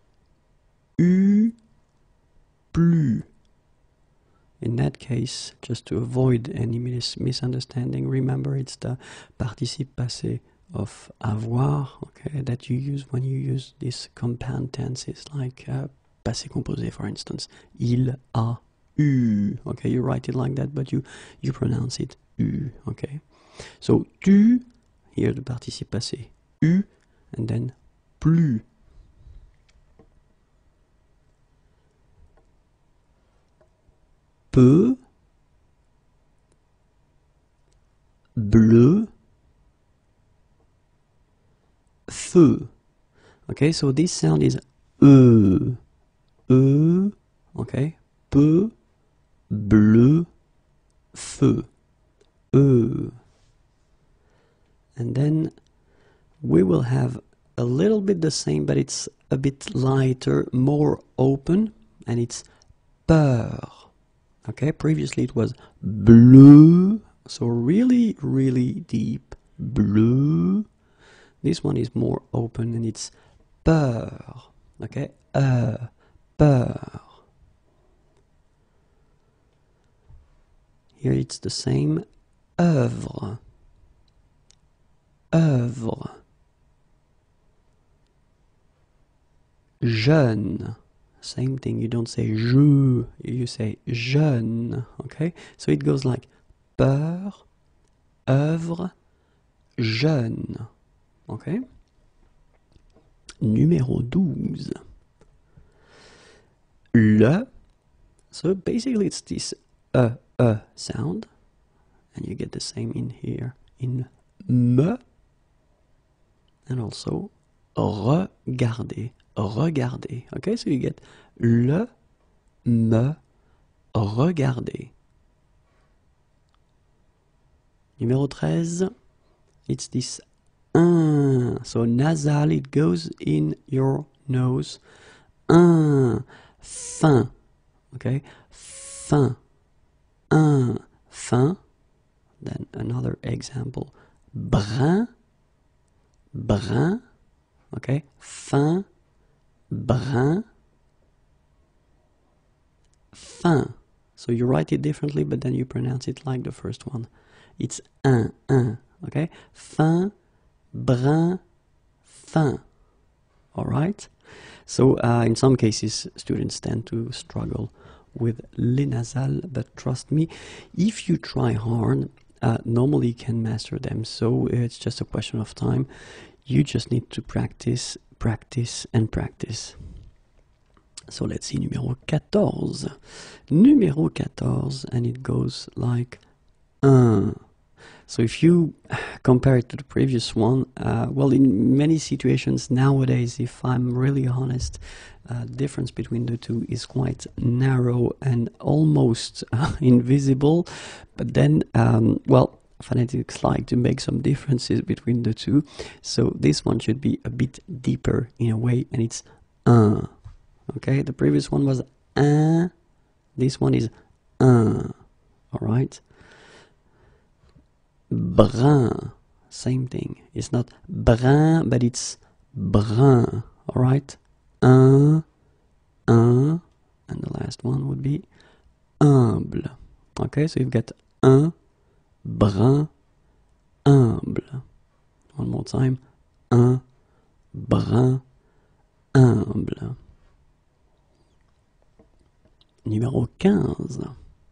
U. Plus. In that case, just to avoid any mis misunderstanding, remember it's the participe passé of avoir, okay, that you use when you use these compound tenses, like uh, passé composé, for instance. Il a eu. Okay, you write it like that, but you you pronounce it u. Okay. So tu, here the participe passé, u, and then plus. Peu, bleu, feu. Okay, so this sound is e, e, okay, peu, bleu, feu, e. And then we will have a little bit the same, but it's a bit lighter, more open, and it's peur. Okay, previously it was bleu, so really, really deep, bleu. This one is more open and it's peur. Okay, euh, peur. Here it's the same, œuvre, œuvre. Jeune, same thing, you don't say je, you say jeune, okay? So it goes like peur, œuvre, jeune, okay? Numéro douze. Le, so basically it's this e, e sound, and you get the same in here, in me, and also regarder. Regarder. Okay, so you get le, me, regarder. Numéro treize, it's this un. So nasal, it goes in your nose. Un, fin. Okay, fin. Un, fin. Then another example. Brun, brun. Okay, fin. Brun, fin. So you write it differently, but then you pronounce it like the first one. It's un, un, okay? Fin, brun, fin. All right? So uh, in some cases, students tend to struggle with les nasal, but trust me, if you try hard, uh, normally you can master them. So it's just a question of time. You just need to practice, practice, and practice. So let's see, numéro quatorze. Numéro quatorze, and it goes like un. So if you compare it to the previous one, uh, well, in many situations nowadays, if I'm really honest, uh, the difference between the two is quite narrow and almost uh, invisible. But then, um, well, phonetics like to make some differences between the two. So this one should be a bit deeper in a way, and it's un. Okay, the previous one was un. This one is un. All right. Brun, same thing. It's not brun, but it's brun. All right. Un, un, and the last one would be humble. Okay, so you've got un, brun, humble. One more time. Un, brun, humble. Numéro quinze.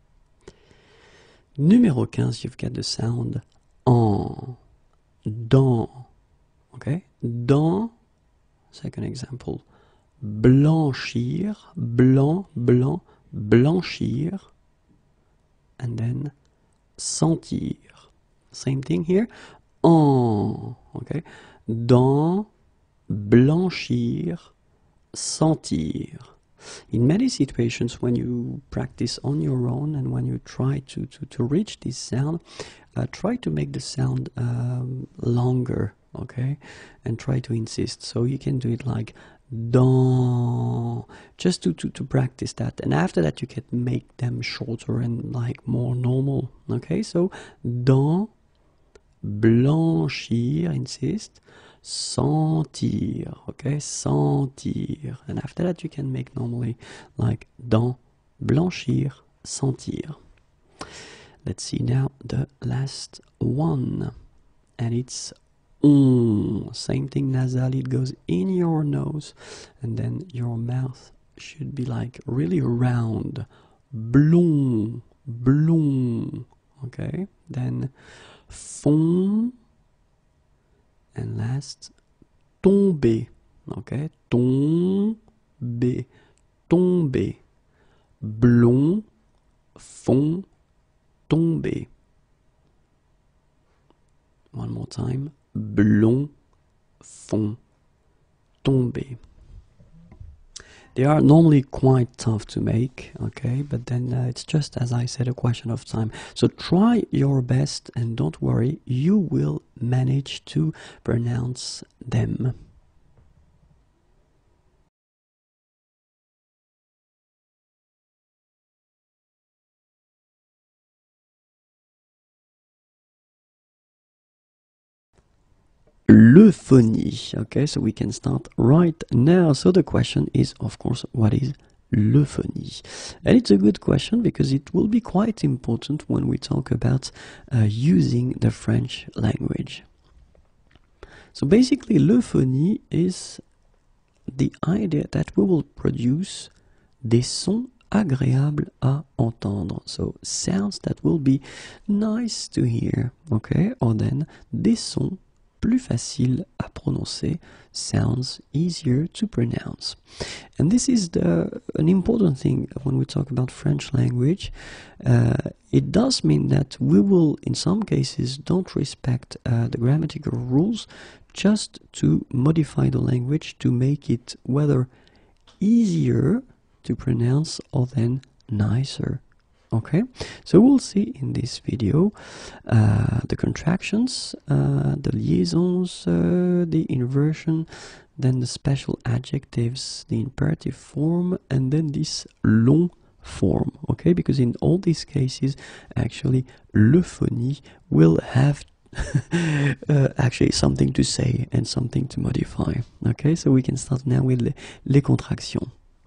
Numéro quinze, you've got the sound en, dans. Okay? Dans, second example, blanchir, blanc, blanc, blanchir, and then sentir. Same thing here. en, okay? Dans, blanchir, sentir. In many situations, when you practice on your own and when you try to, to, to reach this sound, uh, try to make the sound um, longer, okay? And try to insist. So you can do it like dans, just to, to, to practice that. And after that, you can make them shorter and like more normal, okay? So dans, blanchir, insist, sentir, okay, sentir. And after that you can make normally like dans, blanchir, sentir. Let's see now the last one, and it's on. Same thing nasally, it goes in your nose and then your mouth should be like really round. Blond, blond, okay. Then fond, and last, tomber, okay, tomber, tomber, blond, fond, tomber. One more time, blond, fond, tomber. They are normally quite tough to make, okay, but then uh, it's just, as I said, a question of time. So try your best and don't worry, you will manage to pronounce them. L'euphonie, okay, so we can start right now. So the question is, of course, what is l'euphonie? And it's a good question because it will be quite important when we talk about uh, using the French language. So basically, l'euphonie is the idea that we will produce des sons agréables à entendre. So sounds that will be nice to hear, okay, or then des sons plus facile à prononcer, sounds easier to pronounce. And this is the, an important thing when we talk about French language. Uh, it does mean that we will, in some cases, don't respect uh, the grammatical rules just to modify the language to make it whether easier to pronounce or then nicer. Okay, so we'll see in this video uh, the contractions, uh, the liaisons, uh, the inversion, then the special adjectives, the imperative form, and then this long form. Okay, because in all these cases, actually, l'euphonie will have uh, actually something to say and something to modify. Okay, so we can start now with les, les contractions.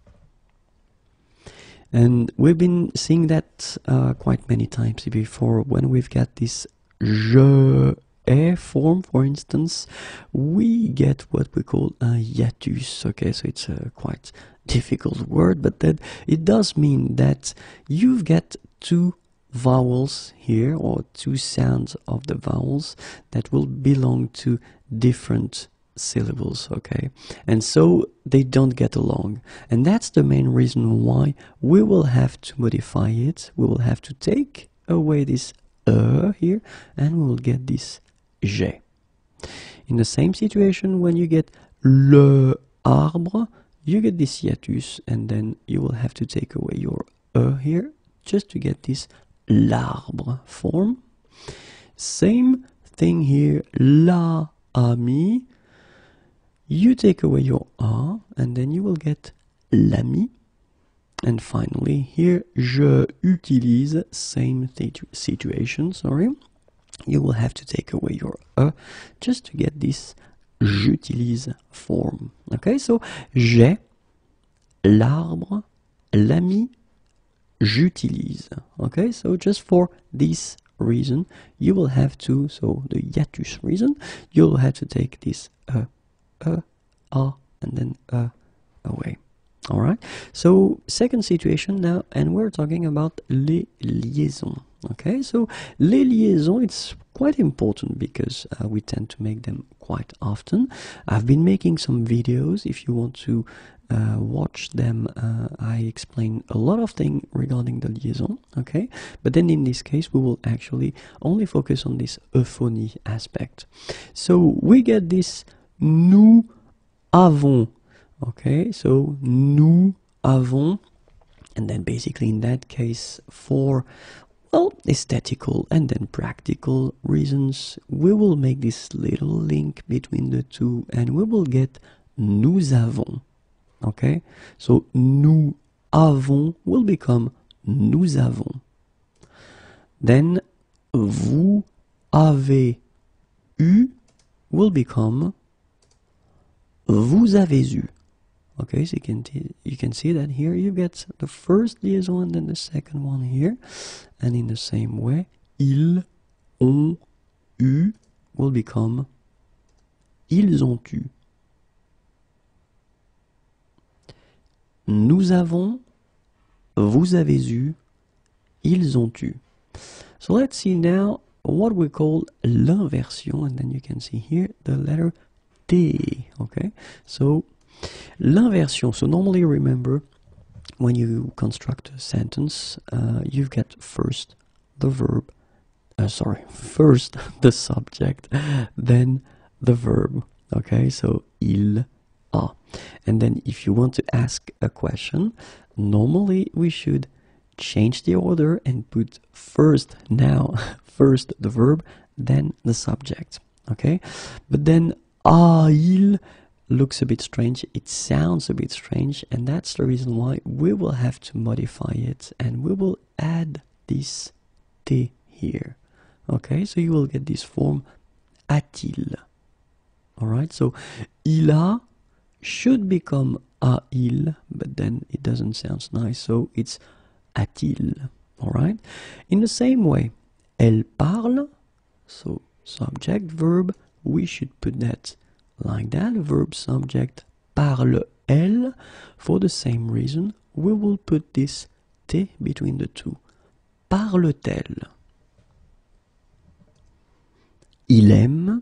And we've been seeing that uh, quite many times before. When we've got this je ai form, for instance, we get what we call a hiatus. Okay, so it's a quite difficult word, but that it does mean that you've got two vowels here, or two sounds of the vowels that will belong to different syllables, okay, and so they don't get along, and that's the main reason why we will have to modify it. We will have to take away this e here and we will get this j. In the same situation, when you get le arbre, you get this hiatus, and then you will have to take away your e here just to get this l'arbre form. Same thing here, la ami. You take away your A, and then you will get l'ami. And finally, here, je utilise, same situation, sorry. You will have to take away your E, just to get this j'utilise form. Okay, so j'ai, l'arbre, l'ami, j'utilise. Okay, so just for this reason, you will have to, so the hiatus reason, you'll have to take this E, E, A, and then E away. Alright, so second situation now, and we're talking about les liaisons. Okay, so les liaisons, it's quite important because uh, we tend to make them quite often. I've been making some videos. If you want to uh, watch them, uh, I explain a lot of things regarding the liaison, okay? But then in this case, we will actually only focus on this euphonie aspect. So we get this nous avons, okay? So nous avons, and then basically in that case, for well, aesthetical and then practical reasons, we will make this little link between the two and we will get nous avons. Okay? So nous avons will become nous avons. Then vous avez eu will become vous avez eu. Okay, so you can, you can see that here you get the first liaison and then the second one here. And in the same way, ils ont eu will become ils ont eu. Nous avons, vous avez eu, ils ont eu. So let's see now what we call l'inversion, and then you can see here the letter T. Okay, so l'inversion. So normally, remember, when you construct a sentence, uh, you get first the verb, uh, sorry, first the subject, then the verb. Okay, so il a. And then if you want to ask a question, normally we should change the order and put first now, first the verb, then the subject. Okay, but then a, il looks a bit strange, it sounds a bit strange, and that's the reason why we will have to modify it and we will add this T here. Okay, so you will get this form a-t-il. Alright, so il a should become a-il, but then it doesn't sound nice, so it's a-t-il. Alright, in the same way, elle parle, so subject, verb, we should put that like that, verb subject, parle elle. For the same reason, we will put this T between the two. Parle-t-elle? Il aime,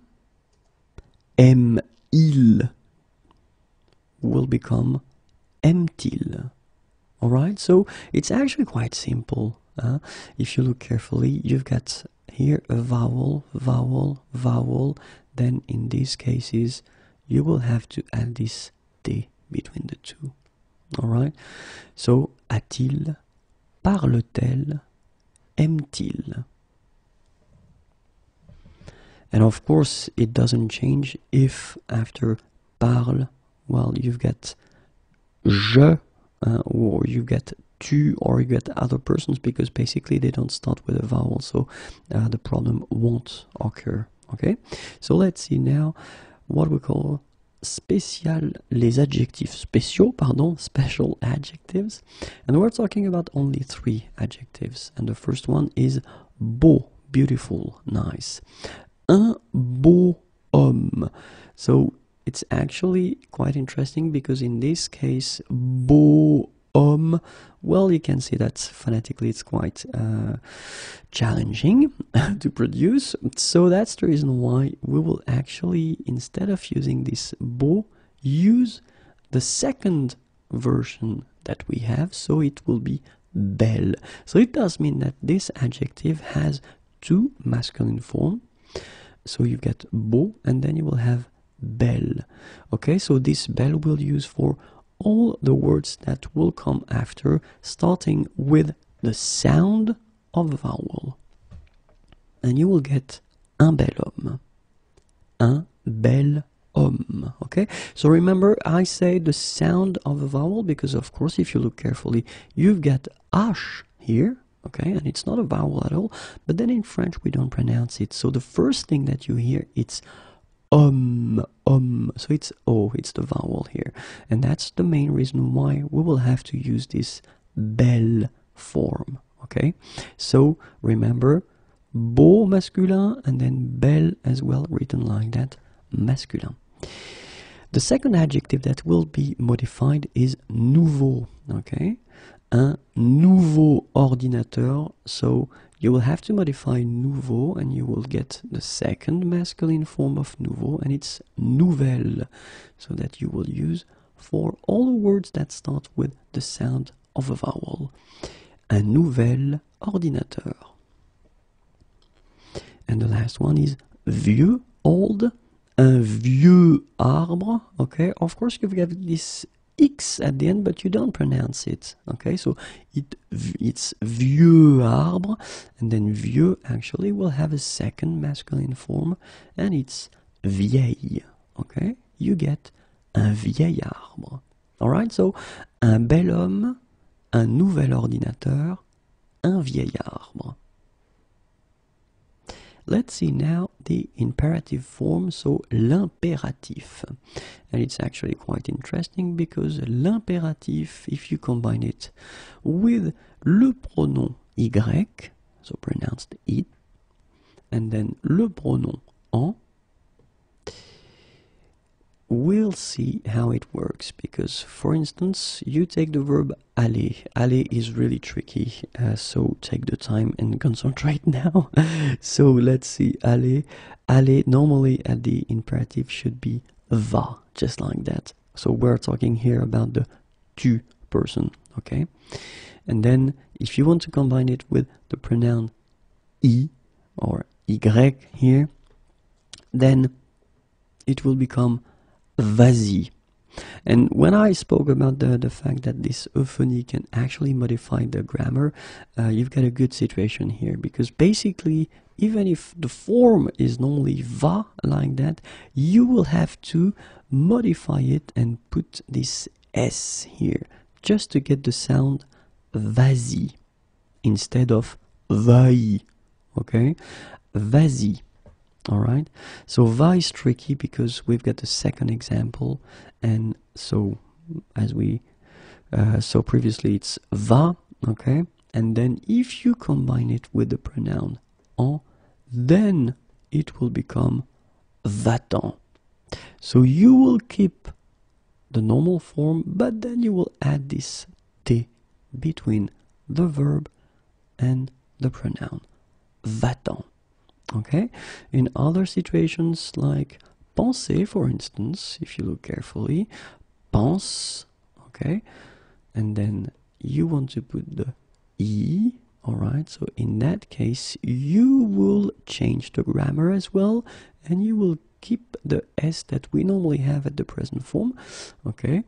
aime-il will become aime-t-il. Alright, so it's actually quite simple. Uh, if you look carefully, you've got here a vowel, vowel, vowel. Then in these cases, you will have to add this T between the two. Alright? So, a-t-il, parle-t-elle, aime-t-il? And of course, it doesn't change if after parle, well, you've got je, uh, or you get tu, or you get other persons, because basically they don't start with a vowel, so uh, the problem won't occur. Okay, so let's see now what we call spécial, les adjectifs spéciaux, pardon, special adjectives. And we're talking about only three adjectives. And the first one is beau, beautiful, nice. Un beau homme. So it's actually quite interesting because in this case, beau homme, well, you can see that phonetically it's quite uh, challenging to produce. So that's the reason why we will actually, instead of using this beau, use the second version that we have. So it will be belle. So it does mean that this adjective has two masculine forms. So you get beau and then you will have belle. Okay, so this belle we'll use for all the words that will come after, starting with the sound of a vowel. And you will get un bel homme. Un bel homme. Okay? So remember, I say the sound of a vowel because, of course, if you look carefully, you've got H here. Okay? And it's not a vowel at all. But then in French, we don't pronounce it. So the first thing that you hear, it's Um, um, so it's O, it's the vowel here. And that's the main reason why we will have to use this belle form, okay? So remember, beau masculin and then belle as well, written like that, masculin. The second adjective that will be modified is nouveau, okay? Un nouveau ordinateur, so you will have to modify nouveau, and you will get the second masculine form of nouveau, and it's nouvelle, so that you will use for all the words that start with the sound of a vowel. Un nouvel ordinateur. And the last one is vieux, old, un vieux arbre. Okay, of course you've got this X at the end, but you don't pronounce it. Okay, so it it's vieux arbre, and then vieux actually will have a second masculine form, and it's vieille. Okay, you get un vieil arbre. Alright, so un bel homme, un nouvel ordinateur, un vieil arbre. Let's see now the imperative form, so l'impératif. And it's actually quite interesting because l'impératif, if you combine it with le pronom y, so pronounced it, and then le pronom en, we'll see how it works, because for instance you take the verb aller. Aller is really tricky, uh, so take the time and concentrate now. So let's see, aller. Aller normally at the imperative should be va, just like that. So we're talking here about the tu person, okay? And then if you want to combine it with the pronoun I or y here, then it will become vas-y. And when I spoke about the, the fact that this euphony can actually modify the grammar, uh, you've got a good situation here, because basically even if the form is normally va like that, you will have to modify it and put this S here just to get the sound vas-y instead of vai. Okay, vas-y. Alright, so va is tricky because we've got the second example, and so as we uh, saw previously, it's va, okay, and then if you combine it with the pronoun en, then it will become va-t'en. So you will keep the normal form, but then you will add this t between the verb and the pronoun va-t'en. Okay, in other situations like penser, for instance, if you look carefully, pense, okay, and then you want to put the I, alright, so in that case you will change the grammar as well, and you will keep the S that we normally have at the present form, okay,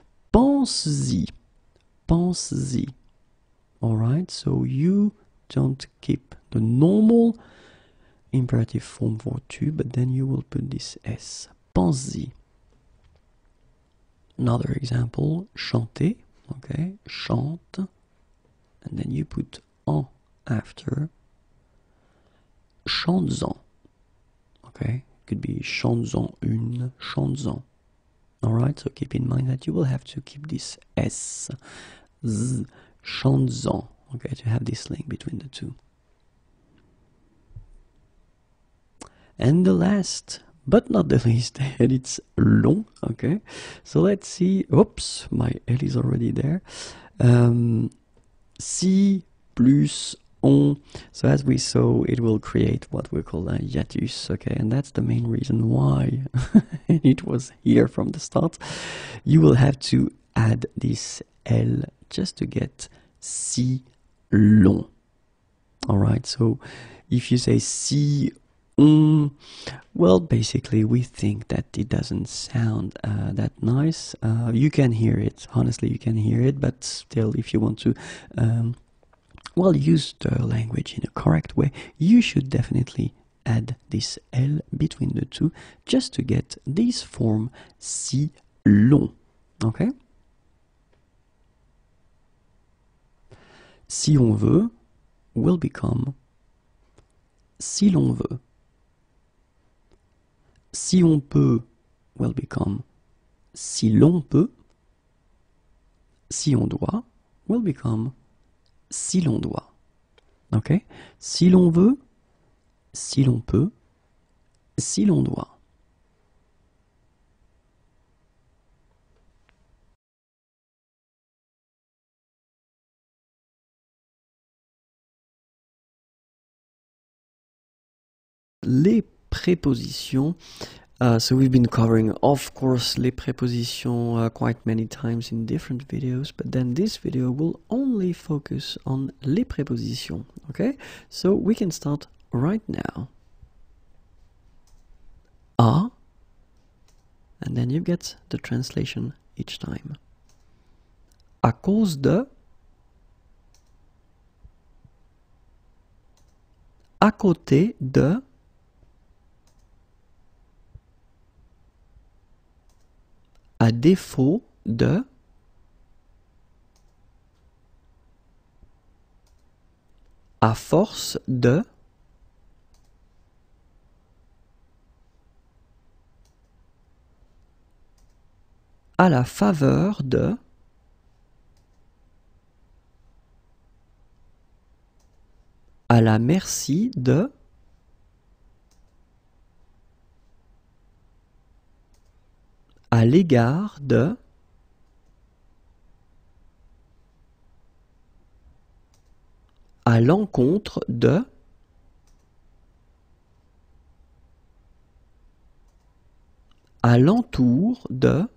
pense-y, pense-y, alright, so you don't keep the normal imperative form for tu, but then you will put this S. Pense-y. Another example, chanter, okay, chante, and then you put en after. Chantes-en, okay, could be chantes-en une, chantes-en. Alright, so keep in mind that you will have to keep this S, z, chantes-en, okay, to have this link between the two. And the last, but not the least, and it's long, okay? So let's see, oops, my L is already there. Um, si plus on, so as we saw, it will create what we call a hiatus, okay? And that's the main reason why it was here from the start. You will have to add this L just to get si long. Alright, so if you say si Mm, well, basically, we think that it doesn't sound uh, that nice. Uh, you can hear it, honestly, you can hear it, but still, if you want to, um, well, use the language in a correct way, you should definitely add this L between the two, just to get this form si long, okay? Si on veut will become si l'on veut. Si on peut will become si l'on peut. Si on doit will become si l'on doit. Okay? Si l'on veut, si l'on peut, si l'on doit. les prépositions. Uh, so we've been covering, of course, les prépositions uh, quite many times in different videos, but then this video will only focus on les prépositions, okay? So we can start right now. A, and then you get the translation each time. À cause de, à côté de, à défaut de, à force de, à la faveur de, à la merci de, à l'égard de, à l'encontre de, à l'entour de,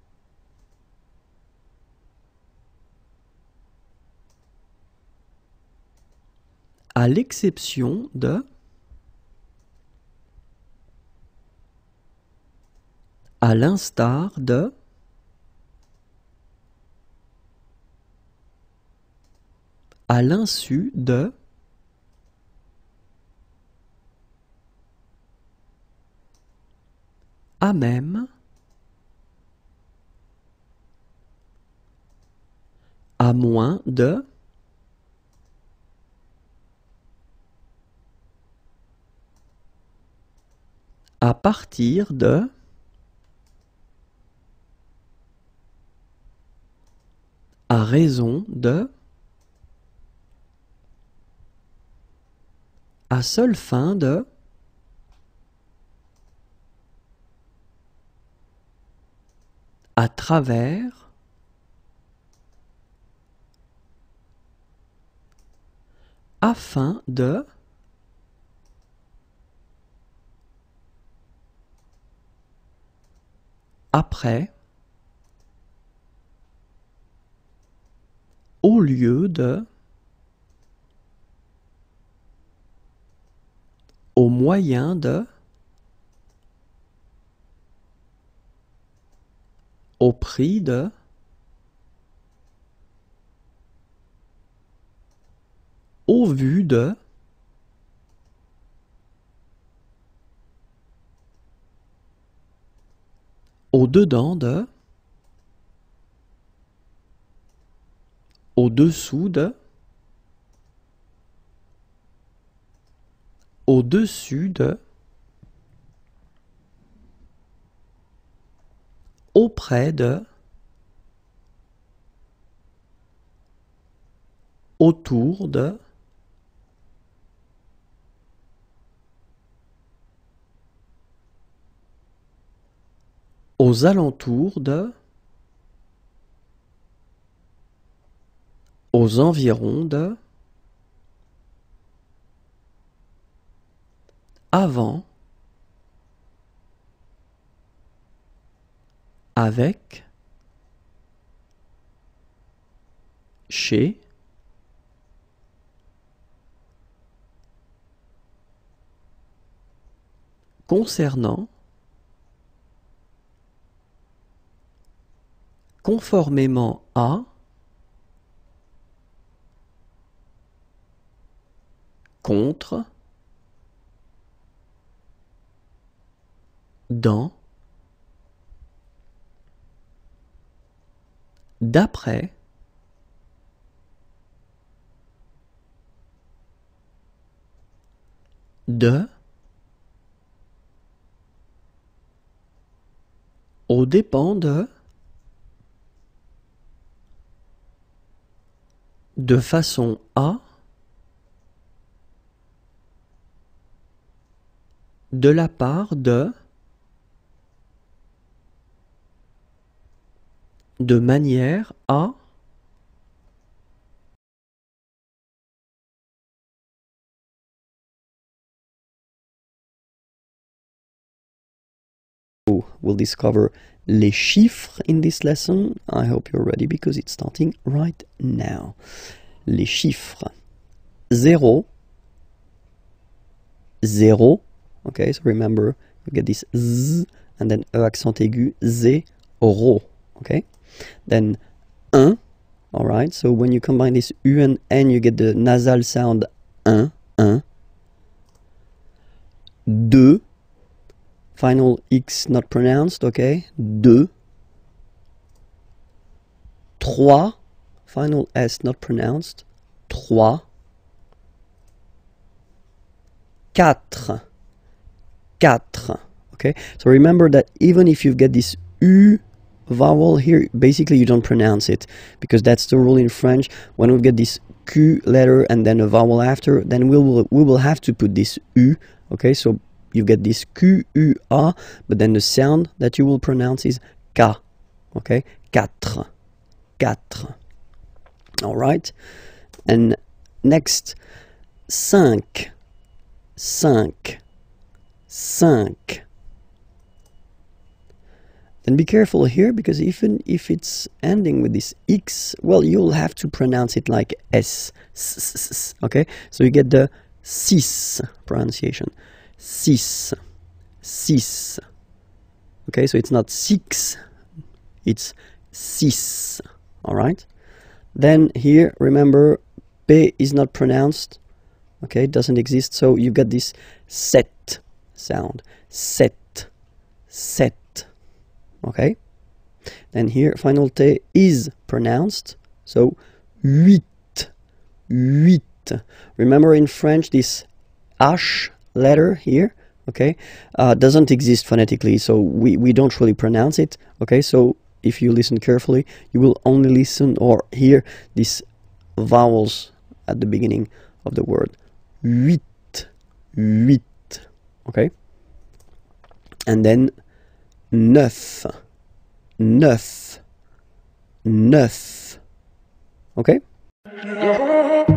à l'exception de, à l'instar de, à l'insu de, à même, à moins de, à partir de, à raison de, à seule fin de, à travers, afin de, après, au lieu de, au moyen de, au prix de, au vu de, au dedans de, au dessous de, au dessus de, auprès de, autour de, aux alentours de, aux environs de, avant, avec, chez, concernant, conformément à, contre, dans, d'après, de, aux dépens de, de façon à, de la part de, de manière à, we'll discover les chiffres in this lesson. I hope you're ready because it's starting right now. Les chiffres. Zéro. Zéro. Okay, so remember, you get this z and then e accent aigu, zéro. Okay, then un. All right, so when you combine this u and n, you get the nasal sound un, un. Deux. Final x not pronounced, okay? Deux. Trois. Final s not pronounced. Trois. Quatre. Quatre. Okay? So remember that even if you get this u vowel here, basically you don't pronounce it, because that's the rule in French. When we get this q letter and then a vowel after, then we will we will have to put this u. Okay, so you get this q u a, but then the sound that you will pronounce is ka. Okay, quatre, quatre. All right, and next, cinq, cinq, cinq. Then be careful here, because even if it's ending with this x, well, you'll have to pronounce it like s. S, s, s, okay, so you get the six pronunciation. Six, six. Okay, so it's not six, it's six. All right. Then here, remember, p is not pronounced. Okay, it doesn't exist. So you get this set sound. Set, set. Okay, then here final T is pronounced, so huit, huit. Remember in French this H letter here, okay, uh, doesn't exist phonetically, so we, we don't really pronounce it. Okay, so if you listen carefully, you will only listen or hear these vowels at the beginning of the word. Huit, huit. Okay, and then neuf, neuf, neuf. Okay?